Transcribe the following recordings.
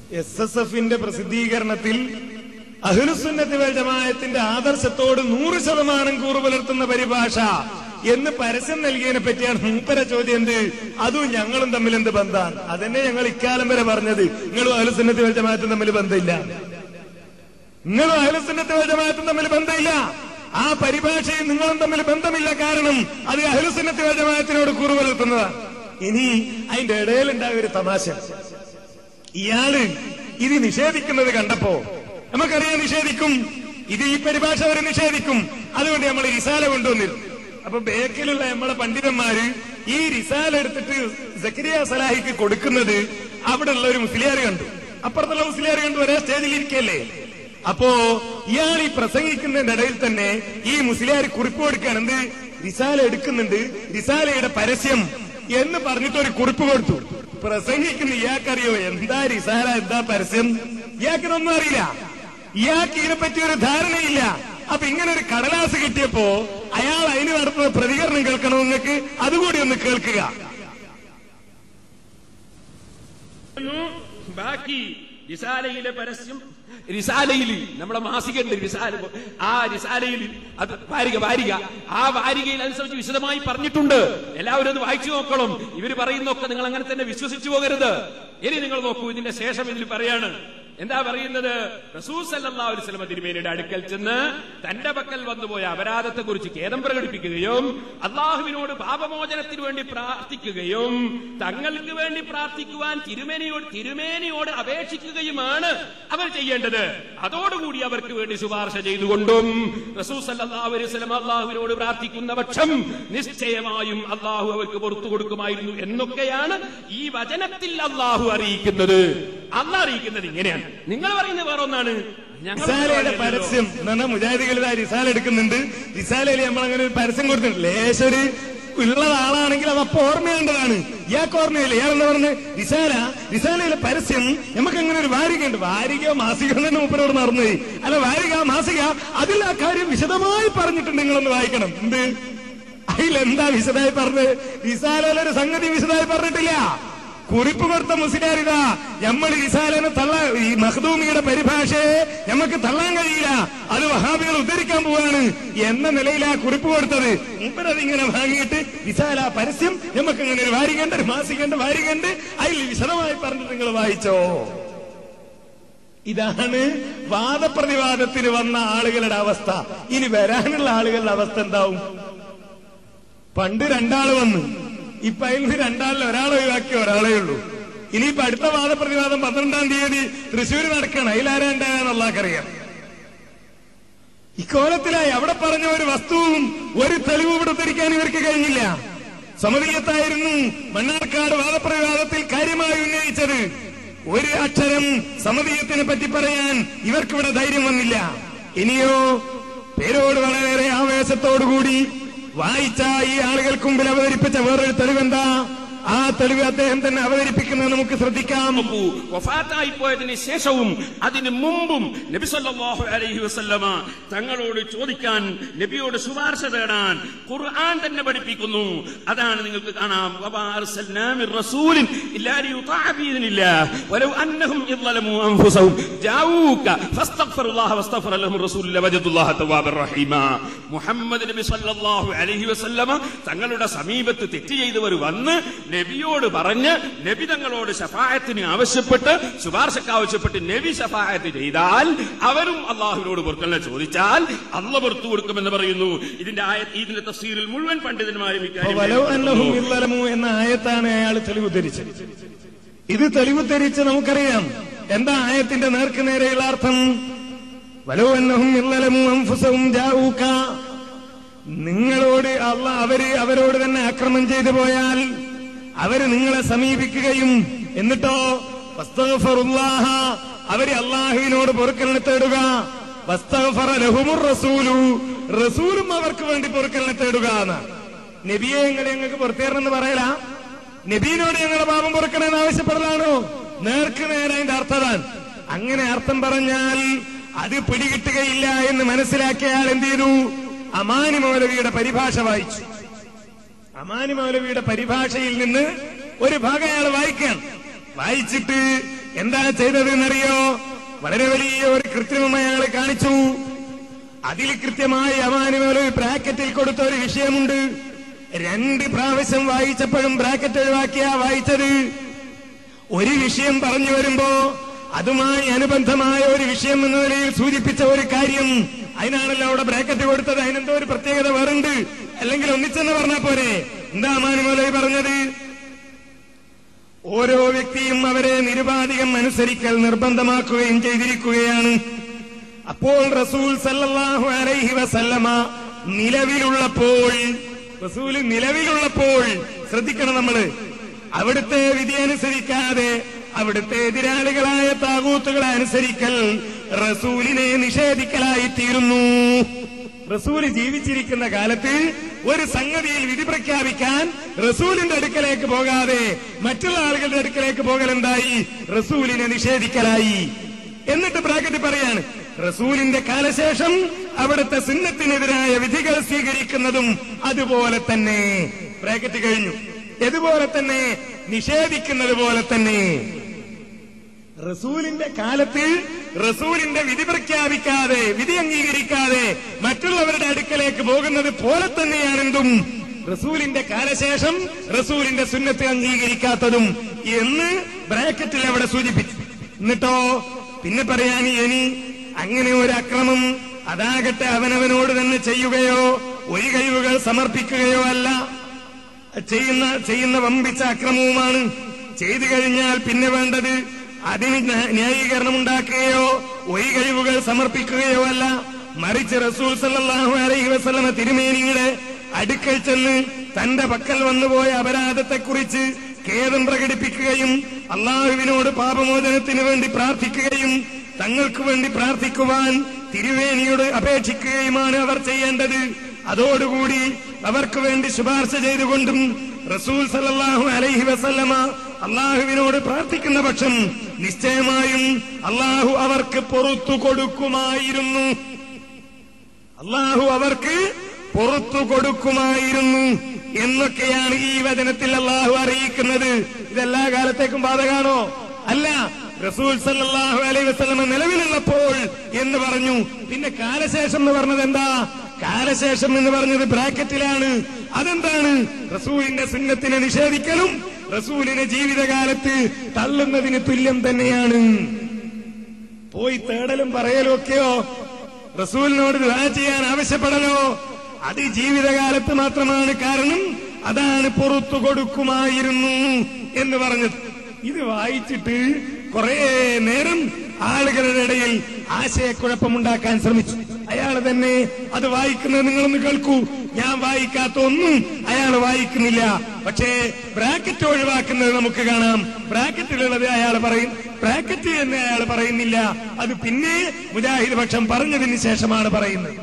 SSFന്റെ പ്രസിദ്ധീകരണത്തിൽ അഹ്ലുസുന്നത്ത് വൽ ജമാഅത്തിന്റെ ആദർശത്തോട് 100% കൂറു പുലർത്തുന്ന പരിഭാഷ എന്ന് പരസ്യം നൽകിയതിനെ പറ്റിയാണ് മൂപ്പര ചോദ്യം. എന്ത് അതും ഞങ്ങളും തമ്മിൽ എന്ത് ബന്ധമാണ്? അതന്നെ ഞങ്ങൾ ഇക്കാലം വരെ പറഞ്ഞത്. നിങ്ങളും അഹ്ലുസുന്നത്ത് വൽ ജമാഅത്തും തമ്മിൽ ബന്ധമില്ല, നിങ്ങളും അഹ്ലുസുന്നത്ത് വൽ ജമാഅത്തും തമ്മിൽ ബന്ധമില്ല. ആ പരിഭാഷയും നിങ്ങളും തമ്മിൽ ബന്ധമില്ല. കാരണം അത് അഹ്ലുസുന്നത്ത് വൽ ജമാഅത്തിനോട് കൂറു പുലർത്തുന്നതാണ്. ഇനി അതിന്റെ ഇടയിലുണ്ടായ ഒരു തമാശ, ഇയാള് ഇത് നിഷേധിക്കുന്നത് കണ്ടപ്പോ നമുക്കറിയാം നിഷേധിക്കും, ഇത് ഈ പരിഭാഷ അവർ നിഷേധിക്കും. അതുകൊണ്ട് നമ്മൾ റിസാല കൊണ്ടുവന്നിരുന്നു. അപ്പൊ ബേക്കിലുള്ള നമ്മളെ പണ്ഡിതന്മാര് ഈ റിസാല എടുത്തിട്ട് സക്കരിയ സലാഹിക്ക് കൊടുക്കുന്നത് അവിടെയുള്ള ഒരു മുസ്ലിയാർ കണ്ടു, അപ്പുറത്തുള്ള മുസ്ലിയാർ കണ്ടു, ഒരേ സ്റ്റേജിൽ ഇരിക്കല്ലേ. അപ്പോ ഇയാൾ ഈ പ്രസംഗിക്കുന്നതിന്റെ ഇടയിൽ തന്നെ ഈ മുസ്ലിയാർ കുറിപ്പ് കൊടുക്കാൻ, എന്ത് റിസാല എടുക്കുന്നുണ്ട്, റിസാലയുടെ പരസ്യം എന്ന് പറഞ്ഞിട്ട് ഒരു കുറിപ്പ് കൊടുത്തു. പ്രസംഗിക്കുന്ന ഇയാൾക്കറിയോ എന്താ റിസാല, എന്താ പരസ്യം? ഇയാൾക്കിതൊന്നും അറിയില്ല, ഇയാൾക്ക് ഇതിനെപ്പറ്റി ഒരു ധാരണയില്ല. അപ്പൊ ഇങ്ങനെ ഒരു കടലാസ് കിട്ടിയപ്പോ അയാൾ അതിന് നടത്തുന്ന പ്രതികരണം കേൾക്കണം. നിങ്ങൾക്ക് അതുകൂടി ഒന്ന് കേൾക്കുക. ബാക്കി റിസാലയിലെ പരസ്യം, റിസാലയിൽ നമ്മളെ മാസികയുണ്ട് റിസാല, ആ റിസാലയിൽ അത് വാരിക ആ വാരികയിൽ അനുസരിച്ച് വിശദമായി പറഞ്ഞിട്ടുണ്ട്. എല്ലാവരും അത് വായിച്ചു നോക്കണം. ഇവര് പറയുന്നൊക്കെ നിങ്ങൾ അങ്ങനെ തന്നെ വിശ്വസിച്ചു പോകരുത്. ഇനി നിങ്ങൾ നോക്കൂ, ഇതിന്റെ ശേഷം ഇതിൽ പറയാണ്, എന്താ പറയുന്നത്? റസൂൽ സല്ലല്ലാഹു അലൈഹി വസല്ലം തിരുമേനിയുടെ അടുക്കൽ ചെന്ന് തന്റെ പക്കൽ വന്നുപോയ അപരാധത്തെക്കുറിച്ച് ഖേദം പ്രകടിപ്പിക്കുകയും അള്ളാഹുവിനോട് പാപമോചനത്തിന് വേണ്ടി പ്രാർത്ഥിക്കുകയും തങ്ങൾക്ക് വേണ്ടി പ്രാർത്ഥിക്കുവാൻ തിരുമേനിയോട് അപേക്ഷിക്കുകയുമാണ് അവർ ചെയ്യേണ്ടത്. അതോടുകൂടി അവർക്ക് വേണ്ടി ശുപാർശ ചെയ്തുകൊണ്ടും റസൂൽ സല്ലല്ലാഹു അലൈഹി വസല്ലം അള്ളാഹുവിനോട് പ്രാർത്ഥിക്കുന്ന പക്ഷം നിശ്ചയമായും അള്ളാഹു അവർക്ക് പുറത്തു കൊടുക്കുമായിരുന്നു എന്നൊക്കെയാണ് ഈ വചനത്തിൽ അള്ളാഹു അറിയിക്കുന്നത്. അള്ളാഹ് അറിയിക്കുന്നത് ഇങ്ങനെയാണ്. നിങ്ങൾ പറയുന്നത് വേറെ ഒന്നാണ്. റിസാലയുടെ പരസ്യം എന്നാണ് മുജാഹിദികൾ റിസാല എടുക്കുന്നുണ്ട്. റിസാലയിൽ നമ്മൾ അങ്ങനെ ഒരു പരസ്യം കൊടുത്തിട്ടുണ്ട്. ലേശൊരു ഉള്ള ആളാണെങ്കിൽ അത് അപ്പൊ ഓർമ്മയേണ്ടതാണ്. ഇയാൾക്ക് ഓർമ്മയില്ല. ഇയാൾ എന്താ പറഞ്ഞത്? റിസാലയിലെ പരസ്യം നമുക്ക് അങ്ങനെ ഒരു വാരികയുണ്ട്. വാരികയോ മാസികയോ തന്നെ മൂപ്പരോട് നടന്നുപോയി. അല്ല, വാരിക മാസിക അതിൽ ആ കാര്യം വിശദമായി പറഞ്ഞിട്ടുണ്ട്. നിങ്ങളൊന്ന് വായിക്കണം. എന്ത് അതിലെന്താ വിശദമായി പറഞ്ഞത്? റിസാലയിലൊരു സംഗതി വിശദമായി പറഞ്ഞിട്ടില്ല. കുറിപ്പ് കൊടുത്ത മുസ്ലിയാരിതാ നമ്മൾ റിസാലനെ ഈ മഖ്ദൂമിയുടെ പരിഭാഷയെ നമുക്ക് തള്ളാൻ കഴിയില്ല, അത് വഹാബികൾ ഉദ്ധരിക്കാൻ പോവാണ് എന്ന നിലയിൽ ആ കുറിപ്പ് കൊടുത്തത്. മുമ്പരതിങ്ങനെ വാങ്ങിയിട്ട് റിസാല പരസ്യം നമുക്ക് ഇങ്ങനെ ഒരു വാരികണ്ട്, ഒരു മാസികണ്ട്, വാരികണ്ട്, അതിൽ വിശദമായി പറഞ്ഞിട്ട് നിങ്ങൾ വായിച്ചോ. ഇതാണ് വാദപ്രതിവാദത്തിന് വന്ന ആളുകളുടെ അവസ്ഥ. ഇനി വരാനുള്ള ആളുകളുടെ അവസ്ഥ എന്താവും? പണ്ട് 2 ആള് വന്നു, ഇപ്പൊ അതിൽ 2 ആളിൽ ഒരാളെ ഒഴിവാക്കി, ഒരാളേ ഉള്ളൂ. ഇനിയിപ്പോ അടുത്ത വാദപ്രതിവാദം 12-ാം തീയതി തൃശ്ശൂർ നടക്കണം. അതിലാരാണ്ടായെന്ന് അള്ളാഹ്ക്കറിയാം. ഇക്കോലത്തിലായി അവിടെ പറഞ്ഞ ഒരു വസ്തുവും ഒരു തെളിവും ഇവിടെ ഉദ്ധരിക്കാൻ ഇവർക്ക് കഴിഞ്ഞില്ല. സമദീയത്തായിരുന്നു മണ്ണാർക്കാട് വാദപ്രതിവാദത്തിൽ കാര്യമായി ഉന്നയിച്ചത്. ഒരു അക്ഷരം സമദീയത്തിനെ പറ്റി പറയാൻ ഇവർക്കിവിടെ ധൈര്യം വന്നില്ല. ഇനിയോ പേരോട് വളരെ ആവേശത്തോടുകൂടി വായിച്ച ഈ ആളുകൾക്ക് മുമ്പിൽ അവതരിപ്പിച്ച വേറൊരു തെളിവെന്താ? ആ തെളിവ് അദ്ദേഹം തന്നെ അവതരിപ്പിക്കുന്നത് നമുക്ക് ശ്രദ്ധിക്കാം. വഫാത്തായി പോയതിന് ശേഷവും അതിനു മുമ്പും നബി സല്ലല്ലാഹു അലൈഹി വസല്ലമ തങ്ങളോട് ചോദിക്കാൻ, നബിയോട് ശുപാർശ തേടാൻ ഖുർആൻ തന്നെ പഠിപ്പിക്കുന്നു. അതാണ് നിങ്ങൾക്ക് കാണാം, വമാ അർസൽനാ മിർ റസൂലിൻ ഇല്ലാ ലിയുതഅ ബിഇذനില്ലാഹ് വലൗ അന്നഹും യദ്ലമൂ അൻഫുസഹും ജാഊക ഫസ്തഗ്ഫിറുല്ലാഹ വസ്തഗ്ഫറ ലഹും റസൂൽ ലവജദുല്ലാഹ തവ്വാബർ റഹീമ. മുഹമ്മദ് നബി സല്ലല്ലാഹു അലൈഹി വസല്ലമ തങ്ങളുടെ സമീപത്ത് തെറ്റ് ചെയ്തവർ വന്ന് നബിയോട് പറഞ്ഞ് നബി തങ്ങളോട് ശഫാഅത്തിന് ആവശ്യപ്പെട്ട്, ശുപാർശക്ക് ആവശ്യപ്പെട്ട് നബി ശഫാഅത്ത് ചെയ്താൽ അവരും അള്ളാഹുവിനോട് പൊറുക്കലിനെ ചോദിച്ചാൽ അള്ളാഹ് പുറത്തു കൊടുക്കുമെന്ന് പറയുന്നു. ഇതിന്റെ തഫ്സീറിൽ മുഴുവൻ പണ്ഡിതന്മാരും എന്ന ആയത്താണ് അയാൾ തെളിവുദ്ധരിച്ചത്. ഇത് തെളിവുദ്ധരിച്ച് നമുക്കറിയാം എന്താ ആയത്തിന്റെ നേർക്കുനേരെയുള്ള അർത്ഥം. വലൗ അന്നഹും യളമു അൻഫുസഹും ജാഊക, നിങ്ങളോട് അവരോട് തന്നെ ആക്രമണം ചെയ്തു പോയാൽ അവര് നിങ്ങളെ സമീപിക്കുകയും എന്നിട്ടോ വസ്തഗ്ഫിറുല്ലാഹ, അവര് അള്ളാഹുവിനോട് പൊറുക്കലിനെ തേടുക, വസ്തഗ്ഫറ ലഹുമുർ റസൂലു, റസൂലും അവർക്ക് വേണ്ടി പൊറുക്കലിനെ തേടുക. നബിയെ ഞങ്ങൾക്ക് പുറത്തേറണമെന്ന് പറയല, നബീനോട് ഞങ്ങളുടെ പാപം പൊറുക്കണമെന്ന് ആവശ്യപ്പെടലാണോ? നേർക്ക് നേരെ അതിന്റെ അർത്ഥതാണ്. അങ്ങനെ അർത്ഥം പറഞ്ഞാൽ അത് പിടികിട്ടുകയില്ല എന്ന് മനസ്സിലാക്കിയാൽ എന്ത് ചെയ്തു? അമാനി മൗലവിയുടെ പരിഭാഷ വായിച്ചു. അമാനി മൗലവിയുടെ പരിഭാഷയിൽ നിന്ന് ഒരു ഭാഗം അയാൾ വായിക്കാൻ വായിച്ചിട്ട് എന്താ ചെയ്തതെന്നറിയോ? വളരെ വലിയ ഒരു കൃത്രിമം അയാൾ കാണിച്ചു. അതിൽ കൃത്യമായി അമാനുമേൽ ബ്രാക്കറ്റിൽ കൊടുത്ത ഒരു വിഷയമുണ്ട്. 2 പ്രാവശ്യം വായിച്ചപ്പോഴും ബ്രാക്കറ്റ് ഒഴിവാക്കിയാ വായിച്ചത്. ഒരു വിഷയം പറഞ്ഞു വരുമ്പോ അതുമായി അനുബന്ധമായ ഒരു വിഷയം എന്ന നിലയിൽ സൂചിപ്പിച്ച ഒരു കാര്യം, അതിനാണല്ലോ അവിടെ ബ്രാക്കറ്റ് കൊടുത്തത്. അതിനെന്തോ ഒരു പ്രത്യേകത വേറുണ്ട്. അല്ലെങ്കിൽ ഒന്നിച്ചെന്ന് പറഞ്ഞാ പോരെ. എന്താ അമാനുമേൽ പറഞ്ഞത്? ഓരോ വ്യക്തിയും അവരെ നിരുപാധികം അനുസരിക്കൽ നിർബന്ധമാക്കുകയും ചെയ്തിരിക്കുകയാണ്. അപ്പോൾ റസൂൽ സല്ലല്ലാഹു അലൈഹി വസല്ലമ നിലവിലുള്ളപ്പോൾ ശ്രദ്ധിക്കണം നമ്മള്, അവിടുത്തെ വിധി അനുസരിക്കാതെ അവിടുത്തെ എതിരാളികളായ താഗൂത്തുകളെ അനുസരിക്കൽ റസൂലിനെ നിഷേധിക്കലായിത്തീരുന്നു. റസൂല് ജീവിച്ചിരിക്കുന്ന കാലത്ത് ഒരു സംഗതിയിൽ വിധി പ്രഖ്യാപിക്കാൻ റസൂലിന്റെ അടുക്കലേക്ക് പോകാതെ മറ്റുള്ള ആളുകളുടെ അടുക്കലേക്ക് പോകലെന്തായി? റസൂലിനെ നിഷേധിക്കലായി. എന്നിട്ട് ബ്രാക്കറ്റ് പറയാണ്, റസൂലിന്റെ കാലശേഷം അവിടുത്തെ സുന്നത്തിനെതിരായ വിധികൾ സ്വീകരിക്കുന്നതും അതുപോലെ തന്നെ. ബ്രാക്കറ്റ് കഴിഞ്ഞു. ഇതുപോലെ തന്നെ, നിഷേധിക്കുന്നത് പോലെ തന്നെ. റസൂലിന്റെ കാലത്ത് റസൂലിന്റെ വിധി പ്രഖ്യാപിക്കാതെ, വിധി അംഗീകരിക്കാതെ മറ്റുള്ളവരുടെ അടുക്കലേക്ക് പോകുന്നത് പോലെ തന്നെയാണെന്തും റസൂലിന്റെ കാലശേഷം റസൂലിന്റെ സുന്നത്ത് അംഗീകരിക്കാത്തതും എന്ന് ബ്രാക്കറ്റിൽ അവിടെ സൂചിപ്പിച്ചു. എന്നിട്ടോ പിന്നെ പറയാൻ, ഇനി അങ്ങനെ ഒരു അക്രമം അതാകട്ടെ അവനവനോട് തന്നെ ചെയ്യുകയോ ഒരു കഴിവുകൾ സമർപ്പിക്കുകയോ അല്ല, ചെയ്യുന്ന വമ്പിച്ച അക്രമവുമാണ്. ചെയ്തു കഴിഞ്ഞാൽ പിന്നെ വേണ്ടത് അതിന് ന്യായീകരണമുണ്ടാക്കുകയോ ഒരു കഴിവുകൾ സമർപ്പിക്കുകയോ അല്ല. മറിച്ച് റസൂൽ സല്ലല്ലാഹു അലൈഹി വസല്ലമ തിരുമേനിയുടെ അടുക്കൽ ചെന്ന് തന്റെ പക്കൽ വന്നുപോയ അപരാധത്തെക്കുറിച്ച് ഖേദം പ്രകടിപ്പിക്കുകയും അള്ളാഹുവിനോട് പാപമോചനത്തിന് വേണ്ടി പ്രാർത്ഥിക്കുകയും തങ്ങൾക്ക് വേണ്ടി പ്രാർത്ഥിക്കുവാൻ തിരുവേനിയോട് അപേക്ഷിക്കുകയുമാണ് അവർ ചെയ്യേണ്ടത്. അതോടുകൂടി അവർക്ക് വേണ്ടി ശുപാർശ ചെയ്തുകൊണ്ടും റസൂൽ സല്ലല്ലാഹു അലൈഹി വസല്ലമ അള്ളാഹുവിനോട് പ്രാർത്ഥിക്കുന്ന പക്ഷം നിശ്ചയമായും അള്ളാഹു അവർക്ക് പുറത്തു കൊടുക്കുമായിരുന്നു. എന്നൊക്കെയാണ് ഈ വചനത്തിൽ അള്ളാഹു അറിയിക്കുന്നത്. ഇതെല്ലാ കാലത്തേക്കും ബാധകമാണോ? അല്ല. റസൂൽ സല്ലല്ലാഹു അലൈഹി വസല്ലമ നിലവിലുള്ളപ്പോൾ എന്ന് പറഞ്ഞു. പിന്നെ കാലശേഷം എന്ന് പറഞ്ഞത് എന്താ? കാലശേഷം എന്ന് പറഞ്ഞത് ബ്രാക്കറ്റിലാണ്. അതെന്താണ്? റസൂലിന്റെ സുന്നത്തിനെ നിഷേധിക്കലും റസൂലിനെ ജീവിതകാലത്ത് തള്ളുന്നതിന് തുല്യം തന്നെയാണ്. പോയി തേടലും പറയലും ഒക്കെയോ, റസൂലിനോട് ദുആ ചെയ്യാൻ ആവശ്യപ്പെടലോ, അത് ജീവിതകാലത്ത് മാത്രമാണ്. കാരണം അതാണ് പുറത്തു കൊടുക്കുമായിരുന്നു എന്ന് പറഞ്ഞത്. ഇത് വായിച്ചിട്ട് കുറെ നേരം ആളുകളുടെ ഇടയിൽ ആശയക്കുഴപ്പമുണ്ടാക്കാൻ ശ്രമിച്ചു. അയാൾ തന്നെ അത് വായിക്കുന്നത് നിങ്ങളൊന്ന് കേൾക്കൂ. ഞാൻ വായിക്കാത്ത ഒന്നും അയാൾ വായിക്കുന്നില്ല. പക്ഷേ ബ്രാക്കറ്റ് ഒഴിവാക്കുന്നത് നമുക്ക് കാണാം. ബ്രാക്കറ്റിലുള്ളത് അയാൾ പറയും, ബ്രാക്കറ്റ് എന്ന് അയാൾ പറയുന്നില്ല. അത് പിന്നെ മുജാഹിദ് പക്ഷം പറഞ്ഞതിന് ശേഷമാണ് പറയുന്നത്.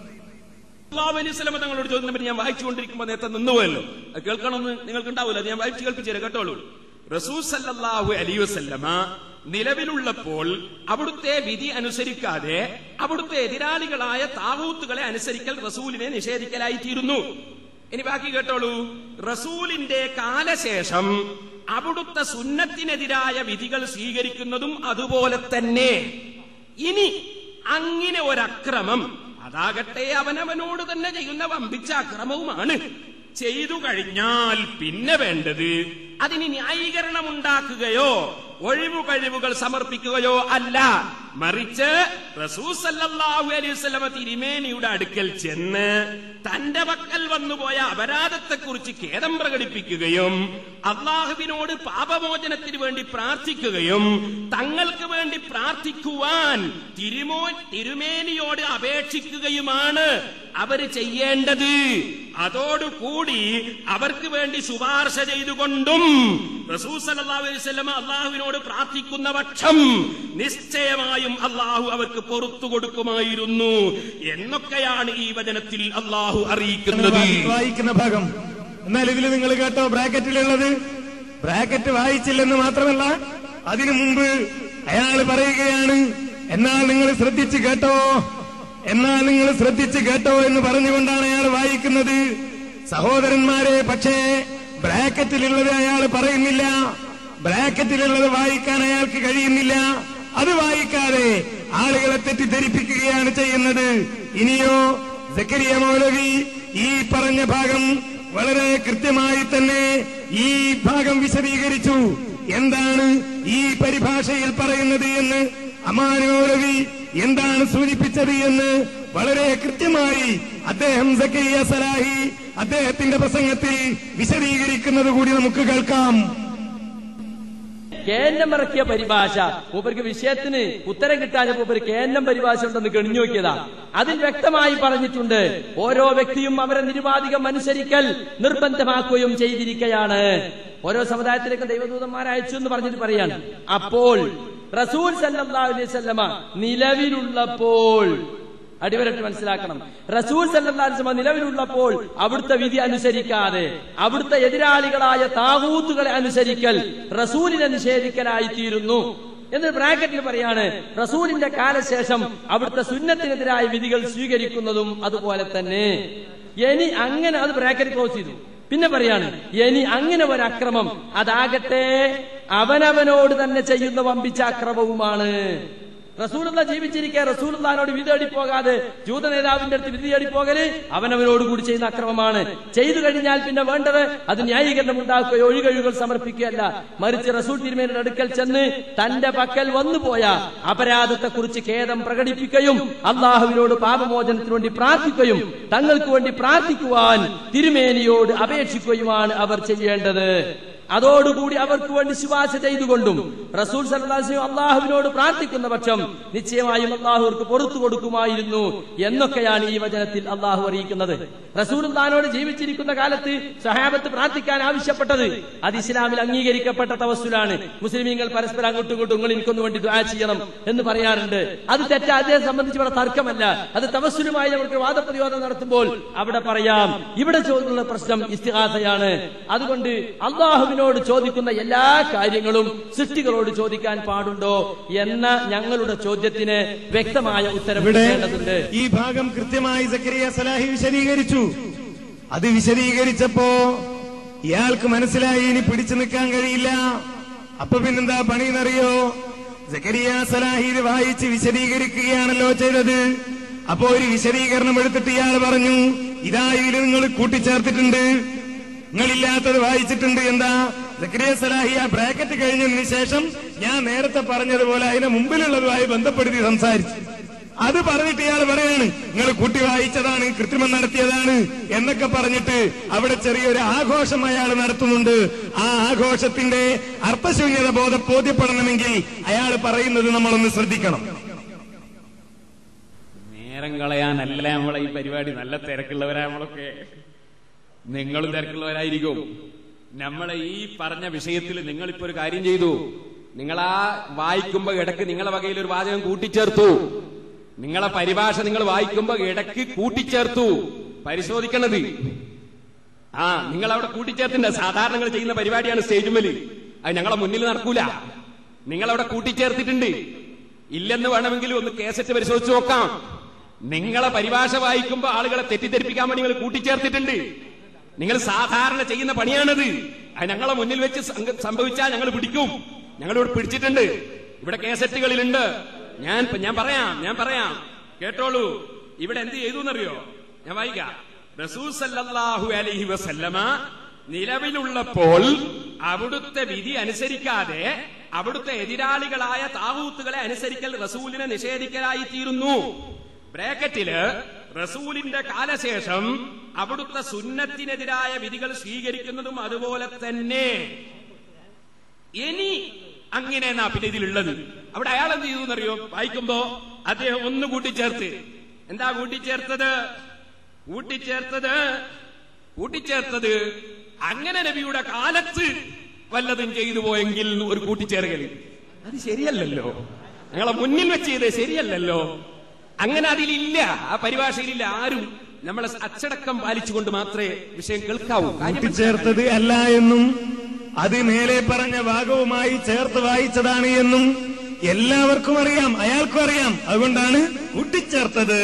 തങ്ങളോട് ചോദിക്കുന്ന ഞാൻ വായിച്ചുകൊണ്ടിരിക്കുമ്പോൾ നേരത്തെ നിന്നുപോയല്ലോ, അത് കേൾക്കണമെന്ന് നിങ്ങൾക്ക് ഉണ്ടാവില്ല. അത് ഞാൻ വായിച്ചു കേൾപ്പിച്ചേരാ, കേട്ടോളൂ. റസൂൽ സല്ലല്ലാഹു അലൈഹി വസല്ലമ നിലവിലുള്ളപ്പോൾ അവിടുത്തെ വിധി അനുസരിക്കാതെ അവിടുത്തെ എതിരാളികളായ താവൂത്തുകളെ അനുസരിക്കൽ റസൂലിനെ നിഷേധിക്കലായിത്തീരുന്നു. ഇനി ബാക്കി കേട്ടോളൂ. റസൂലിന്റെ കാലശേഷം അവിടുത്തെ സുന്നത്തിനെതിരായ വിധികൾ സ്വീകരിക്കുന്നതും അതുപോലെ തന്നെ. ഇനി അങ്ങനെ ഒരക്രമം അതാകട്ടെ അവനവനോട് തന്നെ ചെയ്യുന്ന വമ്പിച്ച അക്രമവുമാണ്. ചെയ്തു കഴിഞ്ഞാൽ പിന്നെ വേണ്ടത് അതിന് ന്യായീകരണമുണ്ടാക്കുകയോ ഒഴിവു കഴിവുകൾ സമർപ്പിക്കുകയോ അല്ല. മറിച്ച് റസൂൽ സല്ലല്ലാഹു അലൈഹി വസല്ലമ തിരുമേനിയുടെ അടുക്കൽ ചെന്ന് തന്റെ പക്കൽ വന്നുപോയ അപരാധത്തെക്കുറിച്ച് ഖേദം പ്രകടിപ്പിക്കുകയും അള്ളാഹുവിനോട് പാപമോചനത്തിന് വേണ്ടി പ്രാർത്ഥിക്കുകയും തങ്ങൾക്ക് വേണ്ടി പ്രാർത്ഥിക്കുവാൻ തിരുമേനിയോട് അപേക്ഷിക്കുകയുമാണ് അവർ ചെയ്യേണ്ടത്. അതോടുകൂടി അവർക്ക് വേണ്ടി ശുപാർശ ചെയ്തുകൊണ്ടും റസൂൽ സല്ലല്ലാഹു അലൈഹി വസല്ലമ അള്ളാഹുവിനോട് പ്രാർത്ഥിക്കുന്ന പക്ഷം നിശ്ചയമായും അള്ളാഹു അവർക്ക് പുറത്തു കൊടുക്കുമായിരുന്നു എന്നൊക്കെയാണ് ഈ വചനത്തിൽ അള്ളാഹു അറിയിക്കുന്നത്. വായിക്കുന്ന ഭാഗം. എന്നാൽ ഇതിൽ നിങ്ങൾ കേട്ടോ ബ്രാക്കറ്റിലുള്ളത്? ബ്രാക്കറ്റ് വായിച്ചില്ലെന്ന് മാത്രമല്ല, അതിനു മുമ്പ് അയാൾ പറയുകയാണ്, എന്നാൽ നിങ്ങൾ ശ്രദ്ധിച്ച് കേട്ടോ, എന്ന് പറഞ്ഞുകൊണ്ടാണ് അയാൾ വായിക്കുന്നത്. സഹോദരന്മാരെ, പക്ഷേ ബ്രാക്കറ്റിലുള്ളത് അയാൾ പറയുന്നില്ല. ബ്രാക്കറ്റിലുള്ളത് വായിക്കാൻ അയാൾക്ക് കഴിയുന്നില്ല. അത് വായിക്കാതെ ആളുകളെ തെറ്റിദ്ധരിപ്പിക്കുകയാണ് ചെയ്യുന്നത്. ഇനിയോ സക്കരിയ മൗലവി ഈ പറഞ്ഞ ഭാഗം വളരെ കൃത്യമായി തന്നെ ഈ ഭാഗം വിശദീകരിച്ചു. എന്താണ് ഈ പരിഭാഷയിൽ പറയുന്നത് എന്ന്, അമാൻ മൗലവി എന്താണ് സൂചിപ്പിച്ചത് എന്ന് വളരെ കൃത്യമായി അദ്ദേഹം സക്കരിയ സലാഹി അദ്ദേഹത്തിന്റെ പ്രസംഗത്തിൽ വിശദീകരിക്കുന്നത് കൂടി നമുക്ക് കേൾക്കാം. കേന്നം ഇറക്കിയ പരിഭാഷ മൂപ്പർക്ക് വിഷയത്തിന് ഉത്തരം കിട്ടാൻ മൂപ്പര് കേന്നം പരിഭാഷ ഉണ്ടെന്ന് ഗണിഞ്ഞു നോക്കിയതാ. അതിൽ വ്യക്തമായി പറഞ്ഞിട്ടുണ്ട്, ഓരോ വ്യക്തിയും അവരെ നിരുപാധികം അനുസരിക്കൽ നിർബന്ധമാക്കുകയും ചെയ്തിരിക്കുകയാണ്. ഓരോ സമുദായത്തിലേക്ക് ദൈവദൂതന്മാരെ അയച്ചു എന്ന് പറഞ്ഞിട്ട് പറയാണ്. അപ്പോൾ റസൂൽ സല്ലല്ലാഹു അലൈഹി വസല്ലമ നിലവിലുള്ളപ്പോൾ, അടിവരട്ട് മനസ്സിലാക്കണം, റസൂൽ സല്ലല്ലാഹു അലൈഹി വസല്ലം നിലവിലുള്ളപ്പോൾ അവിടുത്തെ വിധി അനുസരിക്കാതെ അവിടുത്തെ എതിരാളികളായ താഗൂത്തുകളെ അനുസരിക്കൽ റസൂലിനെ നിഷേധിക്കലായി തീരുന്നു എന്ന് ബ്രാക്കറ്റിൽ പറയാണ്. റസൂലിന്റെ കാലശേഷം അവിടുത്തെ സുന്നത്തിനെതിരായ വിധികൾ സ്വീകരിക്കുന്നതും അതുപോലെ തന്നെ. ഇനി അങ്ങനെ, അത് ബ്രാക്കറ്റ് ക്ലോസ് ചെയ്തു. പിന്നെ പറയാണ്, ഇനി അങ്ങനെ ഒരു അക്രമം അതാകട്ടെ അവനവനോട് തന്നെ ചെയ്യുന്ന വമ്പിച്ച അക്രമവുമാണ്. റസൂലുള്ള ജീവിച്ചിരിക്കെ റസൂലുള്ളാഹിനോട് വിധി തേടിപ്പോകാതെ ജൂത നേതാവിന്റെ അടുത്ത് വിധി തേടിപ്പോകല് അവനവനോട് കൂടി ചെയ്യുന്ന അക്രമമാണ്. ചെയ്തു കഴിഞ്ഞാൽ പിന്നെ വേണ്ടത് അത് ന്യായീകരണം ഉണ്ടാക്കുകയോ ഒഴികഴിവുകൾ സമർപ്പിക്കുകയല്ല, മറിച്ച് റസൂൽ തിരുമേനിയുടെ അടുക്കൽ ചെന്ന് തന്റെ പക്കൽ വന്നുപോയ അപരാധത്തെക്കുറിച്ച് ഖേദം പ്രകടിപ്പിക്കുകയും അള്ളാഹുവിനോട് പാപമോചനത്തിനു വേണ്ടി പ്രാർത്ഥിക്കുകയും തങ്ങൾക്ക് വേണ്ടി പ്രാർത്ഥിക്കുവാൻ തിരുമേനിയോട് അപേക്ഷിക്കുകയുമാണ് അവർ ചെയ്യേണ്ടത്. അതോടുകൂടി അവർക്ക് വേണ്ടി ശുപാർശ ചെയ്തുകൊണ്ടും റസൂൽ സല്ലല്ലാഹു അലൈഹി വസല്ലം അള്ളാഹുവിനോട് പ്രാർത്ഥിക്കുന്ന പക്ഷം നിശ്ചയമായും അള്ളാഹു അവർക്ക് പുറത്തു കൊടുക്കുമായിരുന്നു എന്നൊക്കെയാണ് ഈ വചനത്തിൽ അള്ളാഹു അറിയിക്കുന്നത്. റസൂലുള്ളാഹിനോട് ജീവിച്ചിരിക്കുന്ന കാലത്ത് സഹാബത്ത് പ്രാർത്ഥിക്കാൻ ആവശ്യപ്പെട്ടത് അത് ഇസ്ലാമിൽ അംഗീകരിക്കപ്പെട്ട തവസ്സുലാണ്. മുസ്ലിമീങ്ങൾ പരസ്പരം അങ്ങോട്ടും ഇങ്ങോട്ടും നിങ്ങൾ എനിക്കൊന്നു വേണ്ടി ദുആ ചെയ്യണം എന്ന് പറയാറുണ്ട്. അത് തെറ്റാ, അതിനെ സംബന്ധിച്ച് ഇവിടെ തർക്കമല്ല. അത് തവസ്സുലുമായി നമുക്ക് വാദപ്രതിവാദം നടത്തുമ്പോൾ അവിടെ പറയാം. ഇവിടെ ചോദിക്കുന്ന പ്രശ്നം ഇസ്തിഗാസയാണ്. അതുകൊണ്ട് അള്ളാഹുവിനോട് ചോദിക്കുന്ന എല്ലാ കാര്യങ്ങളും സൃഷ്ടികളോട് ചോദിക്കാൻ പാടുണ്ടോ എന്ന ഞങ്ങളുടെ ചോദ്യത്തിന് വ്യക്തമായ ഉത്തരം കിട്ടേണ്ടതുണ്ട്. ഈ ഭാഗം കൃത്യമായി സക്കരിയ സലാഹി വിശദീകരിച്ചു. അത് വിശദീകരിച്ചപ്പോ ഇയാൾക്ക് മനസ്സിലായി ഇനി പിടിച്ചു നിൽക്കാൻ കഴിയില്ല. അപ്പൊ പിന്നെന്താ പണിയെന്നറിയോ? സക്കരിയ സലാഹി ഇത് വായിച്ച് വിശദീകരിക്കുകയാണല്ലോ ചെയ്തത്. അപ്പോ ഒരു വിശദീകരണം എടുത്തിട്ട് ഇയാൾ പറഞ്ഞു, ഇതാ ഇതിൽ നിങ്ങൾ കൂട്ടിച്ചേർത്തിട്ടുണ്ട്, നിങ്ങളില്ലാത്തത് വായിച്ചിട്ടുണ്ട്. എന്താ? സക്കരിയ സലാഹി ആ ബ്രാക്കറ്റ് കഴിഞ്ഞതിന് ശേഷം ഞാൻ നേരത്തെ പറഞ്ഞതുപോലെ അതിന് മുമ്പിലുള്ളതുമായി ബന്ധപ്പെടുത്തി സംസാരിച്ചു. അത് പറഞ്ഞിട്ട് ഇയാൾ പറയാണ് നിങ്ങൾ കൂട്ടി വായിച്ചതാണ്, കൃത്രിമം നടത്തിയതാണ് എന്നൊക്കെ പറഞ്ഞിട്ട് അവിടെ ചെറിയൊരു ആഘോഷം അയാൾ നടത്തുന്നുണ്ട്. ആ ആഘോഷത്തിന്റെ അർത്ഥശൂന്യത ബോധ്യപ്പെടണമെങ്കിൽ അയാൾ പറയുന്നത് നമ്മളൊന്ന് ശ്രദ്ധിക്കണം. നേരം കളയാനല്ല നമ്മളെ ഈ പരിപാടി. നല്ല തിരക്കുള്ളവരാ നമ്മളൊക്കെ, നിങ്ങളും തിരക്കുള്ളവരായിരിക്കും. നമ്മളെ ഈ പറഞ്ഞ വിഷയത്തിൽ നിങ്ങളിപ്പോ ഒരു കാര്യം ചെയ്തു. നിങ്ങളാ വായിക്കുമ്പോ ഇടക്ക് നിങ്ങളെ വകയിൽ ഒരു വാചകം കൂട്ടിച്ചേർത്തു. നിങ്ങളെ പരിഭാഷ നിങ്ങൾ വായിക്കുമ്പോ ഇടക്ക് കൂട്ടിച്ചേർത്തു. പരിശോധിക്കണത് നിങ്ങൾ അവിടെ കൂട്ടിച്ചേർത്തില്ല. സാധാരണ നിങ്ങൾ ചെയ്യുന്ന പരിപാടിയാണ് സ്റ്റേജുമേല്. അത് ഞങ്ങളെ മുന്നിൽ നടക്കൂല. നിങ്ങളവിടെ കൂട്ടിച്ചേർത്തിട്ടുണ്ട്. ഇല്ലെന്ന് വേണമെങ്കിൽ ഒന്ന് കേസറ്റ് പരിശോധിച്ച് നോക്കാം. നിങ്ങളെ പരിഭാഷ വായിക്കുമ്പോ ആളുകളെ തെറ്റിദ്ധരിപ്പിക്കാൻ വേണ്ടി നിങ്ങൾ കൂട്ടിച്ചേർത്തിട്ടുണ്ട്. നിങ്ങൾ സാധാരണ ചെയ്യുന്ന പണിയാണത്. അത് ഞങ്ങളെ മുന്നിൽ വെച്ച് സംഭവിച്ചാൽ ഞങ്ങൾ പിടിക്കും. ഞങ്ങളിവിടെ പിടിച്ചിട്ടുണ്ട്. ഇവിടെ കേസറ്റുകളിലുണ്ട്. ഞാൻ പറയാം കേട്ടോളൂ. ഇവിടെ എന്ത് ചെയ്തു എന്നറിയോ? ഞാൻ വായിക്കാം. റസൂൽ സല്ലല്ലാഹു അലൈഹി വസല്ലമ നിലവിലുള്ളപ്പോൾ അവിടുത്തെ വിധി അനുസരിക്കാതെ അവിടുത്തെ എതിരാളികളായ താഗൂത്തുകളെ അനുസരിക്കൽ റസൂലിനെ നിഷേധിക്കലായി തീരുന്നു. ബ്രാക്കറ്റില് റസൂലിന്റെ കാലശേഷം അവിടുത്തെ സുന്നത്തിനെതിരായ വിധികൾ സ്വീകരിക്കുന്നതും അതുപോലെ തന്നെ. ഇനി അങ്ങനെയെന്നാ പിന്നെ ഇതിലുള്ളത്. അവിടെ അയാൾ എന്ത് ചെയ്തു എന്നറിയോ? വായിക്കുമ്പോ അദ്ദേഹം ഒന്ന് കൂട്ടിച്ചേർത്ത്. എന്താ കൂട്ടിച്ചേർത്തത് അങ്ങനെ നബിയുടെ കാലത്ത് വല്ലതും ചെയ്തു പോയെങ്കിൽ ഒരു കൂട്ടിച്ചേർക്കൽ. അത് ശരിയല്ലല്ലോ. ഞങ്ങളെ മുന്നിൽ വെച്ച് ചെയ്തേ ശരിയല്ലല്ലോ. അങ്ങനെ അതിലില്ല, ആ പരിഭാഷയിലില്ല. ആരും നമ്മളെ അച്ചടക്കം പാലിച്ചുകൊണ്ട് മാത്രമേ വിഷയം കേൾക്കാവൂ. കൂട്ടിച്ചേർത്തത് അല്ല എന്നും അത് മേലെ പറഞ്ഞ ഭാഗവുമായി ചേർത്ത് വായിച്ചതാണ് എന്നും എല്ലാവർക്കും അറിയാം, അയാൾക്കും അറിയാം. അതുകൊണ്ടാണ് കൂട്ടിച്ചേർത്തത്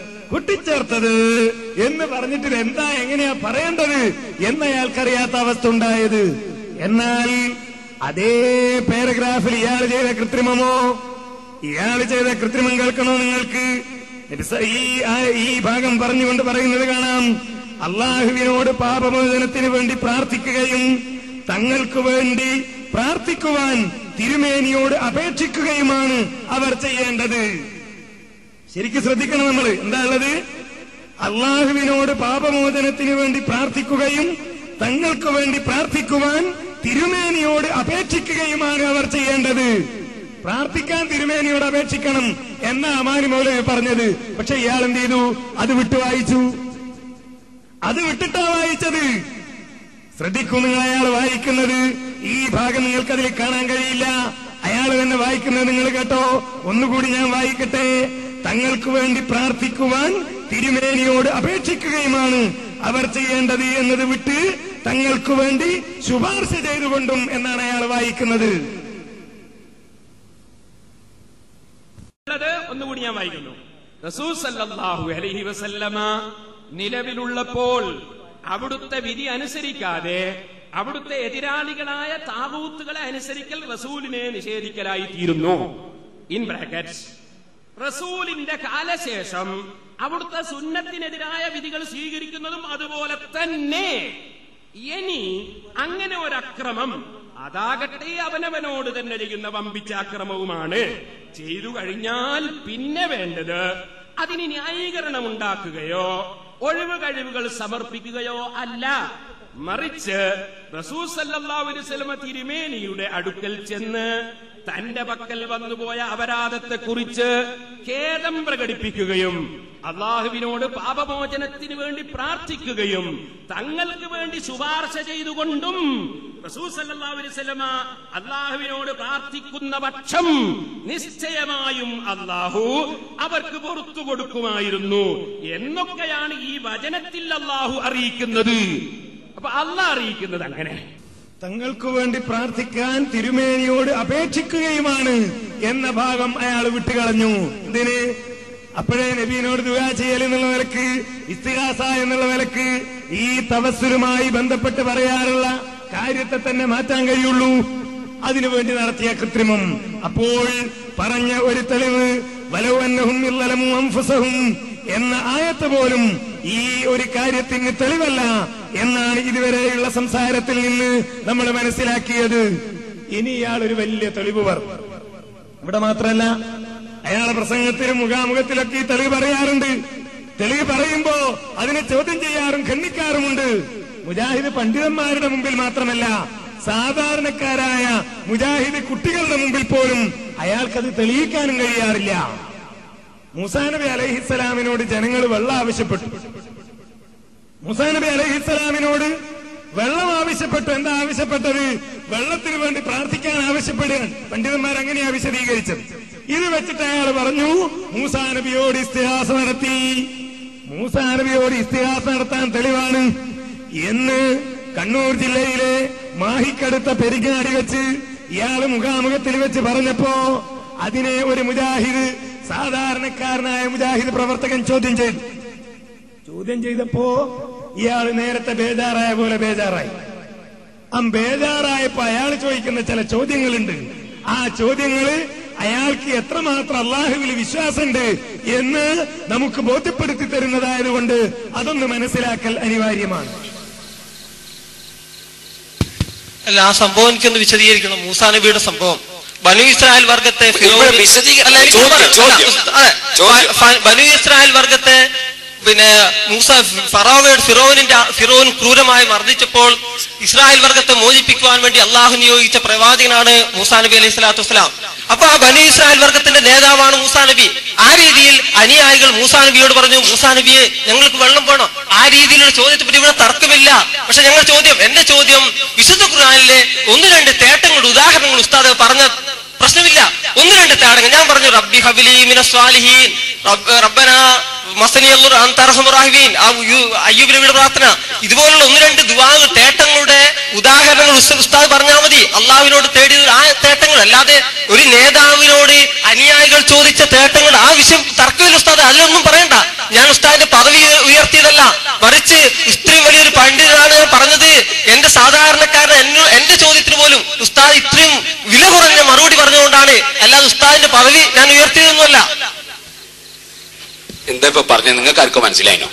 എന്ന് പറഞ്ഞിട്ട് എങ്ങനെയാ പറയേണ്ടത് എന്ന് അയാൾക്കറിയാത്ത അവസ്ഥ ഉണ്ടായത്. എന്നാൽ അതേ പാരഗ്രാഫിൽ ഇയാൾ ചെയ്ത കൃത്രിമമോ, ഇയാൾ ചെയ്ത കൃത്രിമം കേൾക്കണോ നിങ്ങൾക്ക്? ഈ ഭാഗം പറഞ്ഞുകൊണ്ട് പറയുന്നത് കാണാം, അള്ളാഹുവിനോട് പാപമോചനത്തിന് വേണ്ടി പ്രാർത്ഥിക്കുകയും തങ്ങൾക്ക് വേണ്ടി പ്രാർത്ഥിക്കുവാൻ തിരുമേനിയോട് അപേക്ഷിക്കുകയുമാണ് അവർ ചെയ്യേണ്ടത്. ശരിക്കും ശ്രദ്ധിക്കണം നമ്മൾ. എന്താ ഉള്ളത്? അള്ളാഹുവിനോട് പാപമോചനത്തിന് വേണ്ടി പ്രാർത്ഥിക്കുകയും തങ്ങൾക്ക് വേണ്ടി പ്രാർത്ഥിക്കുവാൻ തിരുമേനിയോട് അപേക്ഷിക്കുകയുമാണ് അവർ ചെയ്യേണ്ടത്. പ്രാർത്ഥിക്കാൻ തിരുമേനിയോട് അപേക്ഷിക്കണം എന്നാ അമാനി മൗലവി പറഞ്ഞത്. പക്ഷെ ഇയാൾ എന്ത് ചെയ്തു? അത് വിട്ടു വായിച്ചു. അത് വിട്ടിട്ടാ വായിച്ചത്. ശ്രദ്ധിക്കൂ നിങ്ങൾ, അയാൾ വായിക്കുന്നത് ഈ ഭാഗം നിങ്ങൾക്കതിൽ കാണാൻ കഴിയില്ല. അയാൾ തന്നെ വായിക്കുന്നത് നിങ്ങൾ കേട്ടോ. ഒന്നുകൂടി ഞാൻ വായിക്കട്ടെ. തങ്ങൾക്ക് വേണ്ടി പ്രാർത്ഥിക്കുവാൻ തിരുമേനിയോട് അപേക്ഷിക്കുകയുമാണ് അവർ ചെയ്യേണ്ടത് എന്നത് വിട്ട് തങ്ങൾക്ക് വേണ്ടി ശുപാർശ ചെയ്തുകൊണ്ടും എന്നാണ് അയാൾ വായിക്കുന്നത്. ഒന്നുകൂടി ഞാൻ വായിക്കുന്നു. റസൂൽ സല്ലല്ലാഹു അലൈഹി വസല്ലമ നിലവിലുള്ളപ്പോൾ അവിടുത്തെ വിധി അനുസരിക്കാതെ അവിടുത്തെ എതിരാളികളായ താഗൂത്തുകളെ അനുസരിക്കൽ റസൂലിനെ നിഷേധിക്കലായി തീരുന്നു. ഇൻ ബ്രാക്കറ്റ്സ്, റസൂലിന്റെ കാലശേഷം അവിടുത്തെ സുന്നത്തിനെതിരായ വിധികൾ സ്വീകരിക്കുന്നതും അതുപോലെ തന്നെ. ഇനി അങ്ങനെ ഒരക്രമം, അതാകട്ടെ അവനവനോട് തന്നെ ചെയ്യുന്ന വമ്പിച്ച അക്രമവുമാണ്. ചെയ്തു കഴിഞ്ഞാൽ പിന്നെ വേണ്ടത് അതിന് ന്യായീകരണം ഉണ്ടാക്കുകയോ ഒഴിവ് കഴിവുകൾ സമർപ്പിക്കുകയോ അല്ല. മറിച്ച് റസൂൽ സല്ലല്ലാഹു അലൈഹി വസല്ലം തിരുമേനിയുടെ അടുക്കൽ ചെന്ന് തന്റെ പക്കൽ വന്നുപോയ അപരാധത്തെക്കുറിച്ച് ഖേദം പ്രകടിപ്പിക്കുകയും അള്ളാഹുവിനോട് പാപമോചനത്തിന് വേണ്ടി പ്രാർത്ഥിക്കുകയും തങ്ങൾക്ക് വേണ്ടി ശുപാർശ ചെയ്തുകൊണ്ടും റസൂൽ സല്ലല്ലാഹു അലൈഹി വസല്ലം അള്ളാഹുവിനോട് പ്രാർത്ഥിക്കുന്ന പക്ഷം നിശ്ചയമായും അള്ളാഹു അവർക്ക് പുറത്തു കൊടുക്കുമായിരുന്നു എന്നൊക്കെയാണ് ഈ വചനത്തിൽ അള്ളാഹു അറിയിക്കുന്നത്. അപ്പൊ അള്ളാഹ് അറിയിക്കുന്നത് അങ്ങനെ തങ്ങൾക്ക് വേണ്ടി പ്രാർത്ഥിക്കാൻ തിരുമേനിയോട് അപേക്ഷിക്കുകയുമാണ് എന്ന ഭാഗം അയാൾ വിട്ടുകളഞ്ഞു. എന്തിന്? അപ്പോഴേ നബീനോട് ദുആ ചെയ്യൽ എന്നുള്ള നിലക്ക്, ഇസ്തിഗാസ എന്നുള്ള നിലക്ക് ഈ തവസ്സുലുമായി ബന്ധപ്പെട്ട് പറയാറുള്ള കാര്യത്തെ തന്നെ മാറ്റാൻ കഴിയുള്ളൂ. അതിനുവേണ്ടി നടത്തിയ കൃത്രിമം. അപ്പോൾ പറഞ്ഞ ഒരു തെളിവ് വലൗ അന്നഹും യളമു അൻഫുസഹും എന്ന ആയത്ത് പോലും ഈ ഒരു കാര്യത്തിന് തെളിവല്ല എന്നാണ് ഇതുവരെയുള്ള സംസാരത്തിൽ നിന്ന് നമ്മൾ മനസ്സിലാക്കിയത്. ഇനി ഇയാൾ ഒരു വലിയ തെളിവ് പറഞ്ഞു. ഇവിടെ മാത്രമല്ല, അയാളെ പ്രസംഗത്തിലും മുഖാമുഖത്തിലൊക്കെ ഈ തെളിവ് പറയാറുണ്ട്. തെളിവ് പറയുമ്പോ അതിനെ ചോദ്യം ചെയ്യാറും ഖണ്ഡിക്കാറുമുണ്ട്. മുജാഹിദ് പണ്ഡിതന്മാരുടെ മുമ്പിൽ മാത്രമല്ല, സാധാരണക്കാരായ മുജാഹിദ് കുട്ടികളുടെ മുമ്പിൽ പോലും അയാൾക്കത് തെളിയിക്കാനും കഴിയാറില്ല. മൂസാ നബി അലൈഹിസ്സലാമിനോട് ജനങ്ങൾ വെള്ളം ആവശ്യപ്പെട്ടു. മൂസാ നബി അലൈഹിസ്സലാമിനോട് വെള്ളം ആവശ്യപ്പെട്ടു. എന്താ ആവശ്യപ്പെട്ടത്? വെള്ളത്തിന് വേണ്ടി പ്രാർത്ഥിക്കാൻ ആവശ്യപ്പെടുകയാണ്. പണ്ഡിതന്മാർ അങ്ങനെയാ വിശദീകരിച്ചത്. ഇത് വെച്ചിട്ട് അയാൾ പറഞ്ഞു മൂസാ നബിയോട് ഇസ്തിഹാസ നടത്തി. മൂസാ നബിയോട് ഇസ്തിഹാസ നടത്താൻ തെളിവാണ് എന്ന് കണ്ണൂർ ജില്ലയിലെ മാഹിക്കടുത്ത പെരിങ്ങാടി വെച്ച് ഇയാൾ മുഖാമുഖത്തിൽ വെച്ച് പറഞ്ഞപ്പോ അതിനെ ഒരു മുജാഹിദ്, സാധാരണക്കാരനായ മുജാഹിദ് പ്രവർത്തകൻ ചോദ്യം ചെയ്തപ്പോ ഇയാൾ നേരത്തെ ബേജാറായ പോലെ ബേജാറായി. ബേജാറായപ്പോ അയാൾ ചോദിക്കുന്ന ചില ചോദ്യങ്ങളുണ്ട്. ആ ചോദ്യങ്ങള് അയാൾക്ക് എത്രമാത്രം അള്ളാഹുവിൽ വിശ്വാസമുണ്ട് എന്ന് നമുക്ക് ബോധ്യപ്പെടുത്തി തരുന്നതായതുകൊണ്ട് അതൊന്ന് മനസ്സിലാക്കൽ അനിവാര്യമാണ്. അല്ല, ആ സംഭവം എനിക്കൊന്ന് വിശദീകരിക്കണം. മൂസാ നബിയുടെ സംഭവം, ബനു ഇസ്രായേൽ വർഗത്തെ ബനു ഇസ്രായേൽ വർഗത്തെ ഫിറോൻ ക്രൂരമായി മർദ്ദിച്ചപ്പോൾ ഇസ്രായേൽ വർഗത്തെ മോചിപ്പിക്കുവാൻ വേണ്ടി അള്ളാഹു നിയോഗിച്ച പ്രവാചകനാണ് മൂസാ നബി അലൈഹി സ്വലാത്തു വസ്സലാം. അപ്പൊ ആ ബനു ഇസ്രായേൽ വർഗത്തിന്റെ നേതാവാണ് മൂസാ നബി. ആ രീതിയിൽ അനുയായികൾ മൂസാ നബിയോട് പറഞ്ഞു, മൂസാ നബിയെ ഞങ്ങൾക്ക് വെള്ളം വേണം. ആ രീതിയിലുള്ള ചോദ്യത്തെ പറ്റി ഇവിടെ തർക്കമില്ല. പക്ഷെ എന്റെ ചോദ്യം വിശുദ്ധ ഖുർആനിലെ 1-2 തേട്ടങ്ങളുടെ ഉദാഹരണങ്ങൾ ഉസ്താദ് പറഞ്ഞ പ്രശ്നമില്ല. 1-2 തേടങ്ങൾ ഞാൻ പറഞ്ഞു. റബ്ബി ഹബ്ലി മിനസ് സ്വാലിഹീൻ, റബ്ബന അയ്യൂബ് നബിയുടെ പ്രാർത്ഥന, ഇതുപോലുള്ള 1-2 ദുആകൾ തേട്ടങ്ങളുടെ ഉദാഹരണങ്ങൾ ഉസ്താദ് പറഞ്ഞാൽ മതി. അള്ളാഹുവിനോട് തേടിയത് ആ തേട്ടങ്ങൾ, അല്ലാതെ ഒരു നേതാവിനോട് അനുയായികൾ ചോദിച്ച തേട്ടങ്ങളുടെ ആ വിഷയം തർക്കമില്ല ഉസ്താദ്. അതിലൊന്നും പറയണ്ട. ഞാൻ ഉസ്താദിന്റെ പദവി ഉയർത്തിയതല്ല, മറിച്ച് ഇത്രയും വലിയൊരു പണ്ഡിതനാണ് പറഞ്ഞത്. എന്റെ സാധാരണക്കാരൻ എന്റെ ചോദ്യത്തിന് പോലും ഉസ്താദ് ഇത്ര അവര് ഞാൻ ഉയർത്തിയതൊന്നുമല്ല. എന്താ ഇപ്പൊ പറഞ്ഞത്? നിങ്ങൾക്ക് ആർക്കും മനസ്സിലായിനോ?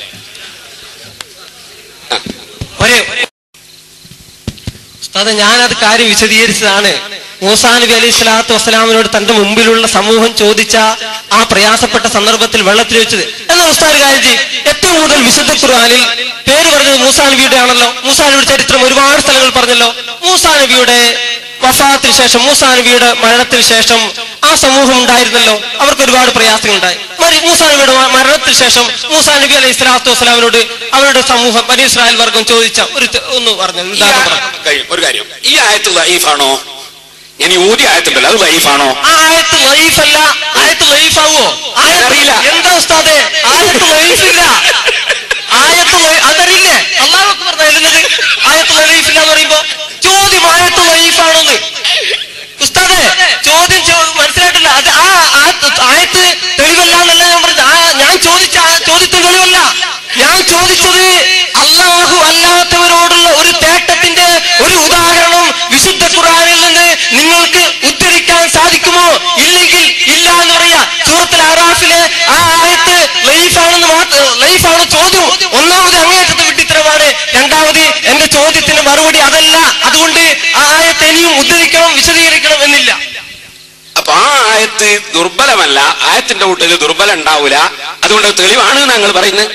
ഉസ്താദ്, ഞാനത് കാര്യം വിശദീകരിച്ചതാണ്. മൂസാ നബി അലൈഹി സ്വലാത്തു വസ്സലാമിനോട് തന്റെ മുമ്പിലുള്ള സമൂഹം ചോദിച്ച ആ പ്രയാസപ്പെട്ട സന്ദർഭത്തിൽ വെള്ളത്തിൽ വെച്ചത്. എന്നാൽ ഉസ്താദ് കാര്യം ചെയ്യും, ഏറ്റവും കൂടുതൽ വിശുദ്ധ ഖുർആനിൽ പേര് പറഞ്ഞത് മൂസാ നബിയുടെ ആണല്ലോ. മൂസാ നബിയുടെ ചരിത്രം ഒരുപാട് സ്ഥലങ്ങൾ പറഞ്ഞല്ലോ. മൂസാ നബിയുടെ വഫാത്തിന് ശേഷം, മൂസാ നബിയുടെ മരണത്തിന് ശേഷം ആ സമൂഹം ഉണ്ടായിരുന്നല്ലോ, അവർക്ക് ഒരുപാട് പ്രയാസങ്ങൾ ഉണ്ടായി. മൂസാ നബിയുടെ മരണത്തിന് ശേഷം മൂസാ നബി അലൈഹി സ്വലാത്തു വസ്സലാമിനോട് അവരുടെ സമൂഹം ബനി ഇസ്രായേൽ വർഗം ചോദിച്ച ഒന്ന് പറഞ്ഞു. ഒരു കാര്യം, ഈ ആയത്ത് ലൈഫാണോ? ഞാൻ ഈ ഊതി ആയത്തുണ്ടല്ലോ, അത് ലൈഫാണോ? ആ ആയത്ത് ലൈഫല്ല. ആയത്ത് ലൈഫാവോ? അറിയില്ല. എന്താ ഉസ്താദേ, ആയത്ത് ലൈഫില്ല. ആയത്ത് അതറിയില്ലേ? അല്ലാഹു അക്ബർ എഴുതുന്നത് ആയത്ത് ലൈഫില്ല എന്ന് പറയുമ്പോ ചോദ്യം ആയത്ത് ലൈഫാണോന്ന്. ഉസ്താദേ, ചോദ്യം മനസ്സിലായിട്ടില്ല. അത് ആ ആയത്ത് തെളിവല്ല എന്നല്ല ഞാൻ പറഞ്ഞത്. ഞാൻ ചോദിച്ച ചോദ്യത്തിന് തെളിവല്ല. ഞാൻ ചോദിച്ചത് അല്ലാഹു അല്ലാത്തവരോടുള്ള ഒരു തേട്ടത്തിന്റെ ഒരു ഉദാഹരണം വിശുദ്ധ ഖുർആനിൽ നിന്ന് നിങ്ങൾക്ക് ഉദ്ധരിക്കാൻ സാധിക്കുമോ? ഇല്ലെങ്കിൽ ഇല്ല എന്ന് പറയാ. സൂറത്തുൽ അറാഫിലെ ആ ആയത്ത് ലൈഫാണ് ചോദ്യം. ഒന്നാമത് അങ്ങേയറ്റത്തെ വിഡ്ഢിത്തരമാണ്. രണ്ടാമത് എന്റെ ചോദ്യത്തിന് മറുപടി അതല്ല. അതുകൊണ്ട് ആ ആയത്ത് ഇനിയും ഉദ്ധരിക്കണം, വിശദീകരിക്കണം എന്നില്ല. അപ്പൊ ആ ആയത്ത് ദുർബലമല്ല, ആയത്തിന്റെ കൂട്ടത്തിൽ ദുർബലം ഉണ്ടാവൂല, അതുകൊണ്ട് തെളിവാണ് ഞങ്ങൾ പറയുന്നത്.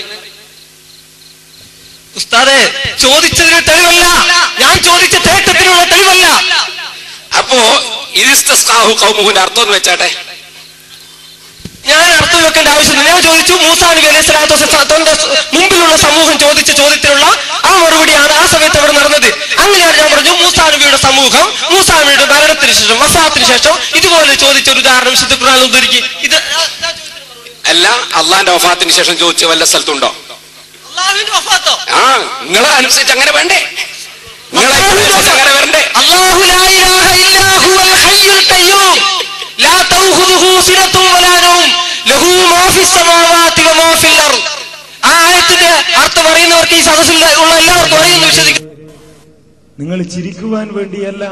ഉസ്താദെ, ചോദിച്ചതിന് തെളിവല്ല. ഞാൻ ചോദിച്ച തേട്ടത്തിനുള്ള തെളിവല്ല. അപ്പോ ഇതിസ്തസ്ഖാഹു ഖൗമുഹുവിന്റെ അർത്ഥം എന്ന് വെച്ചാട്ടെ. ഞാൻ അർത്ഥം വെക്കേണ്ട ആവശ്യമില്ല. ഞാൻ ചോദിച്ചു, മൂസാ നബി അലൈഹി സ്വലാത്തു വസ്സലാമിന്റെ മുമ്പിലുള്ള സമൂഹം ചോദിച്ച ചോദ്യത്തിനുള്ള ആ മറുപടിയാണ് ആ സമയത്ത് അവിടെ നടന്നത്. അങ്ങനെയാണ് ഞാൻ പറഞ്ഞു, മൂസാ നബിയുടെ സമൂഹം മൂസാ നബിയുടെ മരണത്തിന് ശേഷം, വഫാത്തിന് ശേഷം ഇതുപോലെ ചോദിച്ച ഒരു ഉദാഹരണം വിശുദ്ധ ഖുർആനിൽ ഉദ്ധരിക്കും. ഇത് അല്ല, അള്ളാന്റെ വഫാത്തിന് ശേഷം ചോദിച്ച വല്ല സ്ഥലത്തുണ്ടോ? അല്ലാഹുവിന്റെ വഫാത്തോ? ആ, നിങ്ങളെ അനുസരിച്ച് അങ്ങനെ വേണ്ടേ? നിങ്ങളെ അങ്ങനെ വരണ്ടേ? അല്ലാഹു ലാ ഇലാഹ ഇല്ലാ ഹുവൽ ഹയ്യുൽ ഖയ്യൂം ലാ തൗഖുദുഹു സിനത്തും വലാ നൗം ലഹു മാ ഫിസ് സമാവാതി വമാ ഫിൽ അർദ്. ആ ആയത്തിന്റെ അർത്ഥം അറിയുന്നവർക്ക് ഈ സദസ്സിൽ ഉള്ള എല്ലാവർക്കും അറിയുന്നു, വിശ്വസിക്കും. നിങ്ങൾ ചിരിക്കുവാൻ വേണ്ടിയല്ല,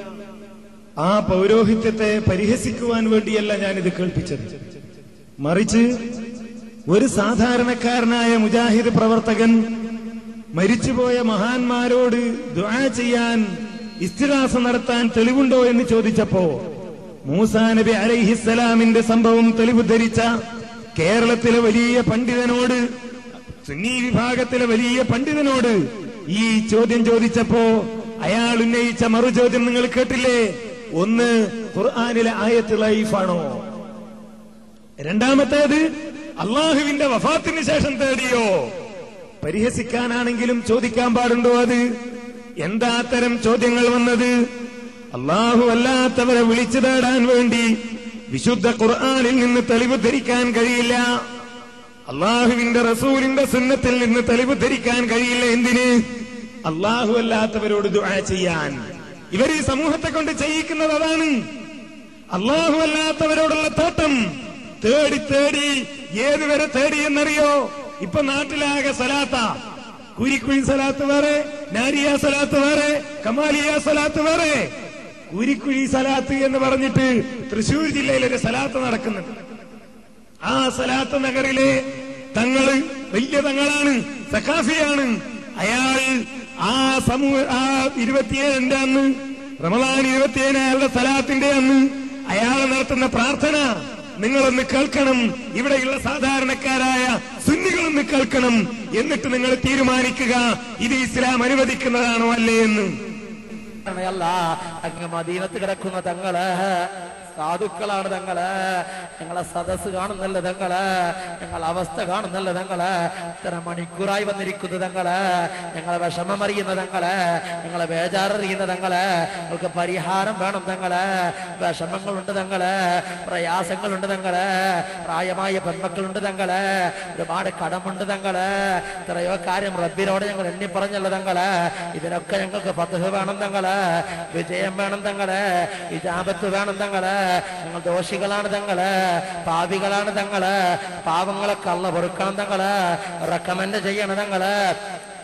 ആ പൗരോഹിത്യത്തെ പരിഹസിക്കുവാൻ വേണ്ടിയല്ല ഞാനിത് കേൾപ്പിച്ചത്. മറിച്ച് ഒരു സാധാരണക്കാരനായ മുജാഹിദ് പ്രവർത്തകൻ മരിച്ചുപോയ മഹാന്മാരോട് ദുആ ചെയ്യാൻ, ഇസ്തിഗാസ നടത്താൻ തെളിവുണ്ടോ എന്ന് ചോദിച്ചപ്പോ മൂസാ നബി അലൈഹിസ്സലാമിന്റെ സംഭവം തെളിവ് ധരിച്ച കേരളത്തിലെ വലിയ പണ്ഡിതനോട്, സുന്നി വിഭാഗത്തിലെ വലിയ പണ്ഡിതനോട് ഈ ചോദ്യം ചോദിച്ചപ്പോ അയാൾ ഉന്നയിച്ച മറുചോദ്യം നിങ്ങൾ കേട്ടില്ലേ? ഒന്ന്, ഖുർആനിലെ ആയത്ത് ലൈഫാണോ? രണ്ടാമത്തേത്, അള്ളാഹുവിന്റെ വഫാത്തിന് ശേഷം തേടിയോ? പരിഹസിക്കാനാണെങ്കിലും ചോദിക്കാൻ പാടുണ്ടോ അത്? എന്താ അത്തരം ചോദ്യങ്ങൾ വന്നത്? അള്ളാഹു അല്ലാത്തവരെ വിളിച്ചു തേടാൻ വേണ്ടി വിശുദ്ധ ഖുർആനിൽ നിന്ന് തെളിവ് ധരിക്കാൻ കഴിയില്ല. അള്ളാഹുവിന്റെ റസൂലിന്റെ സുന്നത്തിൽ നിന്ന് തെളിവ് ധരിക്കാൻ കഴിയില്ല. എന്തിന്? അള്ളാഹു അല്ലാത്തവരോട് ദുആ ചെയ്യാൻ. ഇവർ ഈ സമൂഹത്തെ കൊണ്ട് ചെയ്യിക്കുന്നത് അതാണ്. അള്ളാഹു അല്ലാത്തവരോടുള്ള തോട്ടം തേടി തേടി ഏതുവരെ തേടി എന്നറിയോ? ഇപ്പൊ നാട്ടിലാകെ സലാത്ത, കുരിക്കുഴി സലാത്ത് വേറെ, നാരിയ സലാത്ത് വേറെ, കമാലിയ സലാത്ത് വേറെ. കുരിക്കുഴി സലാത്ത് എന്ന് പറഞ്ഞിട്ട് തൃശൂർ ജില്ലയിലൊരു സലാത്ത് നടക്കുന്നുണ്ട്. ആ സലാത്ത് നഗറിലെ തങ്ങള് വലിയ തങ്ങളാണ്, സഖാഫിയാണ്. അയാൾ ആ 27 അന്ന്, റമളാൻ 27 അയാളുടെ സലാത്തിന്റെ അന്ന് അയാൾ നടത്തുന്ന പ്രാർത്ഥന നിങ്ങളൊന്ന് കേൾക്കണം. ഇവിടെയുള്ള സാധാരണക്കാരായ സുന്നികളൊന്ന് കേൾക്കണം. എന്നിട്ട് നിങ്ങൾ തീരുമാനിക്കുക ഇത് ഇസ്ലാം അനുവദിക്കുന്നതാണോ അല്ലേ എന്ന്. അങ്ങ് മദീനത്ത് കിടക്കുന്ന തങ്ങള് സാധുക്കളാണ് തങ്ങള്. ഞങ്ങളെ സദസ് കാണുന്നല്ല തങ്ങള്, ഞങ്ങളെ അവസ്ഥ കാണുന്നല്ല തങ്ങള്. ഇത്ര മണിക്കൂറായി വന്നിരിക്കുന്ന തങ്ങള്, ഞങ്ങളെ വിഷമം അറിയുന്ന തങ്ങള്, ഞങ്ങളെ ബേജാററിയുന്ന തങ്ങള്. ഞങ്ങൾക്ക് പരിഹാരം വേണം തങ്ങള്. വിഷമങ്ങളുണ്ട് തങ്ങള്, പ്രയാസങ്ങളുണ്ട് തങ്ങള്, പ്രായമായ പെൺമക്കളുണ്ട് തങ്ങള്, ഒരുപാട് കടമുണ്ട് തങ്ങള്. ഇത്രയോ കാര്യം റബ്ബിനോട് ഞങ്ങൾ എണ്ണി പറഞ്ഞല്ല തങ്ങള്. ഇതിനൊക്കെ ഞങ്ങൾക്ക് ഫത്ഹ് വേണം തങ്ങള്, വിജയം വേണം തങ്ങള്, ഇജാബത്ത് വേണം തങ്ങള്. ഞങ്ങൾ ദോഷികളാണ് തങ്ങള്, പാപികളാണ് തങ്ങള്. പാവങ്ങളൊക്കെ അള്ള പൊറുക്കണം തങ്ങള്, റെക്കമെൻഡ് ചെയ്യണം തങ്ങള്.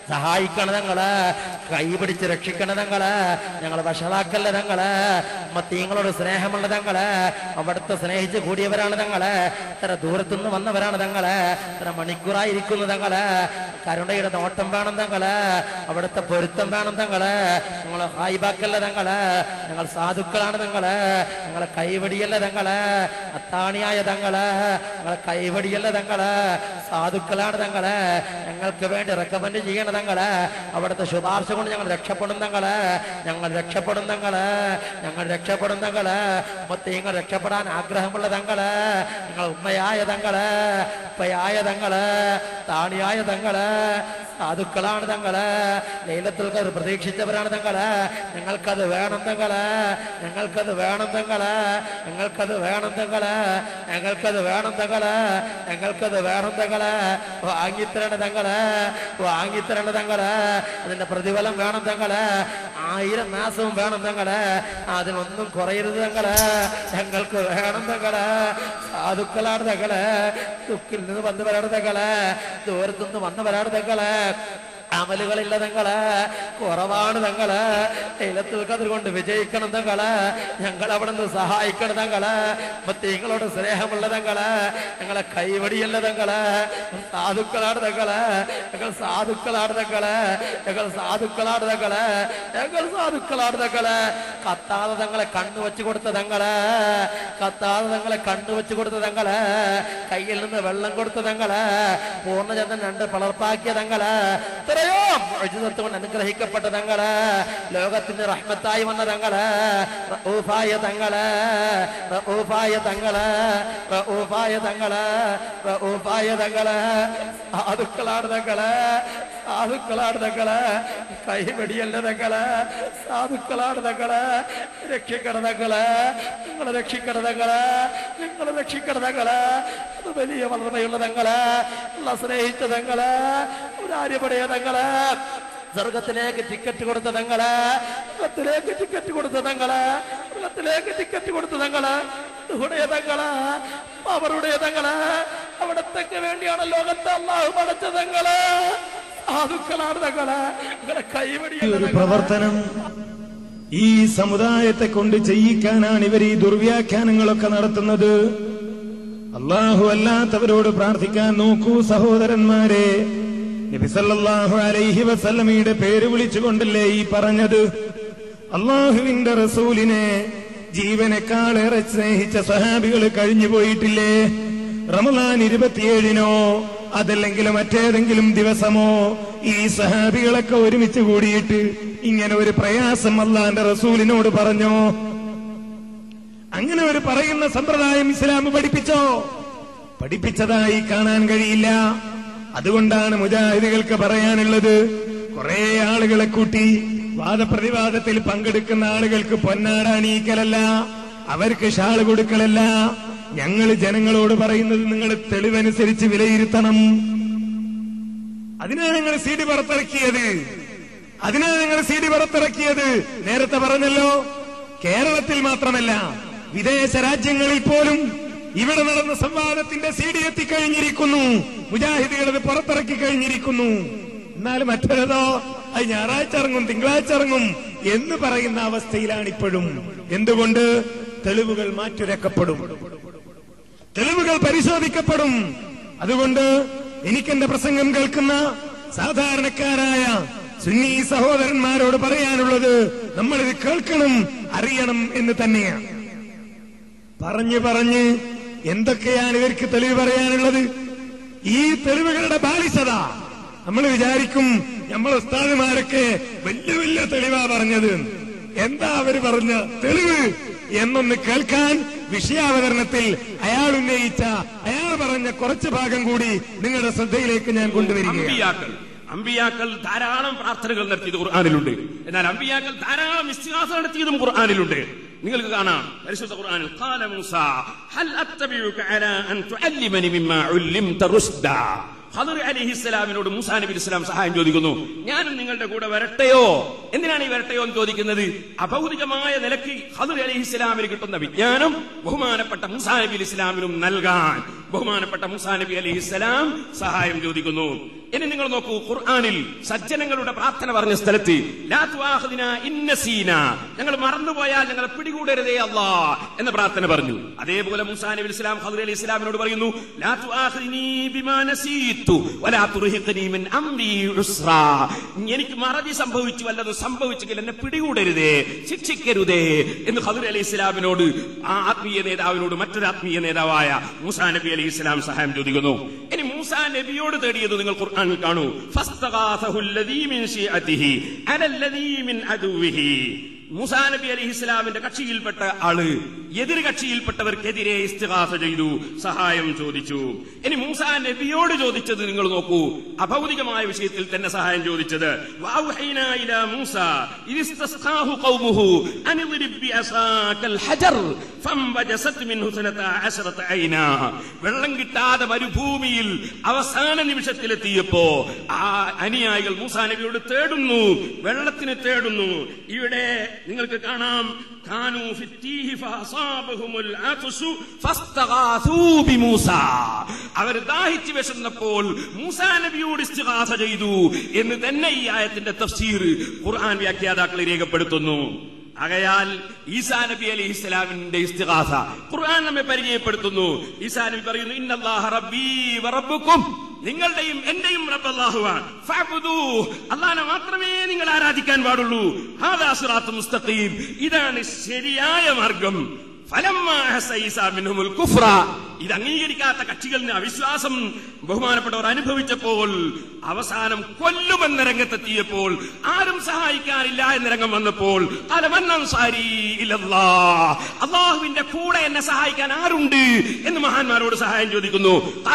സഹായിക്കണം തങ്ങള്, കൈപിടിച്ച് രക്ഷിക്കണം തങ്ങള്, ഞങ്ങൾ വഷളാക്കല്ല തങ്ങള്. മത്തീങ്ങളോട് സ്നേഹമുള്ള തങ്ങള്, അവിടുത്തെ സ്നേഹിച്ച് കൂടിയവരാണ് തങ്ങള്, ഇത്ര ദൂരത്തുനിന്ന് വന്നവരാണ് തങ്ങള്, ഇത്ര മണിക്കൂറായിരിക്കുന്നു തങ്ങള്. കരുണയുടെ നോട്ടം വേണം തങ്ങള്, അവിടുത്തെ പൊരുത്തം വേണം തങ്ങള്. ഞങ്ങൾ ഹായിബാക്കല്ല തങ്ങള്, ഞങ്ങൾ സാധുക്കളാണ് തങ്ങള്, ഞങ്ങളെ കൈവടിയല്ല തങ്ങള്, അത്താണിയായ തങ്ങള്, ഞങ്ങളെ കൈവടിയല്ല തങ്ങള്, സാധുക്കളാണ് തങ്ങള്. ഞങ്ങൾക്ക് വേണ്ടി റെക്കമെൻഡ് ചെയ്യണം തങ്ങള്, അവിടുത്തെ ശുപാർശ കൊണ്ട് ഞങ്ങൾ രക്ഷപ്പെടും തങ്ങള്, ഞങ്ങൾ രക്ഷപ്പെടും തങ്ങള്, ഞങ്ങൾ രക്ഷപ്പെടും തങ്ങള്. മൊത്തങ്ങൾ രക്ഷപ്പെടാൻ ആഗ്രഹമുള്ള തങ്ങള്, ഞങ്ങൾ ഉമ്മയായ തങ്ങള്, ഉപ്പയായ തങ്ങള്, താണിയായ തങ്ങള്, സാധുക്കളാണ് തങ്ങള്, ലൈലത്തുൽ ഖദ്ർ പ്രതീക്ഷിച്ചവരാണ് തങ്ങള്. ഞങ്ങൾക്കത് വേണം തങ്ങള്, ഞങ്ങൾക്കത് വേണം തങ്ങള്, ഞങ്ങൾക്കത് വേണം തങ്ങള്, ഞങ്ങൾക്കത് വേണം തങ്ങള്, ഞങ്ങൾക്കത് വേണം തങ്ങള്. വാങ്ങിത്തരണ തങ്ങള്, വാങ്ങിത്തരണ തങ്ങള്. അതിന്റെ പ്രതിഫലം വേണം തങ്ങള്, 1000 മാസവും വേണം തങ്ങള്, അതിനൊന്നും കുറയരുത് തങ്ങള്. ഞങ്ങൾക്ക് വേണം തങ്ങള്, സാധുക്കളാണ് തങ്ങള്, ദുഃഖിൽ നിന്ന് വന്നവരാണ് തങ്ങള്, ദൂരത്തുനിന്ന് വന്നവരാണ് തങ്ങള്. അമലുകളില്ല തങ്ങള്, കുറവാണ് തങ്ങള്. ലൈലത്തുൽ ഖദ്ർ കൊണ്ട് വിജയിക്കണം തങ്ങള്, ഞങ്ങൾ അവിടെ നിന്ന് സഹായിക്കണം തങ്ങള്. മത്തീങ്ങളോട് സ്നേഹമുള്ള തങ്ങള്, ഞങ്ങളെ കൈവടിയല്ല തങ്ങള്, സാധുക്കളാണ് തങ്ങള്, ഞങ്ങൾ സാധുക്കളാണ് തങ്ങള്, ഞങ്ങൾ സാധുക്കളാണ് തങ്ങള്, ഞങ്ങൾ സാധുക്കളാണ് തങ്ങള്. കത്താതെ തങ്ങളെ കണ്ണു വെച്ച് കൊടുത്ത തങ്ങള്, കത്താതെ തങ്ങളെ കണ്ണു വെച്ച് കൊടുത്ത തങ്ങള്, കയ്യിൽ നിന്ന് വെള്ളം കൊടുത്ത തങ്ങള്, പൂർണ്ണചന്ദ്രൻ 2 പിളർപ്പാക്കിയ തങ്ങള്, എത്രയോ കൊണ്ട് അനുഗ്രഹിക്കപ്പെട്ട തങ്ങള്, ലോകത്തിന് റഹ്മത്തായി വന്ന തങ്ങള്, റഊഫായ തങ്ങള്, റഊഫായ തങ്ങള്, റഊഫായ തങ്ങള്, റഊഫായ തങ്ങള്. സാധുക്കളാണ് തങ്ങള്, സാധുക്കളാണ് തങ്ങള്, കൈവടിയല്ല തങ്ങള്, സാധുക്കളാണ് തങ്ങള്. രക്ഷിക്കണം തങ്ങള്, നിങ്ങളെ രക്ഷിക്കണം തങ്ങള്, നിങ്ങളെ രക്ഷിക്കണം തങ്ങള്. അത് വലിയ വളർമയുള്ള തങ്ങള്, സ്നേഹിച്ച തങ്ങള്, ഒരാര്യപടയ തങ്ങള്, സ്വർഗത്തിലേക്ക് ടിക്കറ്റ് കൊടുത്ത തങ്ങള്, സ്വർഗത്തിലേക്ക് ടിക്കറ്റ് കൊടുത്ത തങ്ങള്, സ്വർഗത്തിലേക്ക് ടിക്കറ്റ് കൊടുത്ത തങ്ങള്, ഉടയ തങ്ങള്, അവരുടെ തങ്ങള്. അവിടത്തേക്ക് വേണ്ടിയാണ് ലോകത്തെ അല്ലാഹു പടച്ച തങ്ങള്. സാധുക്കളാണ് തങ്ങള്, നിങ്ങളെ കൈവടിയ പ്രവർത്തനം ഈ സമുദായത്തെ കൊണ്ട് ചെയ്യിക്കാനാണ് ഇവർ ഈ ദുർവ്യാഖ്യാനങ്ങളൊക്കെ നടത്തുന്നത്. അല്ലാഹു അല്ലാത്തവരോട് പ്രാർത്ഥിക്കാൻ നോക്കൂ സഹോദരന്മാരെ. നബി സല്ലല്ലാഹു അലൈഹി വസല്ലമയുടെ പേര് വിളിച്ചുകൊണ്ടല്ലേ ഈ പറഞ്ഞത്. അല്ലാഹുവിന്റെ റസൂലിനെ ജീവനേക്കാളേറെ സ്നേഹിച്ച സഹാബികൾ കഴിഞ്ഞു പോയിട്ടില്ലേ? റമദാൻ 27-നോ അതല്ലെങ്കിൽ മറ്റേതെങ്കിലും ദിവസമോ ഈ സഹാബികളൊക്കെ ഒരുമിച്ച് കൂടിയിട്ട് ഇങ്ങനെ ഒരു പ്രയാസം അല്ലാഹുവിന്റെ റസൂലിനോട് പറഞ്ഞോ? അങ്ങനെ ഒരു പറയുന്ന സമ്പ്രദായം ഇസ്ലാം പഠിപ്പിച്ചോ? പഠിപ്പിച്ചതായി കാണാൻ കഴിയില്ല. അതുകൊണ്ടാണ് മുജാഹിദുകൾക്ക് പറയാനുള്ളത്, കുറെ ആളുകളെ കൂട്ടി വാദപ്രതിവാദത്തിൽ പങ്കെടുക്കുന്ന ആളുകൾക്ക് പൊന്നാട അണിയിക്കലല്ല, അവർക്ക് ഷാള് കൊടുക്കലല്ല. ഞങ്ങൾ ജനങ്ങളോട് പറയുന്നത് നിങ്ങൾ തെളിവനുസരിച്ച് വിലയിരുത്തണം. അതിനാണ് ഞങ്ങൾ CD പുറത്തിറക്കിയത്, അതിനാണ് ഞങ്ങൾ CD പുറത്തിറക്കിയത്. നേരത്തെ പറഞ്ഞല്ലോ, കേരളത്തിൽ മാത്രമല്ല വിദേശ രാജ്യങ്ങളിൽ പോലും ഇവിടെ നടന്ന സംവാദത്തിന്റെ CD എത്തിക്കഴിഞ്ഞിരിക്കുന്നു. മുജാഹിദുകൾ അത് പുറത്തിറക്കി കഴിഞ്ഞിരിക്കുന്നു. എന്നാൽ മറ്റേതോ അത് ഞായറാഴ്ച ഇറങ്ങും, തിങ്കളാഴ്ച ഇറങ്ങും എന്ന് പറയുന്ന അവസ്ഥയിലാണ് ഇപ്പോഴും. എന്തുകൊണ്ട്? തെളിവുകൾ മാറ്റുരക്കപ്പെടും, തെളിവുകൾ പരിശോധിക്കപ്പെടും. അതുകൊണ്ട് എനിക്കെന്റെ പ്രസംഗം കേൾക്കുന്ന സാധാരണക്കാരായ സുന്നി സഹോദരന്മാരോട് പറയാനുള്ളത്, നമ്മളിത് കേൾക്കണം, അറിയണം എന്ന് തന്നെയാണ്. പറഞ്ഞ് എന്തൊക്കെയാണ് ഇവർക്ക് തെളിവ് പറയാനുള്ളത്? ഈ തെളിവുകളുടെ ബാലിശത നമ്മൾ വിചാരിക്കും നമ്മൾ ഉസ്താദുമാരൊക്കെ വലിയ വലിയ തെളിവാ പറഞ്ഞത്. എന്താ അവര് പറഞ്ഞ തെളിവ് എന്നൊന്ന് കേൾക്കാൻ വിഷയാവതരണത്തിൽ അയാൾ ഉന്നയിച്ച, അയാൾ പറഞ്ഞ കുറച്ച് ഭാഗം കൂടി നിങ്ങളുടെ ശ്രദ്ധയിലേക്ക് ഞാൻ കൊണ്ടുവരികയാണ്. അമ്പിയാക്കൾ ധാരാളം പ്രാർത്ഥനകൾ നടത്തിയത് ഖുർആനിലുണ്ട്. എന്നാൽ അമ്പിയാക്കൾ ധാരാളം ഇസ്തിഗാസ നടത്തിയതും ഖുർആനിലുണ്ട്. നിങ്ങൾക്ക് കാണാം പരിശുദ്ധ ഖുർആനിൽ ഖാല മൂസ ഹൽ അത്തബിഉക അലാ അൻ തുഅല്ലിമനി മിമ്മാ ഉല്ലിംത റുസ്ദാ. ഖദർ അലൈഹിസ്സലാമിനോട് മൂസാ നബി ഇസ്ലാം സഹായം ചോദിക്കുന്നു, ഞാനും നിങ്ങളുടെ കൂടെ വരട്ടെയോ? എന്തിനാണ് ഈ വരട്ടെയോ എന്ന് ചോദിക്കുന്നത്? അഭൗതികമായ നിലയ്ക്ക് ഖദർ അലൈഹിസ്സലാമിന് കിട്ടുന്ന വിജ്ഞാനം ബഹുമാനപ്പെട്ട മൂസാ നബി ഇസ്ലാമിനും നൽകാൻ ബഹുമാനപ്പെട്ട മൂസാ നബി അലൈഹിസ്സലാം സഹായം ചോദിക്കുന്നു. ഇനി നിങ്ങൾ നോക്കൂ, ഖുർആനിൽ സജ്ജനങ്ങളുടെ പ്രാർത്ഥന പറഞ്ഞ സ്ഥലത്ത് ലാ തുആഖിദ്നാ ഇൻ നസീനാ, ഞങ്ങൾ മറന്നുപോയാൽ ഞങ്ങളെ പിടികൂടരുതേ അല്ലാ എന്ന പ്രാർത്ഥന പറഞ്ഞു. അതേപോലെ മൂസാ നബി ഇസ്ലാം ഖദർ അലൈഹി ഇസ്ലാമിനോട് പറയുന്നു ലാ തുആഖിദ്നീ ബിമാ നസീതു വലാ തുർഹിഖ്നീ മിൻ അംരി ഉസ്റാ, എനിക്ക് മറവി സംഭവിച്ചു വല്ലതും സംഭവിച്ചെങ്കിൽ എന്നെ പിടികൂടരുതേ, ശിക്ഷിക്കരുതേ എന്ന് ഖദർ അലൈഹി ഇസ്ലാമിനോട്, ആ ആത്മീയ നേതാവിനോട് മറ്റൊരു ആത്മീയ നേതാവായ മൂസാ നബി അലൈഹി ഇസ്ലാം സഹായം ചോദിക്കുന്നു. ഇനി മൂസാ നബിയോട് തേടിയത് നിങ്ങൾ ഖുർആനിൽ കാണൂ. ഫസ്തഗാസഹു അല്ലദീ മിൻ ശിഅതിഹി അലല്ലദീ മിൻ അദുവിഹി. മൂസാ നബി അലൈഹി ഇസ്ലാമിന്റെ കക്ഷിയിൽപ്പെട്ട ആള് എതിർ കക്ഷിയിൽപ്പെട്ടവർക്കെതിരെ ഇസ്തിഗാസ ചെയ്തു, സഹായം ചോദിച്ചു. ഇനി മൂസാ നബിയോട് ചോദിച്ചത് നിങ്ങൾ നോക്കൂ, അഭൗതികമായ വിഷയത്തിൽ തന്നെ സഹായം ചോദിച്ചത്. വഔഹൈനാ ഇലാ മൂസാ ഇസ്തസ്ഖാഹു ഖൗമുഹു അൻളിബ് ബിഅസാകൽ ഹജർ ഫംബജസത് മിൻഹു 12 ഐനാ. വെള്ളം കിട്ടാതെ മരുഭൂമിയിൽ അവസാന നിമിഷത്തിലെത്തിയപ്പോ ആ അനുയായികൾ മൂസാ നബിയോട് തേടുന്നു, വെള്ളത്തിന് തേടുന്നു. ഇവിടെ നിങ്ങൾക്ക് കാണാം കാനൂ ഫിത്തീഹി ഫഅസാബഹുൽ അത്സു ഫസ്തഗാസൂ ബിമൂസാ. അവർ ദാഹിച്ചു വിശന്നപ്പോൾ മൂസാ നബിയോട് ഇസ്തിഗാസ ചെയ്തു എന്ന് തന്നെ ഈ ആയത്തിന്റെ തഫ്സീർ ഖുർആൻ വ്യാഖ്യാതാക്കൾ രേഖപ്പെടുത്തുന്നു. ആകയാൽ ഈസാ നബി അലൈഹി ഇസ്ലാമിന്റെ ഇസ്തിഗാസ ഖുർആൻ നമ്മെ പരിചയപ്പെടുത്തുന്നു. ഈസാ നബി പറയുന്നു ഇന്നല്ലാഹ റബ്ബീ വറബ്ബുക്കും, നിങ്ങളുടെയും എന്റെയും റബ്ബ് അല്ലാഹുവാണ്. ഫഅബ്ദൂഹ്, അല്ലാഹനെ മാത്രമേ നിങ്ങൾ ആരാധിക്കാൻ പാടുള്ളൂ. ഹാദാ സിറാത്തുൽ മുസ്തഖീം, ഇതാണ് ശരിയായ മാർഗം. ഫലമ്മാ അഹസ ഈസാ മിൻഹുൽ കുഫ്ര, ഇത് അംഗീകരിക്കാത്ത കക്ഷികളിന് അവിശ്വാസം ബഹുമാനപ്പെട്ടവർ അനുഭവിച്ചപ്പോൾ, അവസാനം കൊല്ലുമെന്ന രംഗത്തെത്തിയപ്പോൾ, ആരും സഹായിക്കാനില്ല എന്ന രംഗം വന്നപ്പോൾ അല്ലാഹുവിന്റെ കൂടെ എന്നെ സഹായിക്കാൻ ആരുണ്ട് എന്ന് മഹാന്മാരോട് സഹായം ചോദിക്കുന്നു.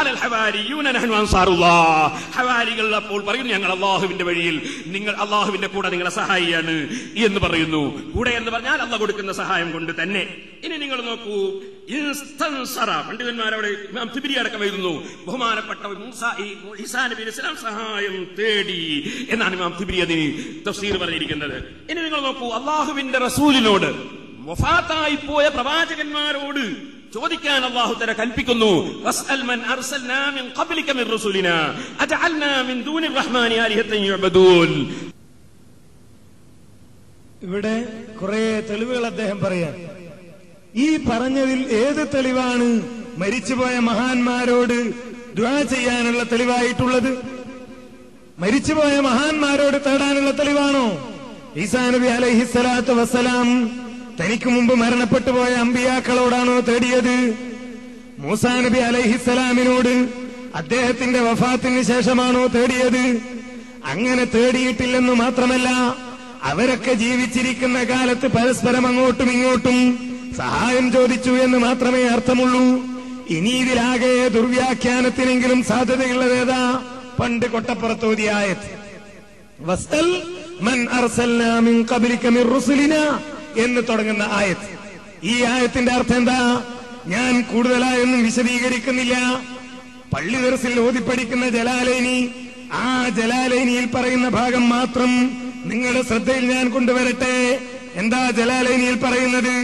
ഹവാരികൾ അപ്പോൾ പറയുന്നു ഞങ്ങൾ അല്ലാഹുവിന്റെ വഴിയിൽ, നിങ്ങൾ അല്ലാഹുവിന്റെ കൂടെ നിങ്ങളെ സഹായിയാണ് എന്ന് പറയുന്നു. കൂടെ എന്ന് പറഞ്ഞാൽ അല്ലാഹു കൊടുക്കുന്ന സഹായം കൊണ്ട് തന്നെ. ഇനി നിങ്ങൾ നോക്കൂ, പണ്ഡിതന്മാരവിടെ ഇമാം തിബിരി അടക്കം എഴുതുന്നു ബഹുമാനപ്പെട്ട ഈസാ നബി അലൈഹി സ്വലാം സഹായം തേടി എന്നാണ് ഇമാം തിബിരി അതിന് തഫ്സീർ പറഞ്ഞിരിക്കുന്നത്. ഇനി നിങ്ങൾ നോക്കൂ, അള്ളാഹുവിന്റെ റസൂലിനോട്, വഫാത്തായി പോയ പ്രവാചകന്മാരോട് ചോദിക്കാൻ അല്ലാഹു തആല കൽപ്പിക്കുന്നു. വസ്അൽ മൻ അർസൽനാ മിൻ ഖബ്ലിക മിൻ റസൂലിനാ അജഅൽനാ മിൻ ദൂനിർ റഹ്മാനി ആലിഹത്തൻ യുഅബദൂൻ. ഇവിടെ കുറെ തെളിവുകൾ അദ്ദേഹം പറയാൻ. ഈ പറഞ്ഞതിൽ ഏത് തെളിവാണ് മരിച്ചുപോയ മഹാന്മാരോട് ദുആ ചെയ്യാനുള്ള തെളിവായിട്ടുള്ളത്? മരിച്ചുപോയ മഹാന്മാരോട് തേടാനുള്ള തെളിവാണോ? ഈസാ നബി അലൈഹിസ്സലാത്തു വസ്സലാം തനിക്ക് മുമ്പ് മരണപ്പെട്ടു പോയ അമ്പിയാക്കളോടാണോ തേടിയത്? മൂസാ നബി അലൈഹിസ്സലാമിനോട് അദ്ദേഹത്തിന്റെ വഫാത്തിന് ശേഷമാണോ തേടിയത്? അങ്ങനെ തേടിയിട്ടില്ലെന്ന് മാത്രമല്ല, അവരൊക്കെ ജീവിച്ചിരിക്കുന്ന കാലത്ത് പരസ്പരം അങ്ങോട്ടും ഇങ്ങോട്ടും സഹായം ചോദിച്ചു എന്ന് മാത്രമേ അർത്ഥമുള്ളൂ. ഇനി ഇതിലാകെ ദുർവ്യാഖ്യാനത്തിനെങ്കിലും സാധ്യതയുള്ളതേതാ? പണ്ട് കൊട്ടപ്പുറത്തോതിയ ആയത്ത് വസ്അൽ മൻ അർസൽനാ മിൻ ഖബ്ലിക മിർ റുസുലിനാ എന്ന് തുടങ്ങുന്ന ആയത്ത്. ഈ ആയത്തിന്റെ അർത്ഥം എന്താ? ഞാൻ കൂടുതലായൊന്നും വിശദീകരിക്കുന്നില്ല. പള്ളി ദർസിൽ ഓതിപ്പടിക്കുന്ന ജലാലൈനി, ആ ജലാലൈനിയിൽ പറയുന്ന ഭാഗം മാത്രം നിങ്ങളുടെ ശ്രദ്ധയിൽ ഞാൻ കൊണ്ടുവരട്ടെ. എന്താ ജലാലൈനിയിൽ പറയുന്നത്?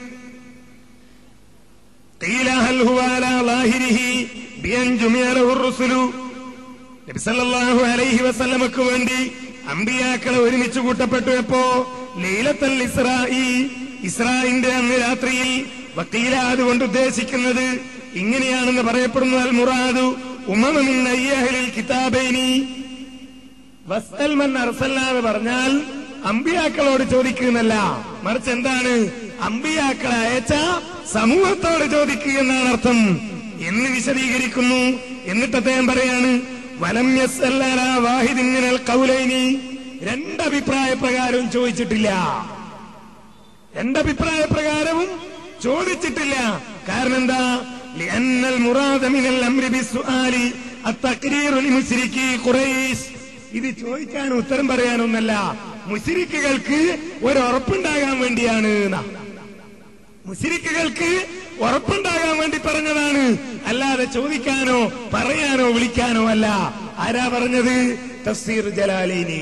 ഖീല ഹൽ ഹുവ അലാ ളാഹിരിഹി ബിഅൻ ജുമിഅ ലഹു റുസുലു. നബി സല്ലല്ലാഹു അലൈഹി വസല്ലമക്ക് വേണ്ടി അമ്പിയാക്കളെ ഒരുമിച്ച് കൂട്ടപ്പെട്ടു. എപ്പോ? ലൈലത്തുൽ ഇസ്രാഇ, ഇസ്രാഇന്റെ അന്ന് രാത്രിയിൽ. വഖീല, അതുകൊണ്ട് ഉദ്ദേശിക്കുന്നത് ഇങ്ങനെയാണെന്ന് പറയപ്പെടുന്നു. അൽ മുറാദു ഉമമ മിൻ അയ്യഹ്ലിൽ കിതാബൈനി. വസ്അൽ മൻ അർസൽനാ എന്ന് പറഞ്ഞാൽ അമ്പിയാക്കളോട് ചോദിക്കുന്നല്ല, മറിച്ച് എന്താണ്? അമ്പിയാക്കളെ അയച്ച സമൂഹത്തോട് ചോദിക്കുക എന്നാണ് അർത്ഥം എന്ന് വിശദീകരിക്കുന്നു. എന്നിട്ട് അദ്ദേഹം പറയാണ് വലം യസ്അൽ അലാ വാഹിദിൻ മിനൽ ഖൗലൈനി, രണ്ടഭിപ്രായ പ്രകാരവും ചോദിച്ചിട്ടില്ല. രണ്ടഭിപ്രായ പ്രകാരവും ചോദിച്ചിട്ടില്ല. കാരണം എന്താ? ലിഅന്നൽ മുറാദ മിനൽ അംരി ബിസ്സുആലി അത്തഖ്രീറു ലിമുശ്രികി ഖുറൈശ്. ഇത് ചോദിക്കാൻ ഉത്തരം പറയാനൊന്നല്ല, മുശ്രിക്കുകൾക്ക് ഒരു ഉറപ്പുണ്ടാകാൻ വേണ്ടിയാണ്. മുശ്രിക്കുകൾക്ക് ഉറപ്പുണ്ടാകാൻ വേണ്ടി പറഞ്ഞതാണ്, അല്ലാതെ ചോദിക്കാനോ പറയാനോ വിളിക്കാനോ അല്ല. ആരാ പറഞ്ഞത്? തഫ്സീർ ജലാലൈനി.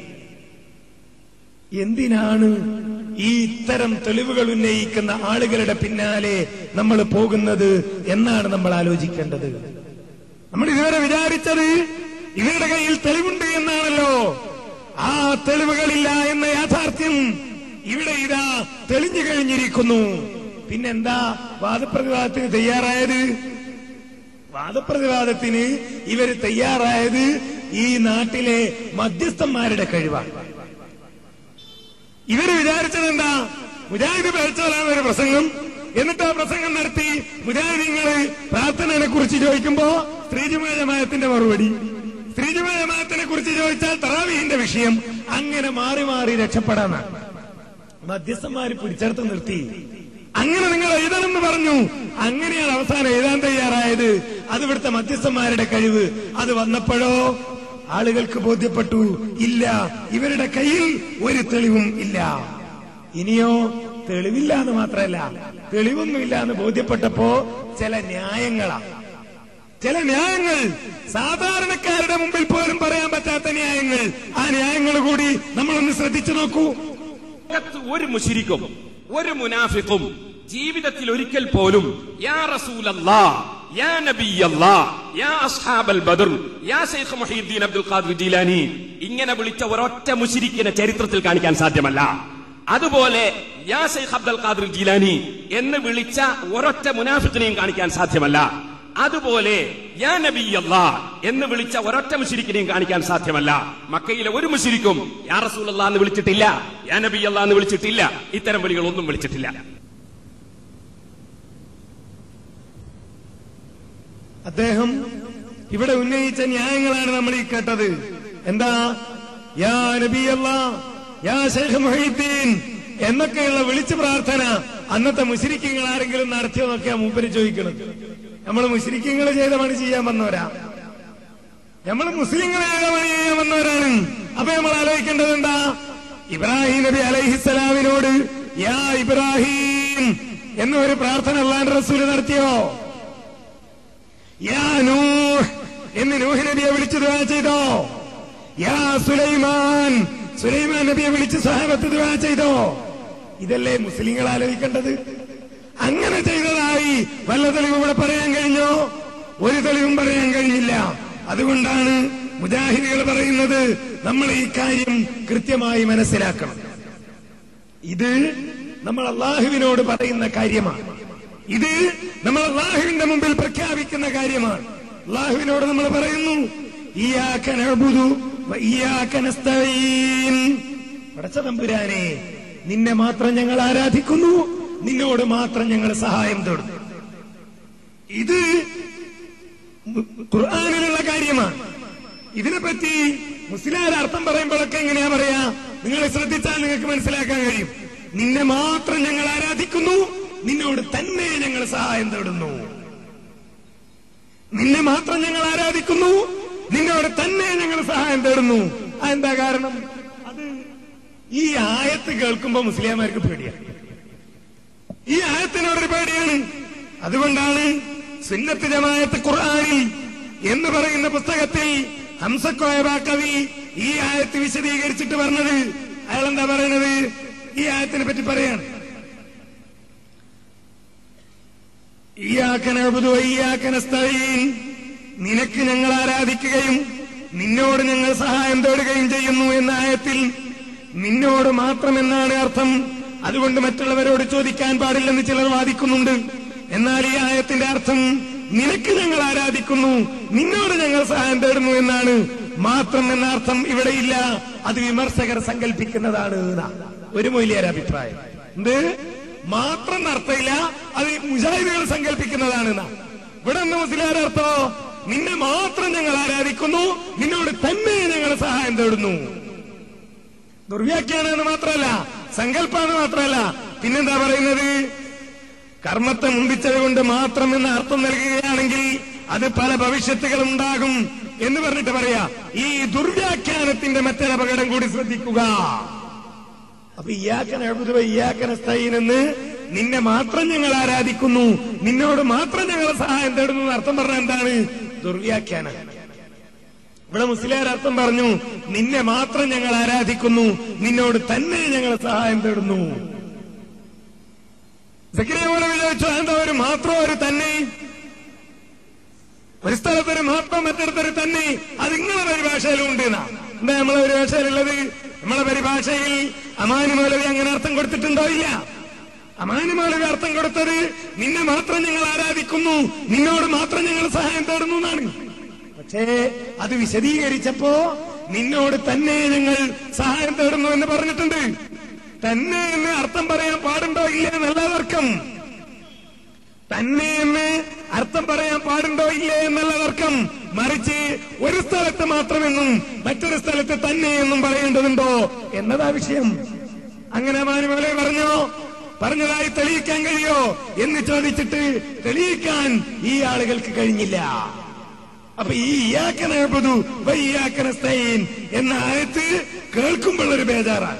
എന്തിനാണ് ഈ ഇത്തരം തെളിവുകൾ ഉന്നയിക്കുന്ന ആളുകളുടെ പിന്നാലെ നമ്മൾ പോകുന്നത് എന്നാണ് നമ്മൾ ആലോചിക്കേണ്ടത്. നമ്മൾ ഇതുവരെ വിചാരിച്ചത് ഇവരുടെ കയ്യിൽ തെളിവുണ്ട് എന്നാണല്ലോ. ആ തെളിവുകളില്ല എന്ന യാഥാർത്ഥ്യം ഇവിടെ ഇതാ തെളിഞ്ഞു കഴിഞ്ഞിരിക്കുന്നു. പിന്നെന്താ വാദപ്രതിവാദത്തിന് തയ്യാറായത്? വാദപ്രതിവാദത്തിന് ഇവര് തയ്യാറായത് ഈ നാട്ടിലെ മധ്യസ്ഥന്മാരുടെ കഴിവാണ്. ഇവര് വിചാരിച്ചത് എന്താ? മുജാഹിദ് പേഴ്ചോലാണ് ഒരു പ്രസംഗം, എന്നിട്ട് ആ പ്രസംഗം നടത്തി മുജാഹിദീങ്ങള് പ്രാർത്ഥനയെ കുറിച്ച് ചോദിക്കുമ്പോ സ്ത്രീജുമാ ജമാഅത്തിന്റെ മറുപടി, സ്ത്രീജുമാ ജമാഅത്തിനെ കുറിച്ച് ചോദിച്ചാൽ തറാവീഹിന്റെ വിഷയം, അങ്ങനെ മാറി മാറി രക്ഷപ്പെടാനാണ് മധ്യസ്ഥന്മാര് പിടിച്ചെടുത്ത് നിർത്തി. അങ്ങനെ നിങ്ങൾ എഴുതണമെന്ന് പറഞ്ഞു. അങ്ങനെയാണ് അവസാനം എഴുതാൻ തയ്യാറായത്. അത് ഇവിടുത്തെ മധ്യസ്ഥന്മാരുടെ കഴിവ്. അത് വന്നപ്പോഴോ ആളുകൾക്ക് ബോധ്യപ്പെട്ടു, ഇല്ല, ഇവരുടെ കയ്യിൽ ഒരു തെളിവും ഇല്ല. ഇനിയോ തെളിവില്ല എന്ന് മാത്രമല്ല, തെളിവൊന്നുമില്ല എന്ന് ബോധ്യപ്പെട്ടപ്പോ ചില ന്യായങ്ങൾ സാധാരണക്കാരുടെ മുമ്പിൽ പോലും പറയാൻ പറ്റാത്ത ന്യായങ്ങൾ, ആ ന്യായങ്ങൾ കൂടി നമ്മളൊന്ന് ശ്രദ്ധിച്ചു നോക്കൂ. ഒരു മുശ്രിക്കും ഒരു മുനാഫിക്കും ജീവിതത്തിൽ ഒരിക്കൽ പോലും യാ റസൂലല്ലാഹ്, യാ നബിയല്ലാഹ്, യാ അസ്ഹാബൽ ബദർ, യാ ശൈഖ് മുഹീദ്ദീൻ അബ്ദുൽ ഖാദിർ ജീലാനി ഇങ്ങനെ വിളിച്ച ഒരൊറ്റ മുശ്രിക്കിനെ ചരിത്രത്തിൽ കാണിക്കാൻ സാധ്യമല്ല. അതുപോലെ യാ ശൈഖ് അബ്ദുൽ ഖാദിർ ജീലാനി എന്ന് വിളിച്ച ഒരൊറ്റ മുനാഫിക്കിനെയും കാണിക്കാൻ സാധ്യമല്ല. അതുപോലെ യാ നബിയല്ലാഹ് എന്ന് വിളിച്ച ഒരൊറ്റ മുശ്രിക്കിനെയും കാണിക്കാൻ സാധ്യമല്ല. മക്കയിലെ ഒരു മുശ്രിക്കും യാ റസൂലല്ലാഹ് എന്ന് വിളിച്ചിട്ടില്ല, യാ നബിയല്ലാഹ് എന്ന് വിളിച്ചിട്ടില്ല, ഇത്തരം വിളികളൊന്നും വിളിച്ചിട്ടില്ല. അദ്ദേഹം ഇവിടെ ഉന്നയിച്ച ന്യായങ്ങളാണ് നമ്മൾ ഈ കേട്ടത്. എന്താ? യാ നബിയല്ലാഹ്, യാ ശൈഖ് മുഹീദ്ദീൻ എന്നൊക്കെയുള്ള വിളിച്ചു പ്രാർത്ഥന അന്നത്തെ മുശ്രിക്കുകൾ ആരെങ്കിലും നടത്തിയോന്നൊക്കെയാ മൂപ്പര് ചോദിക്കണം. നമ്മൾ മുശ്രിക്കുകൾ ചെയ്ത പണി ചെയ്യാൻ വന്നവരാ, നമ്മൾ മുസ്ലിങ്ങളെ ചെയ്ത പണി ചെയ്യാൻ വന്നവരാണ്. അപ്പൊ നമ്മൾ ആലോചിക്കേണ്ടത് എന്താ? ഇബ്രാഹിം നബി അലൈഹിസ്സലാമിനോട് യാ ഇബ്രാഹിം എന്നൊരു പ്രാർത്ഥന അല്ലാഹുവിന്റെ റസൂൽ നടത്തിയോ? യാ നൂഹ് എന്ന് നൂഹ് നബിയെ വിളിച്ചു ദുആ ചെയ്തോ? യാ സുലൈമാൻ, സുലൈമാൻ നബിയെ വിളിച്ച് സ്വഹാബത്ത് ദുആ ചെയ്തോ? ഇതല്ലേ മുസ്ലിങ്ങൾ ആലോചിക്കേണ്ടത്? അങ്ങനെ ചെയ്തതായി വല്ല തെളിവും ഇവിടെ പറയാൻ കഴിഞ്ഞോ? ഒരു തെളിവും പറയാൻ കഴിഞ്ഞില്ല. അതുകൊണ്ടാണ് മുജാഹിദുകൾ പറയുന്നത് നമ്മൾ ഈ കാര്യം കൃത്യമായി മനസ്സിലാക്കണം. ഇത് നമ്മൾ അള്ളാഹുവിനോട് പറയുന്ന കാര്യമാണ്. ഇത് നമ്മൾ അള്ളാഹുവിന്റെ മുമ്പിൽ പ്രഖ്യാപിക്കുന്ന കാര്യമാണ്. അള്ളാഹുവിനോട് നമ്മൾ പറയുന്നു, ഇയ്യാക നഅ്ബുദു വ ഇയ്യാക നസ്തഈൻ. പടച്ച തമ്പുരാനെ, നിന്നെ മാത്രം ഞങ്ങൾ ആരാധിക്കുന്നു, നിന്നോട് മാത്രം ഞങ്ങൾ സഹായം തേടുന്നു. ഇത് ഖുർആനിലുള്ള കാര്യമാണ്. ഇതിനെപ്പറ്റി മുസ്ലിം അർത്ഥം പറയുമ്പോഴൊക്കെ എങ്ങനെയാ പറയാ? നിങ്ങൾ ശ്രദ്ധിച്ചാൽ നിങ്ങൾക്ക് മനസ്സിലാക്കാൻ കഴിയും. നിന്നെ മാത്രം ഞങ്ങൾ ആരാധിക്കുന്നു, നിന്നോട് തന്നെ ഞങ്ങൾ സഹായം തേടുന്നു. നിന്നെ മാത്രം ഞങ്ങൾ ആരാധിക്കുന്നു, നിന്നോട് തന്നെ ഞങ്ങൾ സഹായം തേടുന്നു. അതെന്താ കാരണം? അത് ഈ ആയത്ത് കേൾക്കുമ്പോ മുസ്ലിംമാർക്ക് പേടിയാണ്. ഈ ആയത്തിനോടൊരു പേടിയാണ്. അതുകൊണ്ടാണ് സുന്നത്ത് ജമാഅത്ത് ഖുർആനിൽ എന്ന് പറയുന്ന പുസ്തകത്തിൽ ഹംസക്കോയ കവി ഈ ആയത്ത് വിശദീകരിച്ചിട്ട് പറഞ്ഞത്, അയാൾ എന്താ പറയുന്നത്? ഈ ആയത്തിനെ പറ്റി പറയാണ്, ഇയ്യാക നഅ്ബുദു വ ഇയ്യാക നസ്തഈൻ, നിനക്ക് ഞങ്ങൾ ആരാധിക്കുകയും നിന്നോട് ഞങ്ങൾ സഹായം തേടുകയും ചെയ്യുന്നു എന്ന ആയത്തിൽ നിന്നോട് മാത്രമെന്നാണ് അർത്ഥം. അതുകൊണ്ട് മറ്റുള്ളവരോട് ചോദിക്കാൻ പാടില്ലെന്ന് ചിലർ വാദിക്കുന്നുണ്ട്. എന്നാൽ ഈ ആയത്തിന്റെ അർത്ഥം നിനക്ക് ഞങ്ങൾ ആരാധിക്കുന്നു, നിന്നോട് ഞങ്ങൾ സഹായം തേടുന്നു എന്നാണ്. മാത്രം എന്ന അർത്ഥം ഇവിടെയില്ല. അത് വിമർശകർ സങ്കല്പിക്കുന്നതാണ് ഒരു മൊയ്ലിയാരുടെ അഭിപ്രായം. എന്ത് മാത്രം അർത്ഥമില്ല, അത് മുജാഹിദുകൾ സങ്കല്പിക്കുന്നതാണ്. ഇവിടെ നിന്ന് മുസ്ലിയാരുടെ അർത്ഥോ നിന്നെ മാത്രം ഞങ്ങൾ ആരാധിക്കുന്നു, നിന്നോട് തന്നെ ഞങ്ങൾ സഹായം തേടുന്നു. ദുർവ്യാഖ്യാനാണ് മാത്രമല്ല, സങ്കല്പാണ് മാത്രമല്ല. പിന്നെന്താ പറയുന്നത്? കർമ്മത്തെ മുമ്പിച്ചത് കൊണ്ട് മാത്രം എന്ന അർത്ഥം നൽകുകയാണെങ്കിൽ അത് പല ഭവിഷ്യത്തുകളും ഉണ്ടാകും എന്ന് പറഞ്ഞിട്ട് പറയാ. ഈ ദുർവ്യാഖ്യാനത്തിന്റെ മറ്റൊരു അപകടം കൂടി ശ്രദ്ധിക്കുക. അപ്പൊ ഇയ്യാക നഅ്ബുദു വ ഇയ്യാക നസ്തഈൻ എന്ന് നിന്നെ മാത്രം ഞങ്ങൾ ആരാധിക്കുന്നു, നിന്നോട് മാത്രം ഞങ്ങൾ സഹായം തേടുന്നു എന്ന് അർത്ഥം പറഞ്ഞാൽ എന്താണ്? ദുർവ്യാഖ്യാനം. ഇവിടെ മുസ്ലിയാർ അർത്ഥം പറഞ്ഞു, നിന്നെ മാത്രം ഞങ്ങൾ ആരാധിക്കുന്നു, നിന്നോട് തന്നെ ഞങ്ങൾ സഹായം തേടുന്നു. സക്കരിയ മൗലവി ചോദിച്ചു, എന്താ ഒരു മാത്രം ഒരു തന്നെ? ഒരു സ്ഥലത്തൊരു മാത്രം, മറ്റിടത്തൊരു തന്നെ, അത് ഇങ്ങനെ പരിഭാഷയിലും ഉണ്ട്. എന്താ നമ്മളെ പരിഭാഷയിലുള്ളത്? നമ്മളെ പരിഭാഷയിൽ അമാനി മൗലവി അങ്ങനെ അർത്ഥം കൊടുത്തിട്ടുണ്ടോ? ഇല്ല. അമാനി മൗലവി അർത്ഥം കൊടുത്തത് നിന്നെ മാത്രം ഞങ്ങൾ ആരാധിക്കുന്നു, നിന്നോട് മാത്രം ഞങ്ങൾ സഹായം തേടുന്നു എന്നാണ്. പക്ഷേ അത് വിശദീകരിച്ചപ്പോ നിന്നോട് തന്നെ ഞങ്ങൾ സഹായം തേടുന്നു എന്ന് പറഞ്ഞിട്ടുണ്ട്. തന്നെ എന്ന് അർത്ഥം പറയാൻ പാടുണ്ടോ ഇല്ല എന്നല്ല തർക്കം. തന്നെ എന്ന് അർത്ഥം പറയാൻ പാടുണ്ടോ ഇല്ലേ എന്നല്ല തർക്കം. മറിച്ച് ഒരു സ്ഥലത്ത് മാത്രമെന്നും മറ്റൊരു സ്ഥലത്ത് തന്നെ എന്നും പറയേണ്ടതുണ്ടോ എന്നതാ വിഷയം. അങ്ങനെ മാനുമോലെ പറഞ്ഞതായി തെളിയിക്കാൻ കഴിയോ എന്ന് ചോദിച്ചിട്ട് തെളിയിക്കാൻ ഈ ആളുകൾക്ക് കഴിഞ്ഞില്ല. അപ്പൊ ഈ ഇയ്യാക നഅ്ബുദു വ ഇയ്യാക നസ്തഈൻ എന്ന ആയത്ത് കേൾക്കുമ്പോഴൊരു ബേജാറാണ്.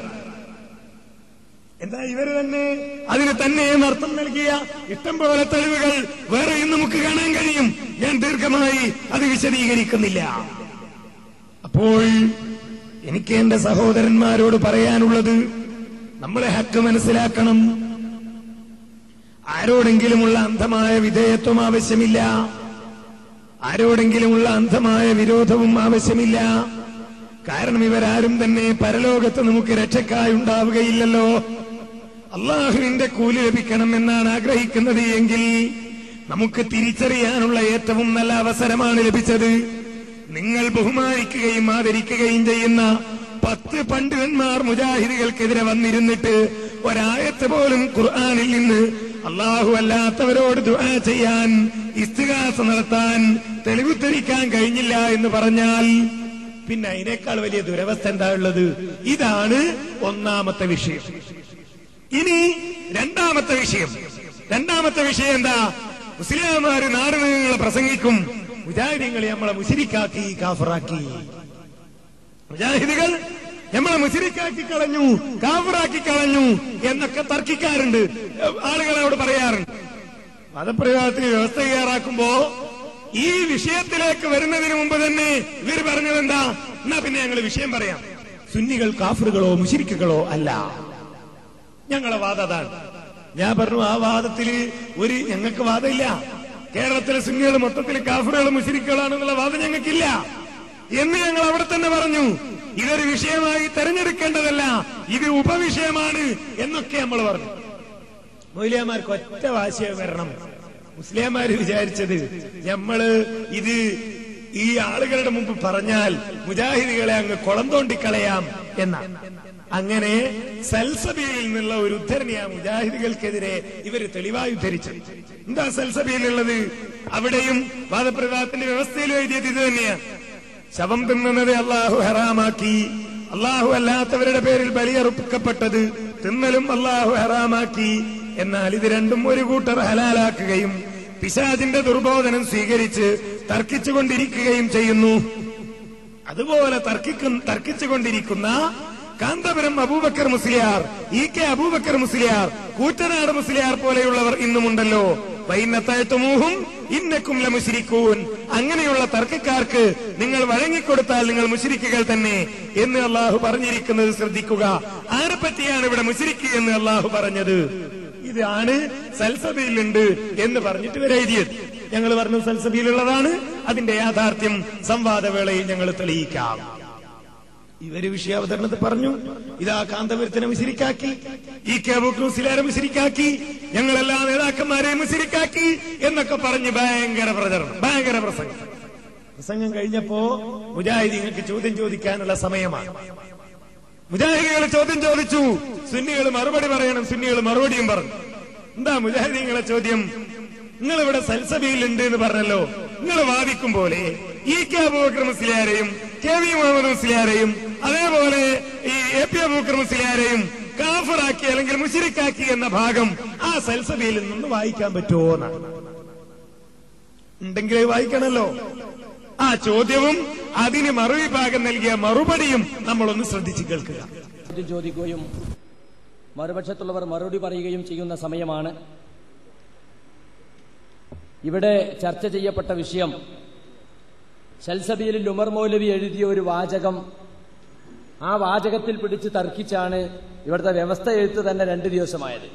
എന്താ ഇവര് തന്നെ അതിന് തന്നെ എന്നർത്ഥം നൽകിയ ഇഷ്ടം പോലെ തെളിവുകൾ വേറെയും നമുക്ക് കാണാൻ കഴിയും. ഞാൻ ദീർഘമായി അത് വിശദീകരിക്കുന്നില്ല. അപ്പോൾ എനിക്ക് എന്റെ സഹോദരന്മാരോട് പറയാനുള്ളത്, നമ്മളെ ഹക്ക് മനസ്സിലാക്കണം. ആരോടെങ്കിലുമുള്ള അന്ധമായ വിധേയത്വം ആവശ്യമില്ല. ആരോടെങ്കിലുമുള്ള അന്ധമായ വിരോധവും ആവശ്യമില്ല. കാരണം ഇവരാരും തന്നെ പരലോകത്ത് നമുക്ക് രക്ഷക്കായി ഉണ്ടാവുകയില്ലല്ലോ. അള്ളാഹുവിന്റെ കൂലി ലഭിക്കണം എന്നാണ് ആഗ്രഹിക്കുന്നത് എങ്കിൽ നമുക്ക് തിരിച്ചറിയാനുള്ള ഏറ്റവും നല്ല അവസരമാണ് ലഭിച്ചത്. നിങ്ങൾ ബഹുമാനിക്കുകയും ആദരിക്കുകയും ചെയ്യുന്ന 10 പണ്ഡിതന്മാർ മുജാഹിദുകൾക്കെതിരെ വന്നിരുന്നിട്ട് ഒരായത്ത് പോലും ഖുർആനിൽ നിന്ന് അള്ളാഹു അല്ലാത്തവരോട് ദുആ ചെയ്യാൻ, ഇസ്തിഗാസ നടത്താൻ, തെളിവുദ്ധരിക്കാൻ കഴിഞ്ഞില്ല എന്ന് പറഞ്ഞാൽ പിന്നെ അതിനേക്കാൾ വലിയ ദുരവസ്ഥ എന്താ ഉള്ളത്? ഇതാണ് ഒന്നാമത്തെ വിഷയം. ഇനി രണ്ടാമത്തെ വിഷയം എന്താ? മുസ്ലിംമാര് നാട് നീളെ പ്രസംഗിക്കും, മുജാഹിദീങ്ങളെ നമ്മളെ മുശ്രിക്കാക്കി, കാഫറാക്കി. മുജാഹിദുകൾ നമ്മളെ മുശ്രിക്കാക്കി കളഞ്ഞു, കാഫറാക്കി കളഞ്ഞു എന്നൊക്കെ തർക്കിക്കാറുണ്ട്, ആളുകളോട് പറയാറുണ്ട്. മതപ്രയോഗത്തിന് വ്യവസ്ഥ തയ്യാറാക്കുമ്പോ ഈ വിഷയത്തിലേക്ക് വരുന്നതിന് മുമ്പ് തന്നെ ഇവർ പറഞ്ഞത് എന്താ? എന്നാ പിന്നെ ഞങ്ങൾ വിഷയം പറയാം. സുന്നികൾ കാഫറുകളോ മുശ്രിക്കുകളോ അല്ല. ഞങ്ങളെ വാദം അതാണ്. ഞാൻ പറഞ്ഞു, ആ വാദത്തില് ഞങ്ങൾക്ക് വാദമില്ല. കേരളത്തിലെ സുന്നികൾ മൊത്തത്തിൽ കാഫറുകളും മുശ്രിക്കുകളാണെന്നുള്ള വാദം ഞങ്ങൾക്കില്ല എന്ന് ഞങ്ങൾ അവിടെ തന്നെ പറഞ്ഞു. ഇതൊരു വിഷയമായി തെരഞ്ഞെടുക്കേണ്ടതല്ല, ഇത് ഉപവിഷയമാണ് എന്നൊക്കെ നമ്മൾ പറഞ്ഞു. മൗലവിമാർക്ക് ഒറ്റ വാശിയ വരണം. മുസ്ലിംമാര് വിചാരിച്ചത് ഇത് ഈ ആളുകളുടെ മുമ്പ് പറഞ്ഞാൽ മുജാഹിദുകളെ അങ്ങ് കുളം തോണ്ടിക്കളയാം എന്നാണ്. അങ്ങനെ സൽസബിയിൽ നിന്നുള്ള ഒരു ഉദ്ധരണിയാ മുജാഹിദുകൾക്കെതിരെ ഇവര് തെളിവായി ഉദ്ധരിച്ചത്. എന്താ സൽസബിയിലുള്ളത്? അവിടെയും വാദപ്രതിവാദത്തിന്റെ വ്യവസ്ഥയിൽ എഴുതിയത് ഇത് തന്നെയാണ്. ശവം തിന്നുന്നത് അള്ളാഹു ഹറാമാക്കി, അള്ളാഹു അല്ലാത്തവരുടെ പേരിൽ ബലിയറുപ്പിക്കപ്പെട്ടത് തിന്നലും അള്ളാഹു ഹറാമാക്കി. എന്നാൽ ഇത് രണ്ടും ഒരു കൂട്ടർ ഹലാലാക്കുകയും പിശാചിന്റെ ദുർബോധനം സ്വീകരിച്ച് തർക്കിച്ചുകൊണ്ടിരിക്കുകയും ചെയ്യുന്നു. അതുപോലെ തർക്കിച്ചുകൊണ്ടിരിക്കുന്ന കാന്തപുരം അബൂബക്കർ മുസ്ലിയാർ, ഇ.കെ. അബൂബക്കർ മുസ്ലിയാർ, കൂറ്റനാട് മുസ്ലിയാർ പോലെയുള്ളവർ ഇന്നുമുണ്ടല്ലോ. വൈന്നത്താഴ്ത്തുമൂഹും ഇന്നക്കും ലമുശ്രിക്കൂൻ. അങ്ങനെയുള്ള തർക്കക്കാർക്ക് നിങ്ങൾ വഴങ്ങിക്കൊടുത്താൽ നിങ്ങൾ മുശ്രിക്കുകൾ തന്നെ എന്ന് അള്ളാഹു പറഞ്ഞിരിക്കുന്നത് ശ്രദ്ധിക്കുക. ആരെ പറ്റിയാണ് ഇവിടെ മുശ്രിക്ക് എന്ന് അള്ളാഹു പറഞ്ഞത്? ഇതാണ് സൽസബിയിലുണ്ട് എന്ന് പറഞ്ഞിട്ട് ഇവർ എഴുതിയത്. ഞങ്ങൾ പറഞ്ഞു സൽസബിയിലുള്ളതാണ്, അതിന്റെ യാഥാർത്ഥ്യം സംവാദവേളയിൽ ഞങ്ങൾ തെളിയിക്കാം. ഇവര് വിഷയാവതരണത്തിൽ പറഞ്ഞു, ഇതാ കാന്തപുരത്തിനെ മുശ്രിക്കാക്കി, ഇ.കെ. അബൂബക്കർ മുസ്ലിയാരെ മുശ്രിക്കാക്കി, ഞങ്ങളെല്ലാ നേതാക്കന്മാരെയും മുശ്രിക്കാക്കി എന്നൊക്കെ പറഞ്ഞ് ഭയങ്കര പ്രചരണം, ഭയങ്കര പ്രസംഗം കഴിഞ്ഞപ്പോ മുജാഹിദീങ്ങൾക്ക് ചോദ്യം ചോദിക്കാനുള്ള സമയമാണ്. മുജാഹിദീകൾ ചോദ്യം ചോദിച്ചു, സുന്നികൾ മറുപടി പറയണം. സുന്നികൾ മറുപടിയും പറഞ്ഞു. എന്താ മുജാഹിദീങ്ങളെ ചോദ്യം? നിങ്ങളിവിടെ സൽസബിയിലുണ്ട് എന്ന് പറഞ്ഞല്ലോ, നിങ്ങൾ വാദിക്കും പോലെ ഇ.കെ. അബൂബക്കർ മുസ്ലിയാരെയും കെ.വി. മുഹമ്മദ് മുസ്ലിയാരെയും അതേപോലെ ഈ എ.പി. അബൂബക്കർ മുസ്ലിയാരെയും കാഫറാക്കി അല്ലെങ്കിൽ മുശ്രിക്കാക്കി എന്ന ഭാഗം ആ സൽസബിയിൽ നിന്ന് വായിക്കാൻ പറ്റുമോ എന്നാണ്. ഉണ്ടെങ്കിലേ വായിക്കണല്ലോ. ആ ചോദ്യവും അതിന് മറുവിഭാഗം നൽകിയ മറുപടിയും നമ്മളൊന്ന് ശ്രദ്ധിച്ച് കേൾക്കുക. ചോദിക്കുകയും മറുപക്ഷത്തുള്ളവർ മറുപടി പറയുകയും ചെയ്യുന്ന സമയമാണ്. ഇവിടെ ചർച്ച ചെയ്യപ്പെട്ട വിഷയം സൽസബിയിൽ ഉമർ മൗലവി എഴുതിയ ഒരു വാചകം, ആ വാചകത്തിൽ പിടിച്ച് തർക്കിച്ചാണ് ഇവിടുത്തെ വ്യവസ്ഥ എഴുത്ത് തന്നെ 2 ദിവസമായത്.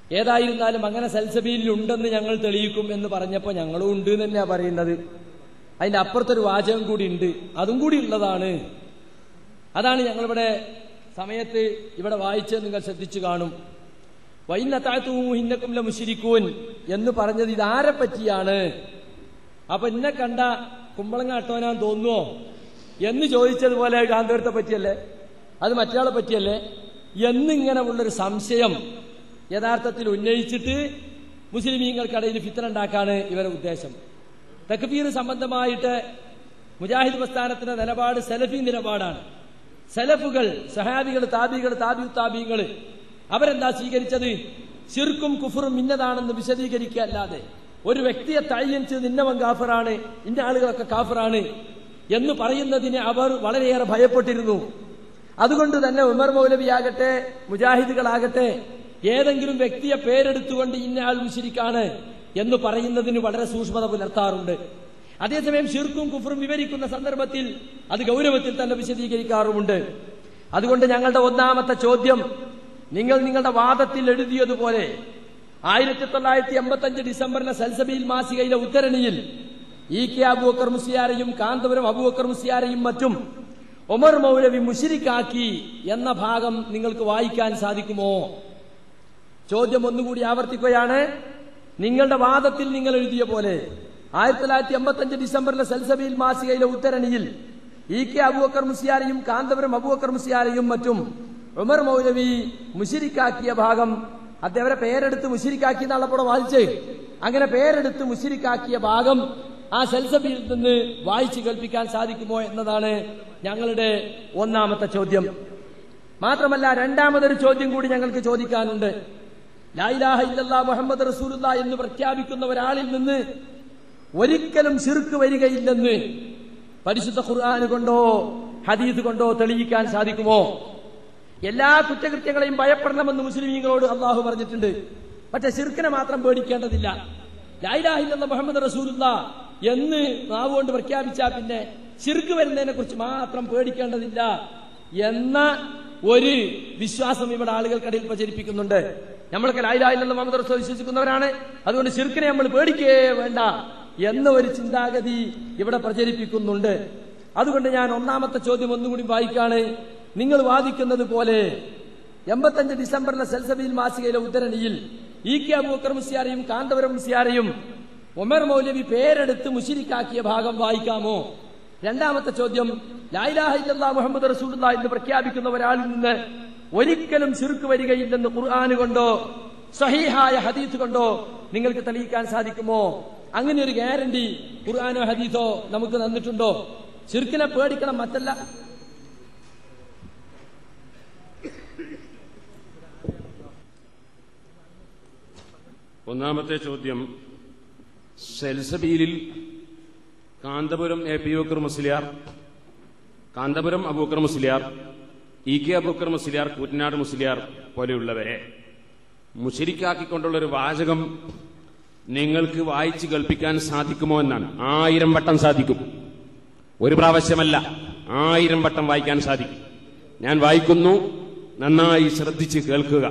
ഏതായിരുന്നാലും അങ്ങനെ സൽസബിയിൽ ഉണ്ടെന്ന് ഞങ്ങൾ തെളിയിക്കും എന്ന് പറഞ്ഞപ്പോൾ ഞങ്ങളും ഉണ്ട് തന്നെയാ പറയുന്നത്. അതിന്റെ അപ്പുറത്തൊരു വാചകം കൂടി ഉണ്ട്, അതും കൂടി ഉള്ളതാണ്. അതാണ് ഞങ്ങളിവിടെ സമയത്ത് ഇവിടെ വായിച്ചത് നിങ്ങൾ ശ്രദ്ധിച്ചു കാണും. വൈന്നത്താഴത്തും മുശ്രിക്കൂൻ എന്ന് പറഞ്ഞത് ഇതാരെ പറ്റിയാണ്? അപ്പൊ ഇന്നെ കണ്ട കുമ്പളങ്ങ അട്ടോനാൻ തോന്നുവോ എന്ന് ചോദിച്ചതുപോലെ ഗാന്ധീരത്തെ പറ്റിയല്ലേ, അത് മറ്റയാളെ പറ്റിയല്ലേ എന്നിങ്ങനെ ഉള്ളൊരു സംശയം യഥാർത്ഥത്തിൽ ഉന്നയിച്ചിട്ട് മുസ്ലിമീങ്ങൾക്കിടയിൽ ഫിത്ന ഉണ്ടാക്കാണ് ഇവരുടെ ഉദ്ദേശം. തക്ഫീർ സംബന്ധമായിട്ട് മുജാഹിദ് പ്രസ്ഥാനത്തിന്റെ നിലപാട് സലഫി നിലപാടാണ്. സലഫുകൾ, സഹാബികൾ, താബികൾ, താബികൾ അവരെന്താ സ്വീകരിച്ചത്? ശിർക്കും കുഫറും ഇന്നതാണെന്ന് വിശദീകരിക്കല്ലാതെ ഒരു വ്യക്തിയെ തയ്യം ചെയ്ത് ഇന്നവൻ കാഫറാണ്, ഇന്ന ആളുകളൊക്കെ കാഫറാണ് എന്ന് പറയുന്നതിന് അവർ വളരെയേറെ ഭയപ്പെട്ടിരുന്നു. അതുകൊണ്ട് തന്നെ ഉമർ മൗലവിയാകട്ടെ മുജാഹിദുകളാകട്ടെ ഏതെങ്കിലും വ്യക്തിയെ പേരെടുത്തുകൊണ്ട് ഇന്ന ആൾ മുശ്രിക്കാണ് എന്ന് പറയുന്നതിന് വളരെ സൂക്ഷ്മത പുലർത്താറുണ്ട്. അതേസമയം ശിർക്കും കുഫറും വിവരിക്കുന്ന സന്ദർഭത്തിൽ അത് ഗൗരവത്തിൽ തന്നെ വിശദീകരിക്കാറുമുണ്ട്. അതുകൊണ്ട് ഞങ്ങളുടെ ഒന്നാമത്തെ ചോദ്യം, നിങ്ങൾ നിങ്ങളുടെ വാദത്തിൽ എഴുതിയതുപോലെ 1985 ഡിസംബറിലെ സൽസബീൽ മാസികയിലെ ഉദ്ധരണിയിൽ EK അബൂബക്കർ മുസ്ലിയാരെയും കാന്തപുരം അബൂബക്കർ മുസ്ലിയാരെയും മറ്റും ഉമർ മൗലവി മുശ്രിക്കാക്കി എന്ന ഭാഗം നിങ്ങൾക്ക് വായിക്കാൻ സാധിക്കുമോ? ചോദ്യം ഒന്നുകൂടി ആവർത്തിക്കുകയാണ്. നിങ്ങളുടെ വാദത്തിൽ നിങ്ങൾ എഴുതിയ പോലെ 1985 ഡിസംബറിലെ സൽസബീൽ മാസികയിലെ ഉദ്ധരണിയിൽ EK അബൂബക്കർ മുസ്ലിയാരെയും കാന്തപുരം അബൂബക്കർ മുസ്ലിയാരെയും മറ്റും ഉമർ മൗലവി മുശ്രിക്കാക്കിയ ഭാഗം അദ്ദേഹത്തെ പേരെടുത്ത് മുശ്രിക്കാക്കി എന്നാളപ്പോടെ വായിച്ചേ. അങ്ങനെ പേരെടുത്ത് മുശ്രിക്കാക്കിയ ഭാഗം ആ സൽസബിയിൽ നിന്ന് വായിച്ചു കേൾപ്പിക്കാൻ സാധിക്കുമോ എന്നതാണ് ഞങ്ങളുടെ ഒന്നാമത്തെ ചോദ്യം. മാത്രമല്ല രണ്ടാമതൊരു ചോദ്യം കൂടി ഞങ്ങൾക്ക് ചോദിക്കാനുണ്ട്. ലാ ഇലാഹ ഇല്ലല്ലാഹ് മുഹമ്മദ് റസൂലുള്ളാഹ് എന്ന് പ്രഖ്യാപിക്കുന്ന ഒരാളിൽ നിന്ന് ഒരിക്കലും ശിർക്ക് വരികയില്ലെന്ന് പരിശുദ്ധ ഖുർആൻ കൊണ്ടോ ഹദീസ് കൊണ്ടോ തെളിയിക്കാൻ സാധിക്കുമോ? എല്ലാ കുറ്റകൃത്യങ്ങളെയും ഭയപ്പെടണമെന്ന് മുസ്ലിമീങ്ങളോട് അള്ളാഹു പറഞ്ഞിട്ടുണ്ട്. പക്ഷെ ശിർക്കിനെ മാത്രം പേടിക്കേണ്ടതില്ല. ലാ ഇലാഹ ഇല്ലല്ലാഹ് മുഹമ്മദ് റസൂലുള്ളാഹ് എന്ന് നാവ് കൊണ്ട് പ്രഖ്യാപിച്ചാൽ പിന്നെ ശിർക്ക് വരുന്നതിനെ കുറിച്ച് മാത്രം പേടിക്കേണ്ടതില്ല എന്ന ഒരു വിശ്വാസം ഇവിടെ ആളുകൾക്കിടയിൽ പ്രചരിപ്പിക്കുന്നുണ്ട്. നമ്മൾക്ക് ലാ ഇലാഹ ഇല്ലല്ലാഹ് മുഹമ്മദ് റസൂലുള്ളാഹി വിശ്വസിക്കുന്നവരാണ്, അതുകൊണ്ട് ശിർക്കിനെ നമ്മൾ പേടിക്കേ വേണ്ട എന്ന ഒരു ചിന്താഗതി ഇവിടെ പ്രചരിപ്പിക്കുന്നുണ്ട്. അതുകൊണ്ട് ഞാൻ ഒന്നാമത്തെ ചോദ്യം ഒന്നുകൂടി വായിക്കാണ്. നിങ്ങൾ വാദിക്കുന്നത് പോലെ 85 ഡിസംബറിലെ സൽസബീൽ മാസികയിലെ ഉദ്ധരണിയിൽ EK അബൂബക്കർ മുസ്ലിയാരെയും കാന്തപുരം മുസ്ലിയാരെയും ഉമർ മൗലവി പേരെടുത്ത് മുശ്രിക്കാക്കിയ ഭാഗം വായിക്കാമോ? രണ്ടാമത്തെ ചോദ്യം, ലാ ഇലാഹ ഇല്ലല്ലാഹ് മുഹമ്മദ് റസൂലുള്ളാഹി എന്ന് പ്രഖ്യാപിക്കുന്ന ഒരാളിൽ നിന്ന് ഒരിക്കലും ശിർക്ക് വരികയില്ലെന്ന് ഖുർആൻ കൊണ്ടോ സഹീഹായ ഹദീസ് കൊണ്ടോ നിങ്ങൾക്ക് തെളിയിക്കാൻ സാധിക്കുമോ? അങ്ങനെ ഒരു ഗ്യാരണ്ടി ഖുർആനോ ഹദീസോ നമുക്ക് തന്നിട്ടുണ്ടോ? ശിർക്കിനെ പേടിക്കണം, മറ്റല്ല. ഒന്നാമത്തെ ചോദ്യം, സൽസബീലിൽ കാന്തപുരം അബൂബക്കർ മുസ്ലിയാർ, കാന്തപുരം അബൂബക്കർ മുസ്ലിയാർ, EK അബൂബക്കർ മുസ്ലിയാർ, കൂറ്റനാട് മുസ്ലിയാർ പോലെയുള്ളവരെ മുശ്രിക്കാക്കിക്കൊണ്ടുള്ളൊരു വാചകം നിങ്ങൾക്ക് വായിച്ചു കേൾപ്പിക്കാൻ സാധിക്കുമോ എന്നാണ്. 1000 വട്ടം സാധിക്കും, ഒരു പ്രാവശ്യമല്ല, 1000 വട്ടം വായിക്കാൻ സാധിക്കും. ഞാൻ വായിക്കുന്നു, നന്നായി ശ്രദ്ധിച്ച് കേൾക്കുക.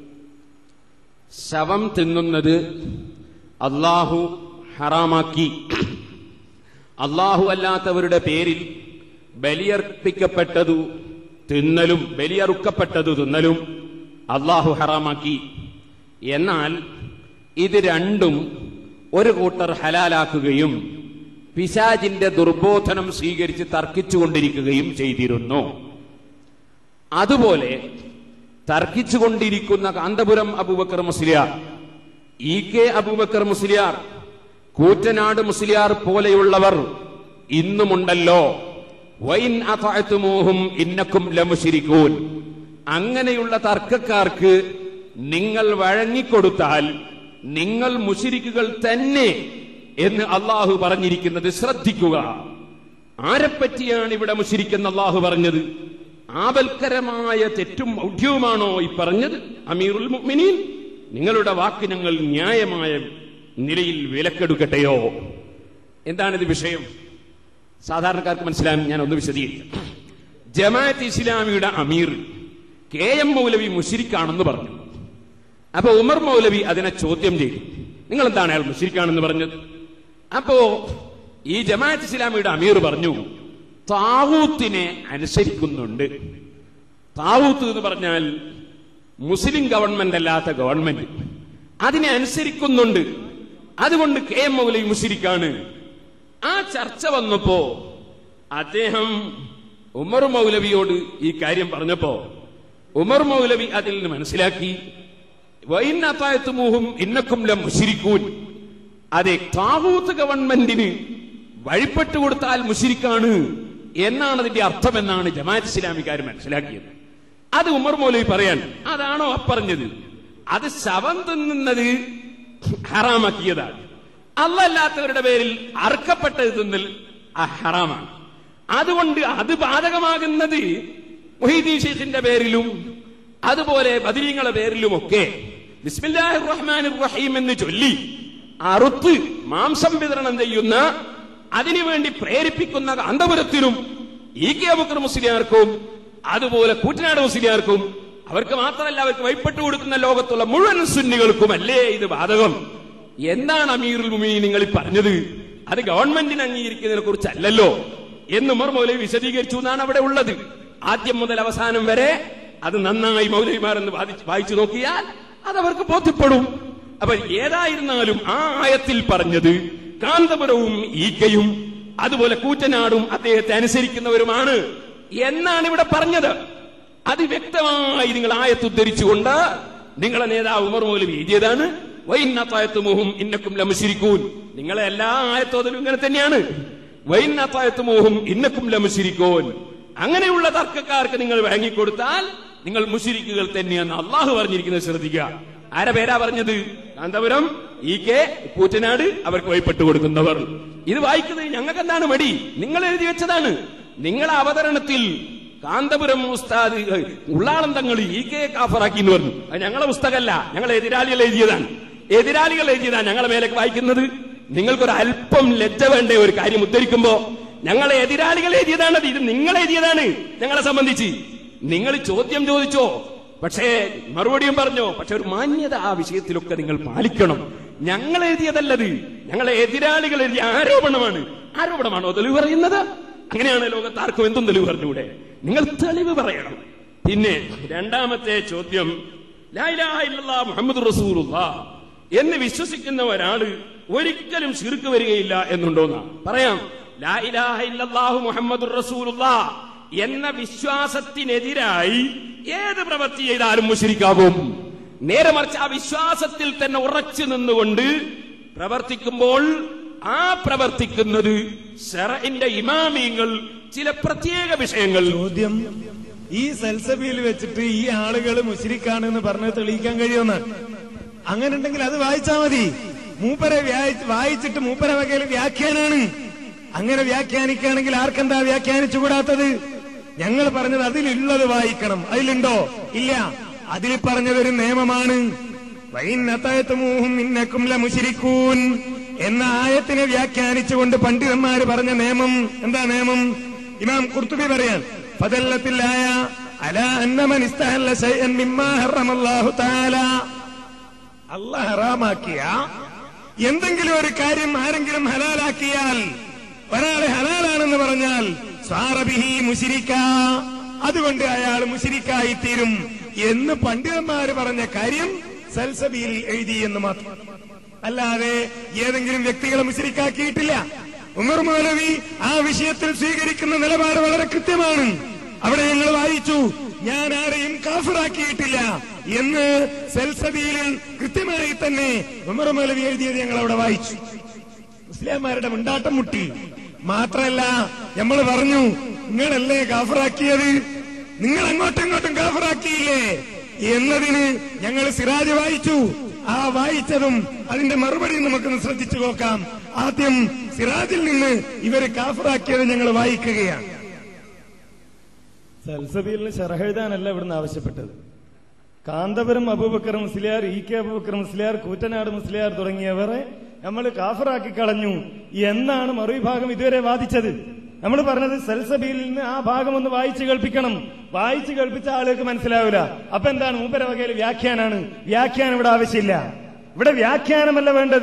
ശവം തിന്നുന്നത് അല്ലാഹു ഹറാമാക്കി. അല്ലാഹു അല്ലാത്തവരുടെ പേരിൽ ബലിയർപ്പിക്കപ്പെട്ടതു തിന്നലും ബലിയറുക്കപ്പെട്ടതു തിന്നലും അല്ലാഹു ഹറാമാക്കി. എന്നാൽ ഇത് രണ്ടും ഒരു കൂട്ടർ ഹലാലാക്കുകയും പിശാചിന്റെ ദുർബോധനം സ്വീകരിച്ച് തർക്കിച്ചുകൊണ്ടിരിക്കുകയും ചെയ്തിരുന്നു. അതുപോലെ തർക്കിച്ചുകൊണ്ടിരിക്കുന്ന കാന്തപുരം അബൂബക്കർ മുസ്ലിയാർ, EK അബൂബക്കർ മുസ്ലിയാർ, കൂറ്റനാട് മുസ്ലിയാർ പോലെയുള്ളവർ ഇന്നുമുണ്ടല്ലോ. വൈൻ അതഅ്തുമൂഹും ഇന്നക്കും ലമുശ്രികൂൻ. അങ്ങനെയുള്ള തർക്കക്കാർക്ക് നിങ്ങൾ വഴങ്ങിക്കൊടുത്താൽ നിങ്ങൾ മുശ്രിക്കുകൾ തന്നെ എന്ന് അള്ളാഹു പറഞ്ഞിരിക്കുന്നത് ശ്രദ്ധിക്കുക. ആരെപ്പറ്റിയാണ് ഇവിടെ മുശ്രിക്കെന്ന് അള്ളാഹു പറഞ്ഞത്? ആപൽക്കരമായ തെറ്റും ഔഢ്യവുമാണോ ഈ പറഞ്ഞത്? അമീറുൽ മുഅ്മിനീൻ, നിങ്ങളുടെ വാക്ക് ഞങ്ങൾ ന്യായമായ നിലയിൽ വിലക്കെടുക്കട്ടെയോ? എന്താണിത് വിഷയം? സാധാരണക്കാർക്ക് മനസ്സിലാകാൻ ഞാൻ ഒന്ന് വിശദീകരിക്കാം. ജമാഅത്ത് ഇസ്ലാമിയുടെ അമീർ KM മൗലവി മുശ്രിക്കാണെന്ന് പറഞ്ഞു. അപ്പൊ ഉമർ മൗലവി അതിനെ ചോദ്യം ചെയ്തു, നിങ്ങൾ എന്താണ് അയാൾ മുശ്രിക്കാണെന്ന് പറഞ്ഞത്? അപ്പോ ഈ ജമാഅത്ത് ഇസ്ലാമിയുടെ അമീർ പറഞ്ഞു, താവൂത്തിനെ അനുസരിക്കുന്നുണ്ട്. താവൂത്ത് എന്ന് പറഞ്ഞാൽ മുസ്ലിം ഗവൺമെന്റ് അല്ലാത്ത ഗവൺമെന്റ്, അതിനെ അനുസരിക്കുന്നുണ്ട്. അതുകൊണ്ട് KM മൗലവി മുശ്രിക്കാണ്. ആ ചർച്ച വന്നപ്പോ അദ്ദേഹം ഉമർ മൗലവിയോട് ഈ കാര്യം പറഞ്ഞപ്പോ ഉമർ മൗലവി അതിൽ നിന്ന് മനസ്സിലാക്കി, വഇൻ അതായതുമുഹും ഇന്നക്കും ലമുശ്രികൂൻ, അതെ, താവൂത്ത് ഗവൺമെന്റിന് വഴിപ്പെട്ടു കൊടുത്താൽ മുശ്രിക്കാണ് എന്നാണ് അതിന്റെ അർത്ഥമെന്നാണ് ജമാഅത്ത് ഇസ്ലാമിക്കാർ മനസ്സിലാക്കിയത്. അത് ഉമർ മൗലവി പറയാൻ, അതാണോ പറഞ്ഞത്? അത് ശവം തിന്നുന്നത് ഹറാമാക്കിയതാണ്. അല്ലാത്തവരുടെ പേരിൽ അർക്കപ്പെട്ടത് തിന്നൽ ഹറാമാണ്. അതുകൊണ്ട് അത് ബാധകമാകുന്നത് മുഹീദ്ദീൻ ശൈഖിന്റെ പേരിലും അതുപോലെ ബദരീങ്ങളുടെ പേരിലുമൊക്കെ ബിസ്മില്ലാഹിർ റഹ്മാനിർ റഹീം എന്ന് ചൊല്ലി അറുത്ത് മാംസം വിതരണം ചെയ്യുന്ന, അതിനുവേണ്ടി പ്രേരിപ്പിക്കുന്ന കാന്തപുരത്തിനും EK അബൂബക്കർ മുസ്ലിയാർക്കും അതുപോലെ കൂറ്റനാട് മുസ്ലിയാർക്കും, അവർക്ക് മാത്രമല്ല അവർക്ക് വഴിപ്പെട്ടു കൊടുക്കുന്ന ലോകത്തുള്ള മുഴുവൻ സുന്നികൾക്കും അല്ലേ ഇത് ബാധകം? എന്താണ് അമീറുൽ മുഅ്മിനീൻ നിങ്ങൾ പറഞ്ഞത്? അത് ഗവൺമെന്റിന് അംഗീകരിക്കുന്നതിനെ കുറിച്ചല്ലല്ലോ എന്ന് ഉമർ മൗലവി വിശദീകരിച്ചു എന്നാണ് അവിടെ ഉള്ളത്. ആദ്യം മുതൽ അവസാനം വരെ അത് നന്നായി മൗലവിമാരെന്ന് വായിച്ചു നോക്കിയാൽ അതവർക്ക് ബോധ്യപ്പെടും. അപ്പൊ ഏതായിരുന്നാലും ആ ആയത്തിൽ പറഞ്ഞത് കാന്തപുരവും ഈക്കയും അതുപോലെ കൂറ്റനാടും അദ്ദേഹത്തെ അനുസരിക്കുന്നവരുമാണ് എന്നാണ് ഇവിടെ പറഞ്ഞത്. അത് വ്യക്തമായി നിങ്ങൾ ആയത്ത് ഉദ്ധരിച്ചുകൊണ്ട് നിങ്ങളെ നേതാവ് ഉമർ മൗലവി എഴുതിയതാണ്. വഇൻ അതായതുമുഹും ഇന്നക്കും ലമുശ്രികൂൻ. നിങ്ങളെ എല്ലാ ആയത്തോതിലും ഇങ്ങനെ തന്നെയാണ്. വഇൻ അതായതുമുഹും ഇന്നക്കും ലമുശ്രികൂൻ. അങ്ങനെയുള്ള തർക്കക്കാർക്ക് നിങ്ങൾ വാങ്ങിക്കൊടുത്താൽ നിങ്ങൾ മുശ്രിക്കുകൾ തന്നെയാണ് അള്ളാഹു പറഞ്ഞിരിക്കുന്നത്. ശ്രദ്ധിക്കുക, ആരെ പേരാ പറഞ്ഞത്? കാന്തപുരം, EK, കൂറ്റനാട്, അവർക്ക് വഴിപ്പെട്ടു കൊടുക്കുന്നവർ. ഇത് വായിക്കുന്നത് ഞങ്ങൾക്ക് എന്താണ് മടി? നിങ്ങൾ എഴുതി വെച്ചതാണ്. നിങ്ങളെ അവതരണത്തിൽ കാന്തപുരം ഉസ്താദ് ഉള്ളാളം തങ്ങൾ EK കാഫറാക്കി എന്ന് പറഞ്ഞു. അത് ഞങ്ങളെ പുസ്തകമല്ല, ഞങ്ങളെ എതിരാളികൾ എഴുതിയതാണ്. ഞങ്ങളെ മേലേക്ക് വായിക്കുന്നത്. നിങ്ങൾക്കൊരു അല്പം ലജ്ജ വേണ്ടേ ഒരു കാര്യം ഉദ്ധരിക്കുമ്പോ? ഞങ്ങളെ എതിരാളികൾ എഴുതിയതാണത്, ഇത് നിങ്ങൾ എഴുതിയതാണ്. ഞങ്ങളെ സംബന്ധിച്ച് നിങ്ങൾ ചോദ്യം ചോദിച്ചോ, പക്ഷേ മറുപടിയും പറഞ്ഞോ, പക്ഷെ ഒരു മാന്യത ആ വിഷയത്തിലൊക്കെ നിങ്ങൾ പാലിക്കണം. ഞങ്ങൾ എഴുതിയതല്ലത്, ഞങ്ങളെ എതിരാളികൾ എഴുതിയ ആരോപണമാണോ തെളിവ് പറയുന്നത്? അങ്ങനെയാണ് ലോകത്താർക്കും എന്തും തെളിവ് പറഞ്ഞൂടെ? നിങ്ങൾ തെളിവ് പറയണം. പിന്നെ രണ്ടാമത്തെ ചോദ്യം, ലാ ഇലാഹ ഇല്ലല്ലാഹ് മുഹമ്മദുർ റസൂലുള്ളാഹ് എന്ന് വിശ്വസിക്കുന്ന ഒരാള് ഒരിക്കലും ശിർക്ക് വരികയില്ല എന്നുണ്ടോന്നാ? പറയാം. ലാ ഇലാഹ ഇല്ലല്ലാഹു മുഹമ്മദുർ റസൂലുള്ളാഹ് എന്ന വിശ്വാസത്തിനെതിരായി ഏത് പ്രവൃത്തി ചെയ്താലും മുശ്രിക്കാകും. നേരെ മറിച്ച് ആ വിശ്വാസത്തിൽ തന്നെ ഉറച്ചു നിന്നുകൊണ്ട് പ്രവർത്തിക്കുമ്പോൾ ആ പ്രവർത്തിക്കുന്നത് ശറഇന്റെ ഇമാമിയങ്ങൾ ചില പ്രത്യേക വിഷയങ്ങൾ. ചോദ്യം, ഈ സൽസബിയിൽ വെച്ചിട്ട് ഈ ആളുകൾ മുശ്രിക്കാണെന്ന് പറഞ്ഞ് തെളിയിക്കാൻ കഴിയുമെന്നാണ്. അങ്ങനെ ഉണ്ടെങ്കിൽ അത് വായിച്ചാൽ മതി. മൂപ്പരെ വായിച്ചിട്ട് മൂപ്പര വകയിൽ വ്യാഖ്യാനാണ്. അങ്ങനെ വ്യാഖ്യാനിക്കുകയാണെങ്കിൽ ആർക്കെന്താ വ്യാഖ്യാനിച്ചുകൂടാത്തത്? ഞങ്ങൾ പറഞ്ഞത് അതിലുള്ളത് വായിക്കണം. അതിലുണ്ടോ? ഇല്ല. അതിൽ പറഞ്ഞതൊരു നിയമമാണ്. വഇൻ അതായതുമുഹും ഇന്നക്കും ലമുശ്രികൂൻ എന്ന ആയത്തിനെ വ്യാഖ്യാനിച്ചുകൊണ്ട് പണ്ഡിതന്മാര് പറഞ്ഞ നിയമം എന്താ? നിയമം ഇമാം ഖുർത്തുബി പറയാൻ, ഫദല്ലത്തില്ലായ അലാ അന്ന മൻ ഇസ്തഹല്ല ശൈഅൻ മിമ്മാ ഹറമല്ലാഹു തആല, അല്ലാഹു ഹറാമാക്കിയ എന്തെങ്കിലും ഒരു കാര്യം ആരെങ്കിലും ഹലാലാക്കിയാൽ, ഒരാളെ ഹലാലാണെന്ന് പറഞ്ഞാൽ സാറബിഹി മുശ്രിക, അതുകൊണ്ട് അയാൾ മുശ്രിക്കായി തീരും എന്ന് പണ്ഡിതന്മാര് പറഞ്ഞ കാര്യം സൽസബിയിൽ എഴുതി എന്ന് മാത്രം. അല്ലാതെ ഏതെങ്കിലും വ്യക്തികളെ മുശ്രിക്കാക്കിയിട്ടില്ല. ഉമർ മൗലവി ആ വിഷയത്തിൽ സ്വീകരിക്കുന്ന നിലപാട് വളരെ കൃത്യമാണ്. അവിടെ ഞങ്ങൾ വായിച്ചു, ഞാൻ ആരെയും കാഫിറാക്കിയിട്ടില്ല എന്ന് സൽസബിയിൽ കൃത്യമായി തന്നെ ഉമർ മൗലവി എഴുതിയത് ഞങ്ങൾ അവിടെ വായിച്ചു. മുസ്ലിംമാരുടെ മുണ്ടാട്ടം മുട്ടി. മാത്രല്ല, നമ്മൾ പറഞ്ഞു, നിങ്ങളല്ലേ കാഫിറാക്കിയത്, നിങ്ങൾ അങ്ങോട്ടും ഇങ്ങോട്ടും കാഫിറാക്കിയില്ലേ എന്നതിന് ഞങ്ങൾ സിറാജ് വായിച്ചു. ആ വായിച്ചതും അതിന്റെ മറുപടിയും നമുക്കൊന്ന് ശ്രദ്ധിച്ചു നോക്കാം. ആദ്യം സിറാജിൽ നിന്ന് ഇവര് കാഫിറാക്കിയത് ഞങ്ങൾ വായിക്കുകയാണ്. സൽസബീലിന് ശറഹ് എഴുതാനല്ല ഇവിടുന്ന് ആവശ്യപ്പെട്ടത്. കാന്തപുരം അബൂബക്കർ മുസ്ലിയാർ, EK അബൂബക്കർ മുസ്ലിയാർ, കൂറ്റനാട് മുസ്ലിയാർ തുടങ്ങിയവരെ നമ്മൾ കാഫിറാക്കി കളഞ്ഞു എന്നാണ് മറുവിഭാഗം ഇതുവരെ വാദിച്ചത്. നമ്മൾ പറഞ്ഞത് സൽസബീലിൽ നിന്ന് ആ ഭാഗം ഒന്ന് വായിച്ചു കേൾപ്പിക്കണം. വായിച്ചു കേൾപ്പിച്ച ആളുകൾക്ക് മനസ്സിലാവില്ല. അപ്പൊ എന്താണ്? മൂപ്പര വകയിൽ വ്യാഖ്യാനാണ്. വ്യാഖ്യാനം ഇവിടെ ആവശ്യമില്ല. ഇവിടെ വ്യാഖ്യാനമല്ല വേണ്ടത്,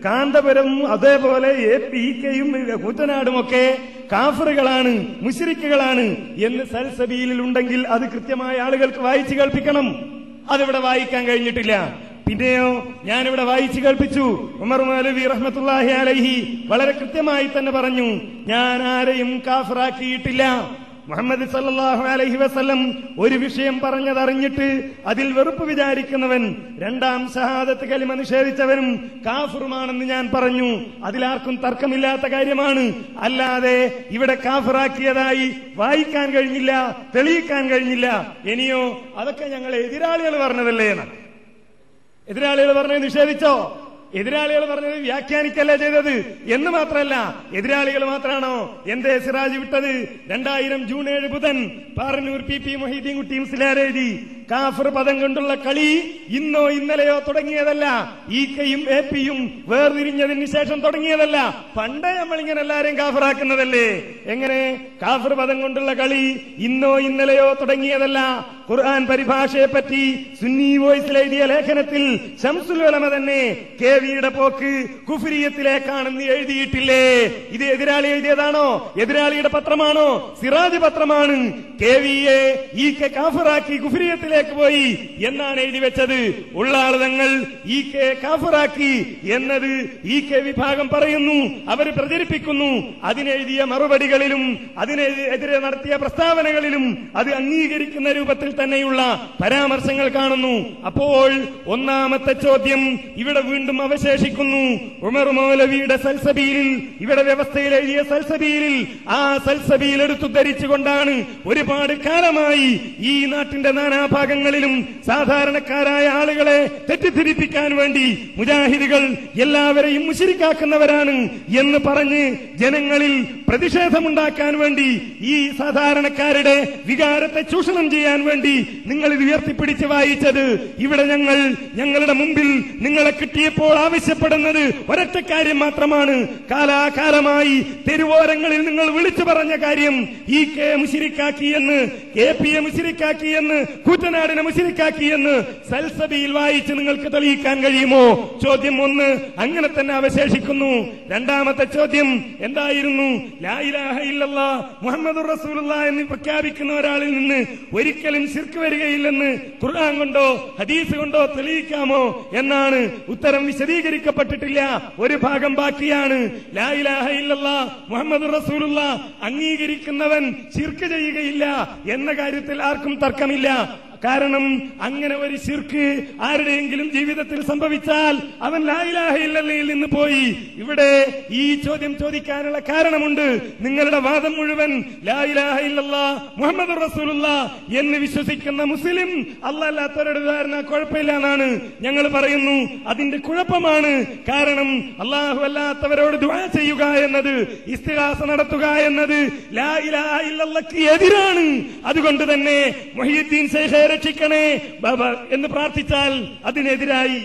കാന്തപുരം അതേപോലെ APKയും കൂറ്റനാടുമൊക്കെ കാഫറുകളാണ്, മുശ്രിക്കുകളാണ് എന്ന് സൽസബീലിൽ ഉണ്ടെങ്കിൽ അത് കൃത്യമായ ആളുകൾക്ക് വായിച്ചു കേൾപ്പിക്കണം. അതിവിടെ വായിക്കാൻ കഴിഞ്ഞിട്ടില്ല. പിന്നെയോ ഞാനിവിടെ വായിച്ചു കേൾപ്പിച്ചു. ഉമർ മൗലവി റഹ്മത്തുള്ളാഹി അലൈഹി വളരെ കൃത്യമായി തന്നെ പറഞ്ഞു, ഞാൻ ആരെയും കാഫറാക്കിയിട്ടില്ല. മുഹമ്മദ് സല്ലല്ലാഹു അലൈഹി വസല്ലം ഒരു വിഷയം പറഞ്ഞതറിഞ്ഞിട്ട് അതിൽ വെറുപ്പ് വിചാരിക്കുന്നവൻ രണ്ടാം ഷഹാദത്ത് കലിമ നിഷേധിച്ചവനും കാഫിറുമാണെന്ന് ഞാൻ പറഞ്ഞു. അതിലാർക്കും തർക്കമില്ലാത്ത കാര്യമാണ്. അല്ലാതെ ഇവിടെ കാഫിറാക്കിയതായി വായിക്കാൻ കഴിഞ്ഞില്ല, തെളിയിക്കാൻ കഴിഞ്ഞില്ല. ഇനിയോ അതൊക്കെ ഞങ്ങൾ എതിരാളികൾ പറഞ്ഞതല്ലേ എന്നാണ്. എതിരാളികൾ പറഞ്ഞത് നിഷേധിച്ചോ? എതിരാളികൾ പറഞ്ഞത് വ്യാഖ്യാനിക്കല്ല ചെയ്തത് എന്ന് മാത്രമല്ല, എതിരാളികൾ മാത്രമാണോ എന്തേ സിറാജ് വിട്ടത്? 2000 ജൂൺ 7 ബുധൻ പാറന്നൂർ PP മൊഹീദ്ദീൻ കുട്ടി മുസ്ലിയാർ എഴുതി, കാഫിർ പദം കൊണ്ടുള്ള കളി ഇന്നോ ഇന്നലെയോ തുടങ്ങിയതല്ല, ഈക്കയും APയും വേർതിരിഞ്ഞതിന് ശേഷം തുടങ്ങിയതല്ല. പണ്ടേ നമ്മളിങ്ങനെ എല്ലാരെയും കാഫിറാക്കുന്നതല്ലേ. എങ്ങനെ കാഫിർ പദം കൊണ്ടുള്ള കളി ഇന്നോ ഇന്നലെയോ തുടങ്ങിയതല്ല. ഖുർആൻ പരിഭാഷയെ പറ്റി സുന്നി വോയിസിൽ എഴുതിയ ലേഖനത്തിൽ ശംസുൽ ഉലമ തന്നെ KVയുടെ പോക്ക് കുഫ്രിയത്തിലേക്കാണെന്ന് എഴുതിയിട്ടില്ലേ? ഇത് എതിരാളി എഴുതിയതാണോ? എതിരാളിയുടെ പത്രമാണോ? സിറാജ് പത്രമാണ്. KVയെ ഈക്ക കാഫിറാക്കി കുഫ്രിയത്തിലേക്ക് പോയി എന്നാണ് എഴുതി വെച്ചത്. ഉള്ള ആളുകൾ ഈക്ക കാഫിറാക്കി എന്നത് ഈക്ക വിഭാഗം പറയുന്നു, അവർ പ്രചരിപ്പിക്കുന്നു. അതിനെഴുതിയ മറുപടികളിലും അതിനെതിരെ നടത്തിയ പ്രസ്താവനകളിലും അത് അംഗീകരിക്കുന്ന രൂപത്തിൽ തന്നെയുള്ള പരാമർശങ്ങൾ കാണുന്നു. അപ്പോൾ ഒന്നാമത്തെ ചോദ്യം ഇവിടെ വീണ്ടും അവശേഷിക്കുന്നു. ഉമർ മൗലവിയുടെ സൽസബീലിൽ, ഇവിടെ വ്യവസ്ഥയിൽ എഴുതിയ സൽസബീലിൽ, ആ സൽസബീൽ എടുത്തു ധരിച്ചുകൊണ്ടാണ് ഒരുപാട് കാലമായി ഈ നാട്ടിന്റെ നാനാഭാഗങ്ങളിലും സാധാരണക്കാരായ ആളുകളെ തെറ്റിദ്ധരിപ്പിക്കാൻ വേണ്ടി മുജാഹിദുകൾ എല്ലാവരെയും മുശ്രിക്കാക്കുന്നവരാണ് എന്ന് പറഞ്ഞ് ജനങ്ങളിൽ പ്രതിഷേധമുണ്ടാക്കാൻ വേണ്ടി, ഈ സാധാരണക്കാരുടെ വികാരത്തെ ചൂഷണം ചെയ്യാൻ വേണ്ടി നിങ്ങൾ ഇത് ഉയർത്തിപ്പിടിച്ച് വായിച്ചത്. ഇവിടെ ഞങ്ങളുടെ മുമ്പിൽ നിങ്ങളെ കിട്ടിയപ്പോൾ ആവശ്യപ്പെടുന്നത് ഒരൊറ്റ കാര്യം മാത്രമാണ്. കാലാകാലമായി തെരുവോരങ്ങളിൽ നിങ്ങൾ വിളിച്ചു പറഞ്ഞ കാര്യം, EK മുശ്രിക്കാക്കിയെന്ന്, APയെ മുശ്രിക്കാക്കിയെന്ന്, കൂറ്റനാടിനെ മുശ്രിക്കാക്കിയെന്ന് സൽസബിയിൽ വായിച്ച് നിങ്ങൾക്ക് തെളിയിക്കാൻ കഴിയുമോ? ചോദ്യം 1 അങ്ങനെ തന്നെ അവശേഷിക്കുന്നു. രണ്ടാമത്തെ ചോദ്യം എന്തായിരുന്നു? ലാ ഇലാഹ ഇല്ലല്ലാഹ് മുഹമ്മദുർ റസൂലുള്ളാഹ് എന്ന് പ്രഖ്യാപിക്കുന്ന ഒരാളിൽ നിന്ന് ഒരിക്കലും ശിർക്ക് വരികയില്ലെന്ന് ഖുർആൻ കൊണ്ടോ ഹദീസ് കൊണ്ടോ തെളിയിക്കാമോ എന്നാണ്. ഉത്തരം വിശദീകരിക്കപ്പെട്ടിട്ടില്ല. ഒരു ഭാഗം ബാക്കിയാണ്. ലാ ഇലാഹ ഇല്ലല്ലാഹ് മുഹമ്മദുർ റസൂലുള്ളാഹ് അംഗീകരിക്കുന്നവൻ ശിർക്ക് ചെയ്യുകയില്ല എന്ന കാര്യത്തിൽ ആർക്കും തർക്കമില്ല. കാരണം അങ്ങനെ ഒരു ശിർക്ക് ആരുടെയെങ്കിലും ജീവിതത്തിൽ സംഭവിച്ചാൽ അവൻ ലാ ഇലാഹ ഇല്ലല്ലയിൽ നിന്ന് പോയി. ഇവിടെ ഈ ചോദ്യം ചോദിക്കാനുള്ള കാരണമുണ്ട്. നിങ്ങളുടെ വാദം മുഴുവൻ ലാ ഇലാഹ ഇല്ലല്ലാഹ് മുഹമ്മദുർ റസൂലുള്ളാഹ് എന്ന് വിശ്വസിക്കുന്ന മുസ്ലിം അല്ലാത്തവരുടെ ധാരണ കുഴപ്പമില്ല എന്നാണ്. ഞങ്ങൾ പറയുന്നു അതിന്റെ കുഴപ്പമാണ്. കാരണം അല്ലാഹു അല്ലാത്തവരോട് ദുആ ചെയ്യുക എന്നത്, ഇസ്തിഗാസ നടത്തുക എന്നത് ലാ ഇലാഹ ഇല്ലല്ലാഹ്ക്ക് എതിരാണ്. അതുകൊണ്ട് തന്നെ മുഹീദ്ദീൻ ശൈഖേ രക്ഷിക്കണേ ബാബ എന്ന് പ്രാർത്ഥിച്ചാൽ അതിനെതിരായി.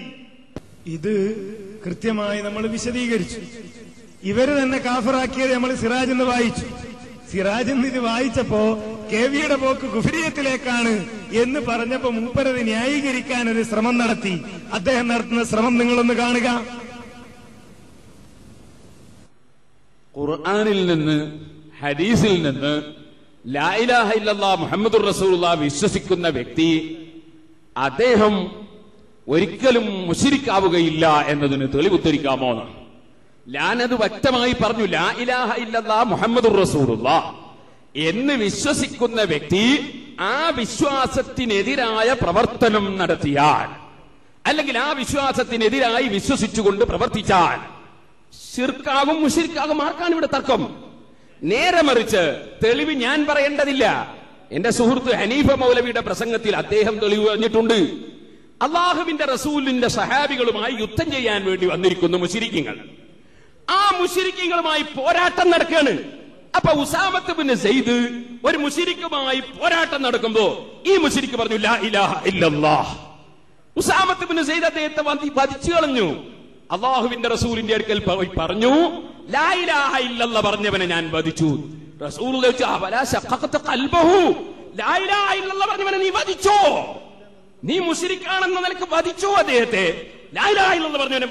ഇത് കൃത്യമായി നമ്മൾ വിശദീകരിച്ചു. ഇവര് തന്നെ കാഫറാക്കിയത് നമ്മൾ സിറാജ് എന്ന് വായിച്ചു. സിറാജ് എന്ന് ഇത് വായിച്ചപ്പോ KVയുടെ പോക്ക് കുഫ്രിയത്തിലേക്കാണ് എന്ന് പറഞ്ഞപ്പോ മൂപ്പരത് ന്യായീകരിക്കാൻ ഒരു ശ്രമം നടത്തി. അദ്ദേഹം നടത്തുന്ന ശ്രമം നിങ്ങളൊന്ന് കാണുക. ഖുർആനിൽ നിന്ന്, ഹദീസിൽ നിന്ന് ലാ ഇലാഹ ഇല്ലല്ലാഹ് മുഹമ്മദുർ റസൂലുള്ളാഹ് വിശ്വസിക്കുന്ന വ്യക്തി അദ്ദേഹം ഒരിക്കലും മുശ്രിക്കാവുകയില്ല എന്നതിന് തെളിവുദ്ധരിക്കാമോ? ഞാനത് വ്യക്തമായി പറഞ്ഞു. ലാ ഇലാഹ ഇല്ലല്ലാഹ് മുഹമ്മദുർ റസൂലുള്ളാഹ് എന്ന് വിശ്വസിക്കുന്ന വ്യക്തി ആ വിശ്വാസത്തിനെതിരായ പ്രവർത്തനം നടത്തിയാൽ, അല്ലെങ്കിൽ ആ വിശ്വാസത്തിനെതിരായി വിശ്വസിച്ചുകൊണ്ട് പ്രവർത്തിച്ചാൽ ശിർക്കാകും, മുശ്രിക്കാകും. ആർക്കാണ് ഇവിടെ തർക്കം? നേരെ മറിച്ച് തെളിവ് ഞാൻ പറയേണ്ടതില്ല. എന്റെ സുഹൃത്ത് ഹനീഫ മൗലവിയുടെ പ്രസംഗത്തിൽ അദ്ദേഹം തെളിവ് പറഞ്ഞിട്ടുണ്ട്. അള്ളാഹുവിന്റെ റസൂലിന്റെ സഹാബികളുമായി യുദ്ധം ചെയ്യാൻ വേണ്ടി വന്നിരിക്കുന്നു മുശ്രിക്കുകൾ. ആ മുശ്രിക്കുകളുമായി പോരാട്ടം നടക്കുകയാണ്. അപ്പൊ ഉസാമത്ത് ബിൻ സെയ്ദ് ഒരു മുശ്രിക്കുമായി പോരാട്ടം നടക്കുമ്പോ ഈ മുശ്രിക്ക് പറഞ്ഞു ലാ ഇലാഹ ഇല്ലല്ലാഹ്. ഉസാമത്ത് ബിൻ സെയ്ദ് അദ്ദേഹത്തെ വധിച്ചു കളഞ്ഞു. അള്ളാഹുവിന്റെ റസൂലിന്റെ അടുക്കൽ പോയി പറഞ്ഞു ലാ ഇലാഹ ഇല്ലല്ലാഹ് പറഞ്ഞവനെ ഞാൻ വധിച്ചു. റസൂൽ ചോദിച്ചു അവലാ ശഖഖത ഖൽബഹു, ലാ ഇലാഹ ഇല്ലല്ലാഹ് പറഞ്ഞവനെ നീ വധിച്ചോ? നീ മുശ്രിക്കാണെന്ന നിലക്ക് വധിച്ചോ അദ്ദേഹത്തെ? ലാ ഇലാഹ ഇല്ലല്ലാഹ് പറഞ്ഞവനെ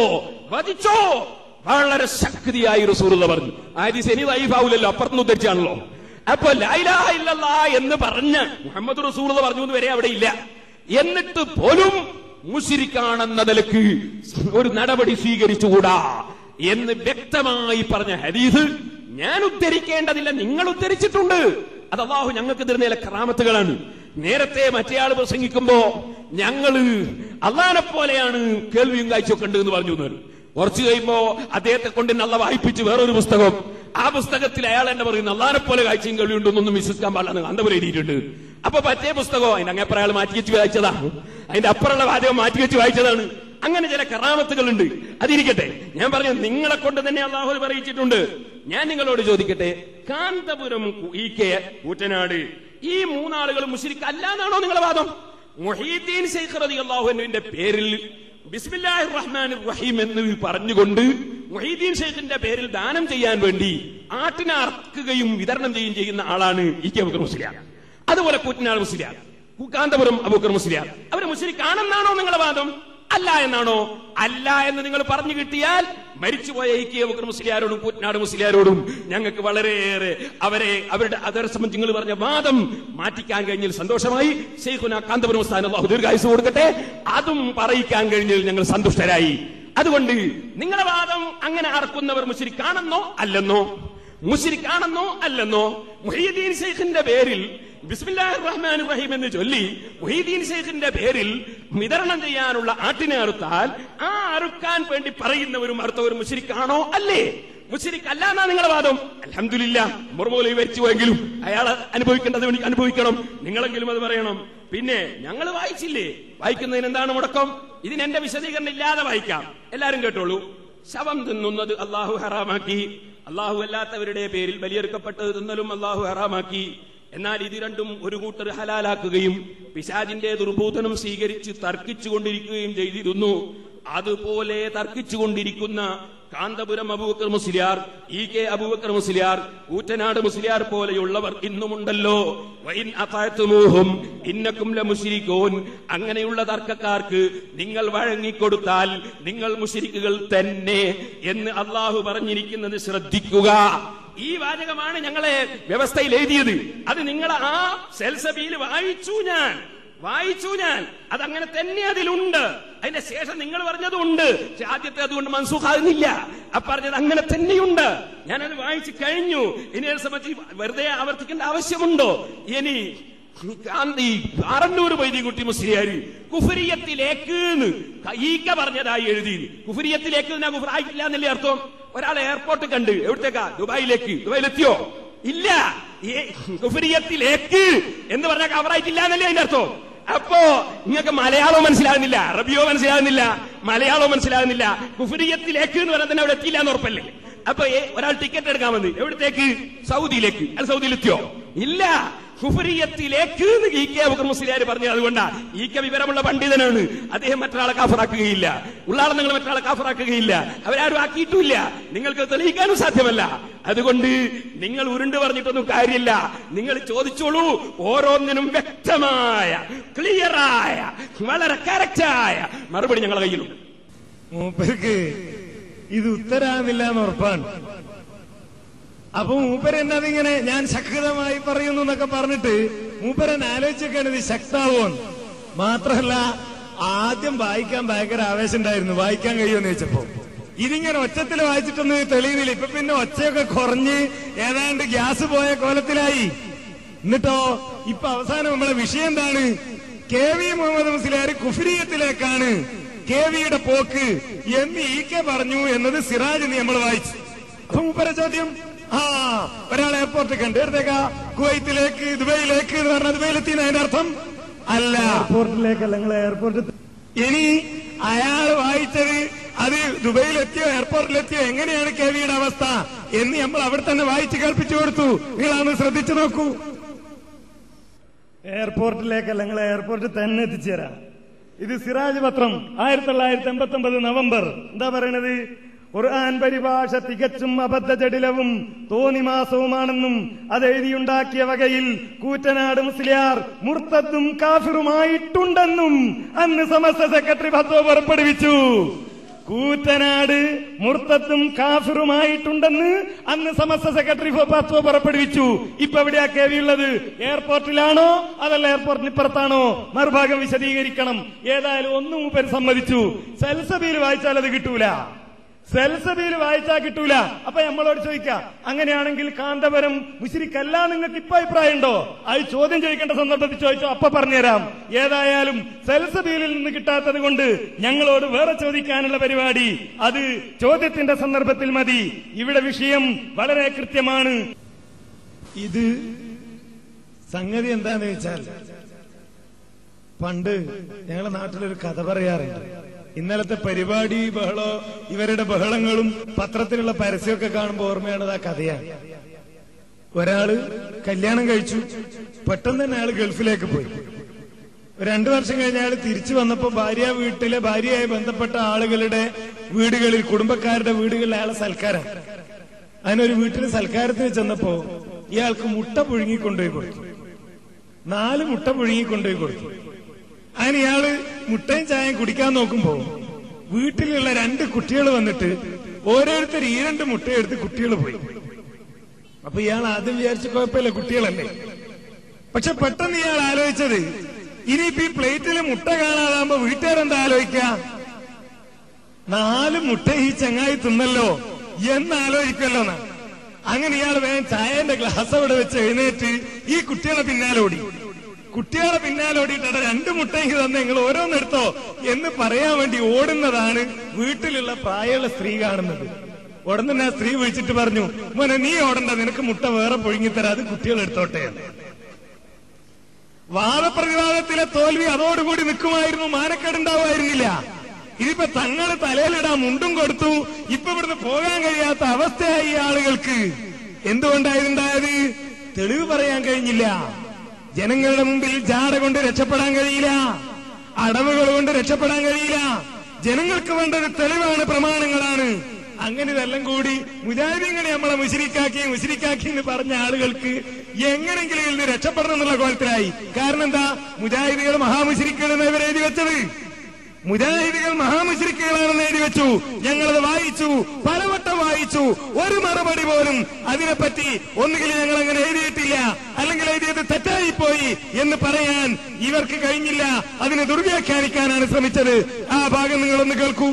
വധിച്ചോ. വളരെ ശക്തിയായി റസൂലുള്ളാഹി പറഞ്ഞു. ഹദീസ് ഇനി ദഈഫാവില്ലല്ലോ, അപ്പുറത്തുനിന്ന് ഉദ്ധരിച്ചാണല്ലോ. അപ്പൊ ലാ ഇലാഹ ഇല്ലല്ലാഹ് എന്ന് പറഞ്ഞ് മുഹമ്മദ് റസൂലുള്ളാഹി പറഞ്ഞു എന്ന് വരെ അവിടെ ഇല്ല. എന്നിട്ട് പോലും മുശ്രിക്കാണെന്ന നിലക്ക് ഒരു നടപടി സ്വീകരിച്ചുകൂടാ എന്ന് വ്യക്തമായി പറഞ്ഞ ഹദീസ് ഞാൻ ഉദ്ധരിക്കേണ്ടതില്ല, നിങ്ങൾ ഉദ്ധരിച്ചിട്ടുണ്ട്. അത് അല്ലാഹു ഞങ്ങൾക്ക് തരുന്ന കറാമത്തുകളാണ്. നേരത്തെ മറ്റേയാൾ പ്രസംഗിക്കുമ്പോ ഞങ്ങള് അള്ളാനെ പോലെയാണ് കേൾവിയും കാഴ്ചയൊക്കെ ഉണ്ട് എന്ന് പറഞ്ഞു. കുറച്ചു കഴിയുമ്പോ അദ്ദേഹത്തെ കൊണ്ട് അള്ളാഹ് വായിപ്പിച്ച് വേറൊരു പുസ്തകം, ആ പുസ്തകത്തിൽ അയാൾ എന്നെ പറയുന്നു അള്ളാനെ പോലെ കാഴ്ചയും കേൾവിയുണ്ടെന്നൊന്നും വിശ്വസിക്കാൻ പാടില്ല, അന്തപുരം എഴുതിയിട്ടുണ്ട്. അപ്പൊ മറ്റേ പുസ്തകം അതിന്റെ അങ്ങേപ്പുറം അയാൾ മാറ്റിവെച്ച് വായിച്ചതാണ്, അതിന്റെ അപ്പുറമുള്ള വാചകം മാറ്റിവെച്ച് വായിച്ചതാണ്. അങ്ങനെ ചില കറാമത്തുകളുണ്ട്. അതിരിക്കട്ടെ, ഞാൻ പറഞ്ഞു നിങ്ങളെ കൊണ്ട് തന്നെ അള്ളാഹു പറയിച്ചിട്ടുണ്ട്. ഞാൻ നിങ്ങളോട് ചോദിക്കട്ടെ, കാന്തപുരം, EK കൂറ്റനാട്, ഈ മൂന്നാളുകൾ മുശ്രിക്ക് അല്ല എന്നാണോ നിങ്ങളുടെ വാദം? മുഹീദ്ദീൻ ശൈഖ് റളിയല്ലാഹു അൻഹുവിന്റെ പേരിൽ ബിസ്മില്ലാഹിർ റഹ്മാനിർ റഹീം എന്ന് പറഞ്ഞുകൊണ്ട് മുഹീദ്ദീൻ ശൈഖിന്റെ പേരിൽ ദാനം ചെയ്യാൻ വേണ്ടി ആട്ടിനെ അറക്കുകയും വിതരണം ചെയ്യുകയും ചെയ്യുന്ന ആളാണ് EK അബൂബക്കർ മുസ്ലിയാർ. അതുപോലെ കൂറ്റനാട് മുസ്ലിയാർ, കാന്തപുരം അബൂബക്കർ മുസ്ലിയാർ, അവര് മുശ്രിക്കാണെന്നാണോ നിങ്ങളുടെ വാദം? അല്ല എന്നാണോ? അല്ല എന്ന് നിങ്ങൾ പറഞ്ഞു കിട്ടിയാൽ മരിച്ചുപോയ EK അബൂബക്കർ മുസ്ലിയാരോടും കൂറ്റനാട് മുസ്ലിയാരോടും ഞങ്ങൾക്ക് വളരെയേറെ അവരുടെ അതരെ സംബന്ധിച്ച് നിങ്ങൾ പറഞ്ഞ വാദം മാറ്റിക്കാൻ കഴിഞ്ഞാൽ സന്തോഷമായി. ശൈഖുനാ കാന്തപുരം ഉസ്താദിന് അല്ലാഹു ദീർഘായുസ്സ് കൊടുക്കട്ടെ, അതും പറയിക്കാൻ കഴിഞ്ഞാൽ ഞങ്ങൾ സന്തുഷ്ടരായി. അതുകൊണ്ട് നിങ്ങളുടെ വാദം അങ്ങനെ അറക്കുന്നവർ മുശ്രിക്കാണെന്നോ അല്ലെന്നോ? മുശ്രിക്കാണെന്നോ അല്ലെന്നോ? മുഹീദ്ദീൻ ശൈഖിന്റെ പേരിൽ ബിസ്മില്ലാഹിർ റഹ്മാനിർ റഹീം എന്ന് ചൊല്ലി മുഹീദ്ദീൻ ശൈഖിന്റെ പേരിൽ വിതരണം ചെയ്യാനുള്ള ആട്ടിനെ അറുത്താൽ ആ അറുക്കാൻ വേണ്ടി പറയുന്നവരും അറുത്തവരും മുശ്രിക്കാണോ? അല്ലേ? മുശ്രിക്ക് അല്ല എന്നാ നിങ്ങളുടെ വാദം. അൽഹംദുലില്ലാഹ്, മുർമൂലി വരിച്ചു പോയെങ്കിലും അയാൾ അനുഭവിക്കേണ്ടത് അനുഭവിക്കണം, നിങ്ങളെങ്കിലും അത് പറയണം. പിന്നെ ഞങ്ങൾ വായിച്ചില്ലേ, വായിക്കുന്നതിന് എന്താണ് മുടക്കം? ഇതിന് എന്റെ വിശദീകരണം ഇല്ലാതെ വായിക്കാം, എല്ലാരും കേട്ടോളൂ. ശവം തിന്നുന്നത് അള്ളാഹു ഹറാമാക്കി, അള്ളാഹു അല്ലാത്തവരുടെ പേരിൽ ബലിയെടുക്കപ്പെട്ടത് തിന്നലും അള്ളാഹു ഹറാമാക്കി. എന്നാൽ ഇത് രണ്ടും ഒരു കൂട്ടർ ഹലാലാക്കുകയും പിശാചിന്റെ ദുർബോധനം സ്വീകരിച്ച് തർക്കിച്ചുകൊണ്ടിരിക്കുകയും ചെയ്തിരുന്നു. അതുപോലെ തർക്കിച്ചുകൊണ്ടിരിക്കുന്ന കാന്തപുരം അബൂബക്കർ മുസ്ലിയാർ, EK അബൂബക്കർ മുസ്ലിയാർ, കൂറ്റനാട് മുസ്ലിയാർ പോലെയുള്ളവർ ഇന്നുമുണ്ടല്ലോ. വഇൻ അതാഅതുമൂഹും ഇന്നകും ലമുശ്രികൂൻ. അങ്ങനെയുള്ള തർക്കക്കാർക്ക് നിങ്ങൾ വഴങ്ങിക്കൊടുത്താൽ നിങ്ങൾ മുശ്രിക്കുകൾ തന്നെ എന്ന് അള്ളാഹു പറഞ്ഞിരിക്കുന്നത് ശ്രദ്ധിക്കുക. ഈ വാചകമാണ് ഞങ്ങളെ വ്യവസ്ഥയിൽ എഴുതിയത്. അത് നിങ്ങൾ ആ സെൽസബിയിൽ വായിച്ചു ഞാൻ. അതങ്ങനെ തന്നെ അതിലുണ്ട്. അതിന്റെ ശേഷം നിങ്ങൾ പറഞ്ഞതുണ്ട്. പക്ഷെ ആദ്യത്തെ അതുകൊണ്ട് മൻസൂഖാകുന്നില്ല. ആ പറഞ്ഞത് അങ്ങനെ തന്നെയുണ്ട്. ഞാനത് വായിച്ചു കഴിഞ്ഞു. ഇനി അത് സംബന്ധിച്ച് വെറുതെ ആവർത്തിക്കേണ്ട ആവശ്യമുണ്ടോ? ഇനി ആറന്നൂർ വൈദ്യകുട്ടി മുസ്ലിയാർ കുഫരിയത്തിലേക്ക് EK പറഞ്ഞതായി എഴുതി. കുഫരിയത്തിലേക്ക് കുഫറായിട്ടില്ല എന്നല്ലേ അർത്ഥം? ഒരാൾ എയർപോർട്ട് കണ്ട്, എവിടത്തേക്കാ? ദുബായിലെത്തിയോ? ഇല്ല. കുഫരിയത്തിലേക്ക് എന്ന് പറഞ്ഞാൽ കവറായിട്ടില്ല എന്നല്ലേ അതിന്റെ അർത്ഥം? അപ്പോ നിങ്ങൾക്ക് മലയാളവും മനസ്സിലാകുന്നില്ല, അറബിയോ മനസ്സിലാകുന്നില്ല, മലയാളവും മനസ്സിലാകുന്നില്ല. കുഫരിയത്തിലേക്ക് എന്ന് പറഞ്ഞാൽ തന്നെ അവിടെ എത്തിയില്ല എന്ന് ഉറപ്പല്ലേ? അപ്പൊ ഒരാൾ ടിക്കറ്റ് എടുക്കാൻ വന്ന് എവിടത്തേക്ക്? സൗദിയിലേക്ക്. അല്ല, സൗദിയിലെത്തിയോ? ഇല്ല. കുഫരിയത്തിലേക്ക് EK അബൂബക്കർ മുസ്ലിയാർ പറഞ്ഞു. അതുകൊണ്ടാ EK വിവരമുള്ള പണ്ഡിതനാണ്, അദ്ദേഹം മറ്റൊരാളെ കാഫറാക്കുകയില്ല. ഉള്ളാളെ നിങ്ങൾ മറ്റൊരാളെ കാഫറാക്കുകയില്ല, അവരാരും ആക്കിയിട്ടില്ല, നിങ്ങൾക്ക് തെളിയിക്കാനും സാധ്യമല്ല. അതുകൊണ്ട് നിങ്ങൾ ഉരുണ്ട് പറഞ്ഞിട്ടൊന്നും കാര്യമില്ല. നിങ്ങൾ ചോദിച്ചോളൂ, ഓരോന്നിനും വ്യക്തമായ ക്ലിയറായ വളരെ കറക്റ്റായ മറുപടി ഞങ്ങളുടെ കയ്യിലുണ്ട്. മൂപ്പർക്ക് ഇത് ഉത്തരാകുന്നില്ല എന്ന് ഉറപ്പാണ്. അപ്പൊ മൂപ്പര് എന്നതിങ്ങനെ ഞാൻ ശക്തമായി പറയുന്നു എന്നൊക്കെ പറഞ്ഞിട്ട് മൂപ്പരൻ ആലോചിച്ചൊക്കെയാണ് ഇത് ശക്താവുമെന്ന്. മാത്രമല്ല ആദ്യം വായിക്കാൻ ഭയങ്കര ആവേശം ഉണ്ടായിരുന്നു, വായിക്കാൻ കഴിയുമെന്ന് ചോദിച്ചപ്പോ. ഇതിങ്ങനെ ഒച്ചത്തിൽ വായിച്ചിട്ടൊന്നും തെളിയുന്നില്ല. ഇപ്പൊ പിന്നെ ഒച്ചയൊക്കെ കുറഞ്ഞ് ഏതാണ്ട് ഗ്യാസ് പോയ കോലത്തിലായി. എന്നിട്ടോ ഇപ്പൊ അവസാനം നമ്മളെ വിഷയം എന്താണ്? KV മുഹമ്മദ് മുസ്ലിയാർ കുഫരിയത്തിലേക്കാണ് KVയുടെ പോക്ക് എന്ന് EK പറഞ്ഞു എന്നത് സിറാജ് നമ്മൾ വായിച്ചു. അപ്പൊ മൂപ്പര ചോദ്യം, ഒരാൾ എയർപോർട്ടിൽ കണ്ട് എടുത്തേക്കാ കുവൈത്തിലേക്ക് ദുബൈയിലേക്ക് എന്ന് പറഞ്ഞാൽ ദുബൈയിലെത്തിയെന്ന് അതിന്റെ അർത്ഥം അല്ല, എയർപോർട്ടിലേക്കല്ല, നിങ്ങൾ എയർപോർട്ടിൽ. ഇനി അയാൾ വായിച്ചത് അത് ദുബൈയിലെത്തിയോ എയർപോർട്ടിലെത്തിയോ എങ്ങനെയാണ് KVയുടെ അവസ്ഥ എന്ന് നമ്മൾ അവിടെ തന്നെ വായിച്ച് കേൾപ്പിച്ചു കൊടുത്തു. നിങ്ങളാണ് ശ്രദ്ധിച്ചു നോക്കൂ. എയർപോർട്ടിലേക്കല്ല, നിങ്ങൾ എയർപോർട്ടിൽ തന്നെ എത്തിച്ചേരാം. ഇത് സിറാജ് പത്രം 1989 നവംബർ. എന്താ പറയണത്? ഖുർആൻ പരിഭാഷ തികച്ചും അബദ്ധജടിലവും തോന്നിമാസവുമാണെന്നും അതെഴുതിയുണ്ടാക്കിയ വകയിൽ കൂറ്റനാട് മുസ്ലിയാർ മുർത്തദ്ദും കാഫിറുമായിട്ടുണ്ടെന്നും അന്ന് സമസ്ത സെക്രട്ടറി ഫത്വ പുറപ്പെടുവിച്ചു. കൂറ്റനാട് മുർത്തദ്ദും കാഫിറുമായിട്ടുണ്ടെന്ന് അന്ന് സമസ്ത സെക്രട്ടറി ഫത്വ പുറപ്പെടുവിച്ചു. ഇപ്പൊ എവിടെയാ കേവിയുള്ളത്? എയർപോർട്ടിലാണോ അതല്ല എയർപോർട്ടിന് ഇപ്പുറത്താണോ? മറുഭാഗം വിശദീകരിക്കണം. ഏതായാലും ഒന്നും മൂപ്പര് സമ്മതിച്ചു. സൽസബിയിൽ വായിച്ചാൽ അത് കിട്ടൂല, സൽസബിയിൽ വായിച്ചാൽ കിട്ടൂല. അപ്പൊ നമ്മളോട് ചോദിക്കാം, അങ്ങനെയാണെങ്കിൽ കാന്തപുരം മുശ്രിക്കല്ല നിങ്ങൾക്ക് ഇപ്പൊ അഭിപ്രായം ഉണ്ടോ? അത് ചോദ്യം ചോദിക്കേണ്ട സന്ദർഭത്തിൽ ചോദിച്ചോ, അപ്പൊ പറഞ്ഞുതരാം. ഏതായാലും സൽസബിയിൽ നിന്ന് കിട്ടാത്തത് കൊണ്ട് ഞങ്ങളോട് വേറെ ചോദിക്കാനുള്ള പരിപാടി അത് ചോദ്യത്തിന്റെ സന്ദർഭത്തിൽ മതി. ഇവിടെ വിഷയം വളരെ കൃത്യമാണ്. ഇത് സംഗതി എന്താന്ന് വെച്ചാൽ, പണ്ട് ഞങ്ങളുടെ നാട്ടിലൊരു കഥ പറയാറുണ്ട്. ഇന്നലത്തെ പരിപാടി ബഹളോ ഇവരുടെ ബഹളങ്ങളും പത്രത്തിലുള്ള പരസ്യമൊക്കെ കാണുമ്പോൾ ഓർമ്മയാണത് ആ കഥയാണ്. ഒരാള് കല്യാണം കഴിച്ചു, പെട്ടെന്ന് തന്നെ അയാൾ ഗൾഫിലേക്ക് പോയി. 2 വർഷം കഴിഞ്ഞ് അയാൾ തിരിച്ചു വന്നപ്പോ ഭാര്യയായി ബന്ധപ്പെട്ട ആളുകളുടെ വീടുകളിൽ, കുടുംബക്കാരുടെ വീടുകളിൽ അയാളെ സൽക്കാരം. അതിനൊരു വീട്ടിൽ സൽക്കാരത്തിന് ചെന്നപ്പോ ഇയാൾക്ക് മുട്ട പുഴുങ്ങിക്കൊണ്ടുപോയി കൊടുത്തു. 4 മുട്ട പുഴുങ്ങിക്കൊണ്ടുപോയി കൊടുത്തു. അതിന് ഇയാള് മുട്ടയും ചായയും കുടിക്കാൻ നോക്കുമ്പോ വീട്ടിലുള്ള 2 കുട്ടികൾ വന്നിട്ട് ഓരോരുത്തർ 2 മുട്ടയെടുത്ത് കുട്ടികൾ പോയി. അപ്പൊ ഇയാൾ ആദ്യം വിചാരിച്ച കുഴപ്പമില്ല, കുട്ടികളല്ലേ. പക്ഷെ പെട്ടെന്ന് ഇയാൾ ആലോചിച്ചത്, ഇനിയിപ്പോ ഈ പ്ലേറ്റിൽ മുട്ട കാണാതാകുമ്പോ വീട്ടുകാരെന്താ ആലോചിക്ക? 4 മുട്ട ഈ ചങ്ങായി തിന്നല്ലോ എന്നാലോചിക്കല്ലോ എന്നാണ്. അങ്ങനെ ഇയാൾ വേഗം ചായന്റെ ഗ്ലാസ് അവിടെ വെച്ച് എഴുന്നേറ്റ് ഈ കുട്ടികളെ പിന്നാലെ ഓടി. കുട്ടികളെ പിന്നാലെ ഓടിയിട്ട് 2 മുട്ടയ്ക്ക് തന്നെ നിങ്ങൾ ഓരോന്നെടുത്തോ എന്ന് പറയാൻ വേണ്ടി ഓടുന്നതാണ് വീട്ടിലുള്ള പ്രായമുള്ള സ്ത്രീ കാണുന്നത്. ഉടനെ തന്നെ ആ സ്ത്രീ വിളിച്ചിട്ട് പറഞ്ഞു, മോനെ നീ ഓടണ്ട, നിനക്ക് മുട്ട വേറെ പുഴുങ്ങിത്തരാം, അത് കുട്ടികൾ എടുത്തോട്ടെ. വാദപ്രതിവാദത്തിലെ തോൽവി അതോടുകൂടി നിൽക്കുമായിരുന്നു, മാനക്കേടുണ്ടാവുമായിരുന്നില്ല. ഇതിപ്പോ തങ്ങള് തലയിലിടാൻ മുണ്ടും കൊടുത്തു. ഇപ്പൊ ഇവിടുന്ന് പോകാൻ കഴിയാത്ത അവസ്ഥയായി ഈ ആളുകൾക്ക്. എന്തുകൊണ്ടായിരുണ്ടായത്? തെളിവ് പറയാൻ കഴിഞ്ഞില്ല. ജനങ്ങളുടെ മുമ്പിൽ ജാട കൊണ്ട് രക്ഷപ്പെടാൻ കഴിയില്ല, അടവുകൾ കൊണ്ട് രക്ഷപ്പെടാൻ കഴിയില്ല. ജനങ്ങൾക്ക് വേണ്ടത് തെളിവാണ്, പ്രമാണങ്ങളാണ്. അങ്ങനെ ഇതെല്ലാം കൂടി മുജാഹിദീങ്ങളെ നമ്മളെ മുശ്രിക്കാക്കി എന്ന് പറഞ്ഞ ആളുകൾക്ക് എങ്ങനെങ്കിലും ഇതിൽ നിന്ന് രക്ഷപ്പെടണം എന്നുള്ള കോലത്തിലായി. കാരണം എന്താ? മുജാഹിദികൾ മഹാമുശ്രിക്കുകളെന്ന് ഇവർ എഴുതി വെച്ചത്. മുജാഹിദികൾ മഹാമുശ്രിക്കുകളാണെന്ന് എഴുതി വെച്ചു. ഞങ്ങളത് വായിച്ചു, പലവട്ടം വായിച്ചു. ഒരു മറുപടി പോലും അതിനെപ്പറ്റി ഒന്നുകിൽ ഞങ്ങൾ അങ്ങനെ എഴുതിയിട്ടില്ല, അല്ലെങ്കിൽ എഴുതിയത് തെറ്റായിപ്പോയി എന്ന് പറയാൻ ഇവർക്ക് കഴിഞ്ഞില്ല. അതിനെ ദുർവ്യാഖ്യാനിക്കാനാണ് ശ്രമിച്ചത്. ആ ഭാഗം നിങ്ങളൊന്ന് കേൾക്കൂ.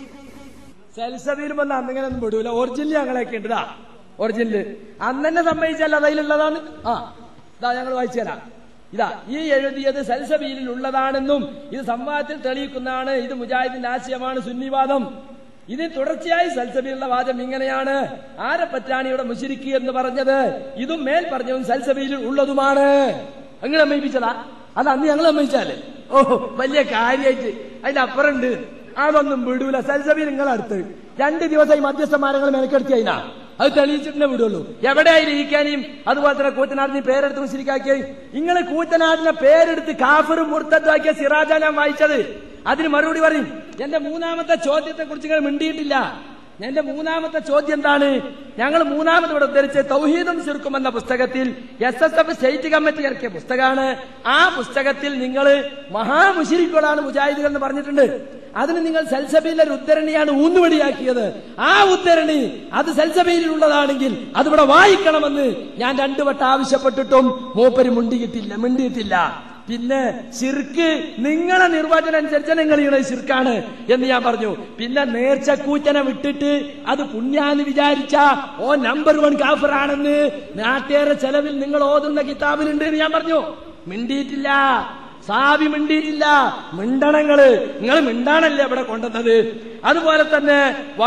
സൽസബീലും വന്ന് അന്നിങ്ങനെ ഒന്നും വിടൂല. ഒറിജിനൽ ഞങ്ങളൊക്കെ ഉണ്ട്. ഒറിജിനല് അന്ന് തന്നെ സമ്മതിച്ചല്ല അതിലുള്ളതാണ്. ഇതാ ഞങ്ങൾ വായിച്ചു തരാം. ഇതാ ഈ എഴുതിയത് സൽസബീലിൽ ഉള്ളതാണെന്നും ഇത് സംവാദത്തിൽ തെളിയിക്കുന്നതാണ്. ഇത് മുജാഹിദിന്റെ ആശയമാണ്, സുന്നിവാദം. ഇതിന് തുടർച്ചയായി സൽസബീലുള്ള വാദം ഇങ്ങനെയാണ്: ആരെ പറ്റാണ് ഇവിടെ മുശ്രിക്ക് എന്ന് പറഞ്ഞത്? ഇതും മേൽ പറഞ്ഞതും സൽസബീലിൽ ഉള്ളതുമാണ്. അങ്ങനെ സമ്മതിപ്പിച്ചതാ. അത് അന്ന് ഞങ്ങൾ സമ്മതിച്ചാലേ ഓഹോ വലിയ കാര്യമായിട്ട് അതിന്റെ അപ്പുറം ഉണ്ട്. അതൊന്നും വിടൂല. സൽസബീൽ നിങ്ങളടുത്ത് 2 ദിവസമായി മധ്യസ്ഥന്മാരങ്ങൾ മെനക്കെടുത്തി അതിനാ അത് തെളിയിച്ചിട്ടേ വിടുള്ളൂ. എവിടെയായാലും ഇരിക്കാനും അതുപോലെ തന്നെ കൂറ്റനാടിന് പേരെടുത്ത് മുശ്രിക്കാക്കിയ നിങ്ങൾ കൂറ്റനാടിനെ പേരെടുത്ത് കാഫിറും മുർത്തദ്ദുമാക്കിയ സിറാജ ഞാൻ വായിച്ചത്. അതിന് മറുപടി പറയും. എന്റെ 3ാമത്തെ ചോദ്യത്തെ കുറിച്ച് നിങ്ങൾ മിണ്ടിയിട്ടില്ല. എന്റെ 3ാമത്തെ ചോദ്യം എന്താണ്? ഞങ്ങൾ 3ാമത് ഇവിടെ ഉദ്ധരിച്ച് തൗഹീദും ശിർക്കും എന്ന പുസ്തകത്തിൽ SSF സ്റ്റേറ്റ് കമ്മിറ്റി ഇറക്കിയ പുസ്തകമാണ്. ആ പുസ്തകത്തിൽ നിങ്ങൾ മഹാമുശ്രിക്കുകളാണ് മുജാഹിദുകൾ എന്ന് പറഞ്ഞിട്ടുണ്ട്. അതിന് നിങ്ങൾ സൽസബീലിലെ ഒരു ഉദ്ധരണിയാണ് ഊന്നുവടിയാക്കിയത്. ആ ഉദ്ധരണി അത് സൽസബീലിലുള്ളതാണെങ്കിൽ അതിവിടെ വായിക്കണമെന്ന് ഞാൻ 2 വട്ടം ആവശ്യപ്പെട്ടിട്ടും മൂപ്പര് മിണ്ടിയിട്ടില്ല. പിന്നെ ശിർക്ക് നിങ്ങളെ നിർവചനം അനുസരിച്ച് നിങ്ങൾ ശിർക്കാണ് എന്ന് ഞാൻ പറഞ്ഞു. പിന്നെ നേർച്ചക്കൂറ്റനെ വിട്ടിട്ട് അത് പുണ്യാന്ന് വിചാരിച്ച നമ്പർ 1 കാഫിറാണെന്ന് നാട്ടേറെ ചെലവിൽ നിങ്ങൾ ഓതുന്ന കിതാബിലുണ്ട് എന്ന് ഞാൻ പറഞ്ഞു. മിണ്ടിയിട്ടില്ല. സാബി മിണ്ടിയിട്ടില്ല. മിണ്ടണങ്ങള് നിങ്ങൾ മിണ്ടാണല്ലേ അവിടെ കൊണ്ടുവന്നത്. അതുപോലെ തന്നെ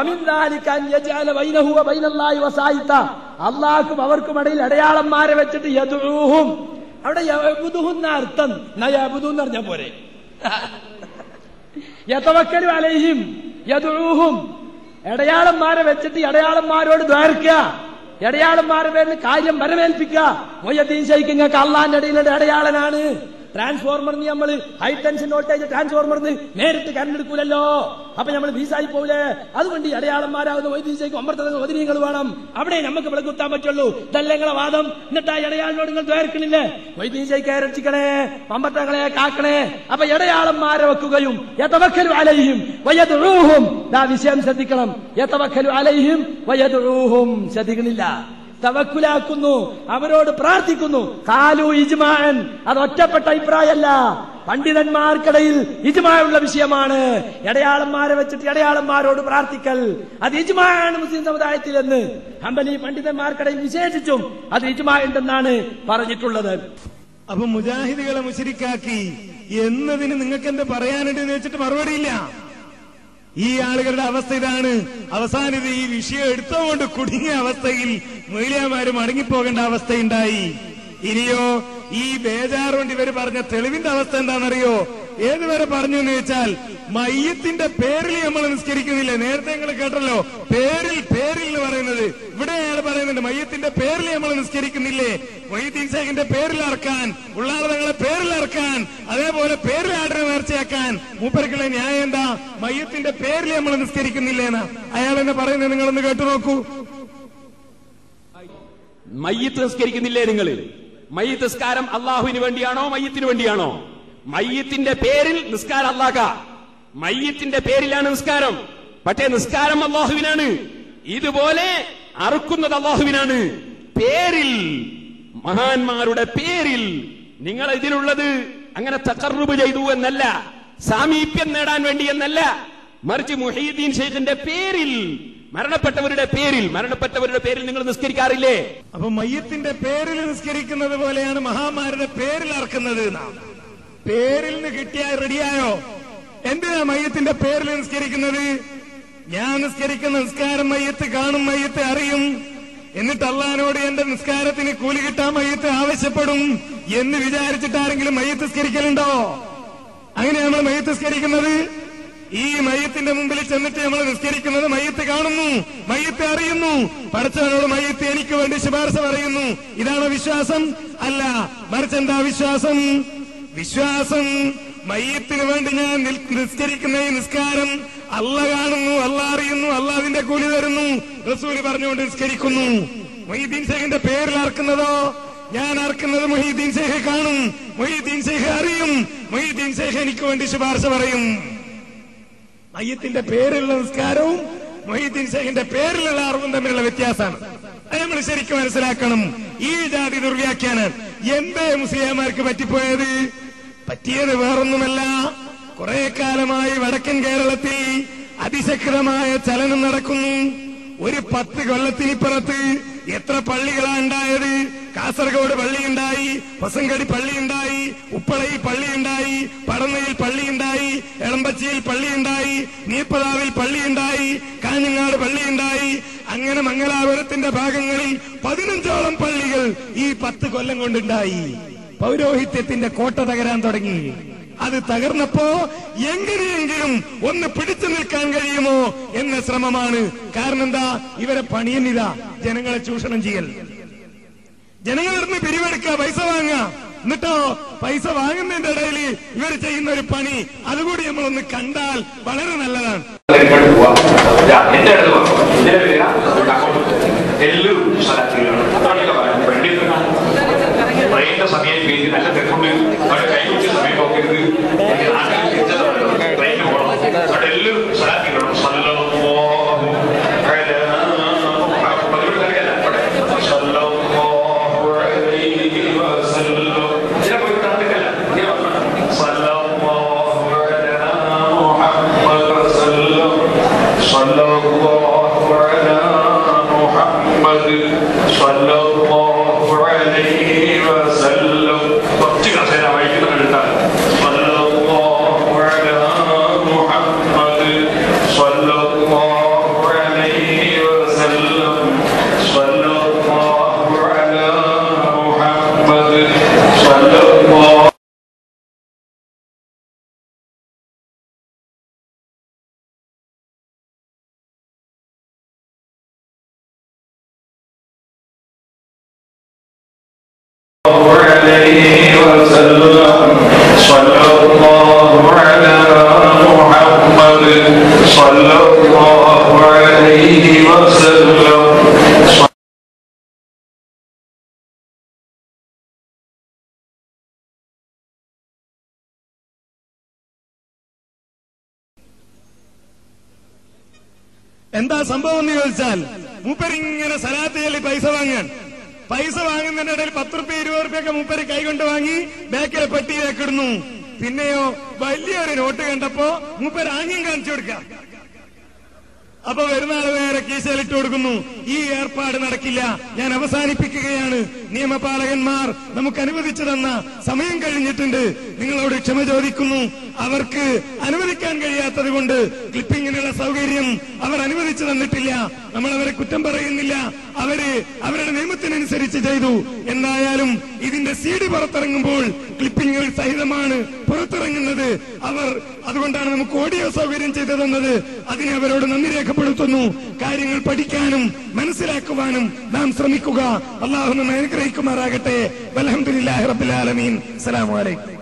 അള്ളാഹ്ക്കും അവർക്കും ഇടയിൽ അടയാളന്മാരെ വെച്ചിട്ട് യദൂഹും അവിടെ അർത്ഥം നയബുദു എന്ന് പറഞ്ഞാൽ പോരെ. യതവക്കലു അലൈഹിം യദൂഹും ഇടയാളന്മാരെ വെച്ചിട്ട് ഇടയാളന്മാരോട് ദ്വാരക്കുക, ഇടയാളന്മാരെ പേരിൽ കാര്യം വരവേൽപ്പിക്കുക. മൊയ്യദ്ദീൻ ശൈഖ് നിങ്ങൾക്ക് അള്ളാന്റെ ഇടയിലുള്ള ഇടയാളനാണ്. ട്രാൻസ്ഫോർമറിന് നമ്മൾ ഹൈ ടെൻഷൻ വോൾട്ടേജ് ട്രാൻസ്ഫോർമറിന് നേരിട്ട് കറണ്ട് എടുക്കൂലല്ലോ. അപ്പൊ നമ്മൾ വീസായി പോവില്ലേ? അതുകൊണ്ട് അടയാളന്മാരാകുന്ന വൈദ്യുതിക്ക് അമർത്തുന്ന വൈദ്യുതികൾ വേണം. അവിടെ നമുക്ക് വിളക്ക് കുത്താൻ പറ്റുള്ളൂ. ഇതല്ല നിങ്ങളെ വാദം. എന്നിട്ട് ആ ഇടയാളിനോട് നിങ്ങൾ ദ്വേർക്കണില്ലേ? വൈദ്യുതിക്ക് രക്ഷിക്കണേ, പമ്പട്ടങ്ങളെ കാക്കണേ. അപ്പൊ ഇടയാളന്മാരെ വെക്കുകയും യതവക്കലു അലൈഹിം വയദ്ഉഹും. ദാ വിഷയം ശ്രദ്ധിക്കണം. യതവക്കലു അലൈഹിം വയദ്ഉഹും. ശ്രദ്ധിക്കണില്ല. തവക്കുലാക്കുന്നു, അവരോട് പ്രാർത്ഥിക്കുന്നു. കാലു ഇജ്മാഅൻ. അത് ഒറ്റപ്പെട്ട അഭിപ്രായമല്ല, പണ്ഡിതന്മാർക്കിടയിൽ ഇജ്മാഉള്ള വിഷയമാണ്. ഇടയാളന്മാരെ വെച്ചിട്ട് ഇടയാളന്മാരോട് പ്രാർത്ഥിക്കൽ അത് ഇജ്മാഅാണ് മുസ്ലിം സമുദായത്തിൽ എന്ന് ഹംബലി പണ്ഡിതന്മാർക്കിടയിൽ വിശേഷിച്ചും അത് ഇജ്മാഅ് ഉണ്ടെന്നാണ് പറഞ്ഞിട്ടുള്ളത്. അപ്പൊ മുജാഹിദുകളെ മുശ്രിക്കാക്കി എന്നതിന് നിങ്ങൾക്ക് എന്ത് പറയാനുണ്ടെന്ന് വെച്ചിട്ട് മറുപടിയില്ല. ഈ ആളുകളുടെ അവസ്ഥ ഇതാണ്. അവസാനത് ഈ വിഷയം എടുത്തുകൊണ്ട് കുടുങ്ങിയ അവസ്ഥയിൽ മൊയ്ലിയാമാര് മടങ്ങിപ്പോകേണ്ട അവസ്ഥയുണ്ടായി. ഇനിയോ ഈ ബേജാറുകൊണ്ട് ഇവര് പറഞ്ഞ തെളിവിന്റെ അവസ്ഥ എന്താണെന്നറിയോ? ഏതുവരെ പറഞ്ഞു എന്ന് വെച്ചാൽ മയ്യത്തിന്റെ പേരിൽ നമ്മൾ നിസ്കരിക്കുന്നില്ല. നേരത്തെ നിങ്ങൾ കേട്ടല്ലോ, പേരിൽ എന്ന് പറയുന്നത്. ഇവിടെ അയാൾ പറയുന്നുണ്ട് മയ്യത്തിന്റെ പേരിൽ നമ്മൾ നിസ്കരിക്കുന്നില്ലേ? മൊയ്തീൻ ശേഖിന്റെ പേരിൽ ഇറക്കാൻ, ഉള്ളാളതങ്ങളെ പേരിൽ ഇറക്കാൻ, അതേപോലെ പേരിൽ ആടിനെ നേർച്ചയാക്കാൻ മൂപ്പർക്കുള്ള ന്യായം എന്താ? മയ്യത്തിന്റെ പേരിൽ നമ്മൾ നിസ്കരിക്കുന്നില്ലേന്നാ അയാൾ എന്നെ പറയുന്നത്. നിങ്ങളൊന്ന് കേട്ടു നോക്കൂ. മയ്യത്ത് നിസ്കരിക്കുന്നില്ലേ നിങ്ങൾ? മയ്യത്ത് നിസ്കാരം അള്ളാഹുവിന് വേണ്ടിയാണോ മയ്യത്തിന് വേണ്ടിയാണോ? മയ്യത്തിന്റെ പേരിൽ നിസ്കാരം അല്ലാഹ, മയ്യത്തിന്റെ പേരിലാണ് നിസ്കാരം. പക്ഷേ നിസ്കാരം അള്ളാഹുവിനാണ്. ഇതുപോലെ അറുക്കുന്നത് അള്ളാഹുവിനാണ്. പേരിൽ, മഹാന്മാരുടെ പേരിൽ നിങ്ങൾ ഇതിലുള്ളത് അങ്ങനെ തഖർറുബ് ചെയ്തു എന്നല്ല, സാമീപ്യം നേടാൻ വേണ്ടി എന്നല്ല, മറിച്ച് മുഹീദ്ദീൻ ശൈഖിന്റെ പേരിൽ, മരണപ്പെട്ടവരുടെ പേരിൽ നിങ്ങൾ നിസ്കരിക്കാറില്ലേ? അപ്പൊ മയ്യത്തിന്റെ പേരിൽ നിസ്കരിക്കുന്നത് പോലെയാണ് മഹാന്മാരുടെ പേരിൽ അറക്കുന്നത്. പേരിൽ നിന്ന് കിട്ടിയാൽ റെഡിയായോ? എന്തിനാ മയ്യത്തിന്റെ പേരിൽ നിസ്കരിക്കുന്നത്? ഞാൻ നിസ്കരിക്കുന്ന നിസ്കാരം മയ്യത്ത് കാണും, മയ്യത്ത് അറിയും. എന്നിട്ട് അള്ളാഹിനോട് എന്റെ നിസ്കാരത്തിന് കൂലി കിട്ടാൻ മയ്യത്ത് ആവശ്യപ്പെടും എന്ന് വിചാരിച്ചിട്ട് ആരെങ്കിലും മയ്യത്ത് നിസ്കരിക്കലുണ്ടോ? അങ്ങനെ നമ്മൾ മയ്യത്ത് നിസ്കരിക്കുന്നത്. ഈ മയ്യത്തിന്റെ മുമ്പിൽ ചെന്നിട്ട് നമ്മൾ നിസ്കരിക്കുന്നത് മയ്യത്ത് കാണുന്നു, മയ്യത്ത് അറിയുന്നു, പടച്ചവനോട് മയ്യത്ത് എനിക്ക് വേണ്ടി ശുപാർശ പറയുന്നു. ഇതാണോ വിശ്വാസം? അല്ല. മറിച്ച് എന്താ വിശ്വാസം? വിശ്വാസം മയ്യത്തിന് വേണ്ടി ഞാൻ നിസ്കരിക്കുന്ന ഈ നിസ്കാരം അള്ള കാണുന്നു, അള്ള അറിയുന്നു, അള്ള അതിന്റെ കൂലി തരുന്നു, റസൂല് പറഞ്ഞുകൊണ്ട് നിസ്കരിക്കുന്നു. മൊയ്തീൻ ശേഖിന്റെ പേരിൽ അറക്കുന്നതോ? ഞാൻ അറക്കുന്നത് മൊയ്തീൻ ശേഖ് കാണും, മൊയ്തീൻ ശേഖ് അറിയും, മൊയ്തീൻ ശേഖ് എനിക്ക് വേണ്ടി ശുപാർശ പറയും. മയ്യത്തിന്റെ പേരിലുള്ള നിസ്കാരവും മൊയ്തീൻ ശേഖിന്റെ പേരിലുള്ള അറിവും തമ്മിലുള്ള വ്യത്യാസമാണ്. അത് നമ്മൾ ശരിക്കും മനസ്സിലാക്കണം. ഈ ജാതി ദുർവ്യാഖ്യാനം എന്തേ മുസ്ലിംമാർക്ക് പറ്റിപ്പോയത്? പറ്റിയത് വേറൊന്നുമല്ല, കുറെ കാലമായി വടക്കൻ കേരളത്തിൽ അതിശക്തമായ ചലനം നടക്കുന്നു. ഒരു 10 കൊല്ലത്തിനിപ്പുറത്ത് എത്ര പള്ളികളാണ് ഉണ്ടായത്? കാസർഗോഡ് പള്ളിയുണ്ടായി, പൊസങ്കടി പള്ളിയുണ്ടായി, ഉപ്പളയിൽ പള്ളിയുണ്ടായി, പടന്നയിൽ പള്ളിയുണ്ടായി, എളമ്പച്ചിയിൽ പള്ളിയുണ്ടായി, നീപ്പതാവിൽ പള്ളിയുണ്ടായി, കാഞ്ഞങ്ങാട് പള്ളിയുണ്ടായി. അങ്ങനെ മംഗലാപുരത്തിന്റെ ഭാഗങ്ങളിൽ 15ഓളം പള്ളികൾ ഈ 10 കൊല്ലം കൊണ്ടുണ്ടായി. പൗരോഹിത്യത്തിന്റെ കോട്ട തകരാൻ തുടങ്ങി. അത് തകർന്നപ്പോ എങ്ങനെയെങ്കിലും ഒന്ന് പിടിച്ചു നിൽക്കാൻ കഴിയുമോ എന്ന ശ്രമമാണ്. കാരണം എന്താ? ഇവരെ പണിയന്നിതാ ജനങ്ങളെ ചൂഷണം ചെയ്യൽ. ജനങ്ങളിൽ നിന്ന് പിരിവെടുക്കുക, പൈസ വാങ്ങുക. എന്നിട്ടോ പൈസ വാങ്ങുന്നതിന്റെ ഇടയിൽ ഇവർ ചെയ്യുന്ന ഒരു പണി അതുകൂടി നമ്മളൊന്ന് കണ്ടാൽ വളരെ നല്ലതാണ്. ട്രെയിനിന്റെ സമയം പേര് നല്ല തിരക്കുണ്ട്, അവിടെ കൈകുറ്റിയ സമയം നോക്കരുത്, ട്രെയിനിൽ പോകണം. അവിടെ എല്ലാവരും സ്വലാത്തിക്കണം. عليه وسلم الله عليه وسلم. എന്താ സംഭവം എന്ന് ചോദിച്ചാൽ മൂപ്പരിങ്ങനെ സലാത്ത് ചൊല്ലി പൈസ വാങ്ങുന്നതിന്റെ ഇടയിൽ 10 റുപ്യ 20 റുപ്യൊക്കെ മൂപ്പര് കൈകൊണ്ട് വാങ്ങി ബാക്കിലെ പെട്ടിയിലേക്ക് ഇടുന്നു. പിന്നെയോ വലിയൊരു നോട്ട് കണ്ടപ്പോ മൂപ്പര് ആംഗ്യം കാണിച്ചു കൊടുക്കാം. അപ്പൊ വരുന്ന ആള് വേറെ കീശയിലിട്ട് കൊടുക്കുന്നു. ഈ ഏർപ്പാട് നടക്കില്ല. ഞാൻ അവസാനിപ്പിക്കുകയാണ്. നിയമപാലകന്മാർ നമുക്ക് അനുവദിച്ചു തന്ന സമയം കഴിഞ്ഞിട്ടുണ്ട്. നിങ്ങളോട് ക്ഷമ ചോദിക്കുന്നു. അവർക്ക് അനുവദിക്കാൻ കഴിയാത്തത് കൊണ്ട് ക്ലിപ്പിങ്ങിനുള്ള സൗകര്യം അവർ അനുവദിച്ചു തന്നിട്ടില്ല. നമ്മൾ അവരെ കുറ്റം പറയുന്നില്ല. അവരുടെ നിയമത്തിനനുസരിച്ച് ചെയ്തു. എന്തായാലും ഇതിന്റെ CD പുറത്തിറങ്ങുമ്പോൾ ക്ലിപ്പിങ്ങുകൾ സഹിതമാണ് പുറത്തിറങ്ങുന്നത്. അതുകൊണ്ടാണ് നമുക്ക് ഓഡിയോ സൗകര്യം ചെയ്തു തന്നത്. അതിനെ അവരോട് നന്ദി രേഖപ്പെടുത്തുന്നു. കാര്യങ്ങൾ പഠിക്കാനും മനസ്സിലാക്കുവാനും നാം ശ്രമിക്കുക. അല്ലാഹു നമ്മെ അനുഗ്രഹിക്കുമാറാകട്ടെ. വൽഹംദുലില്ലാഹി റബ്ബിൽ ആലമീൻ. അസ്സലാമു അലൈക്കും.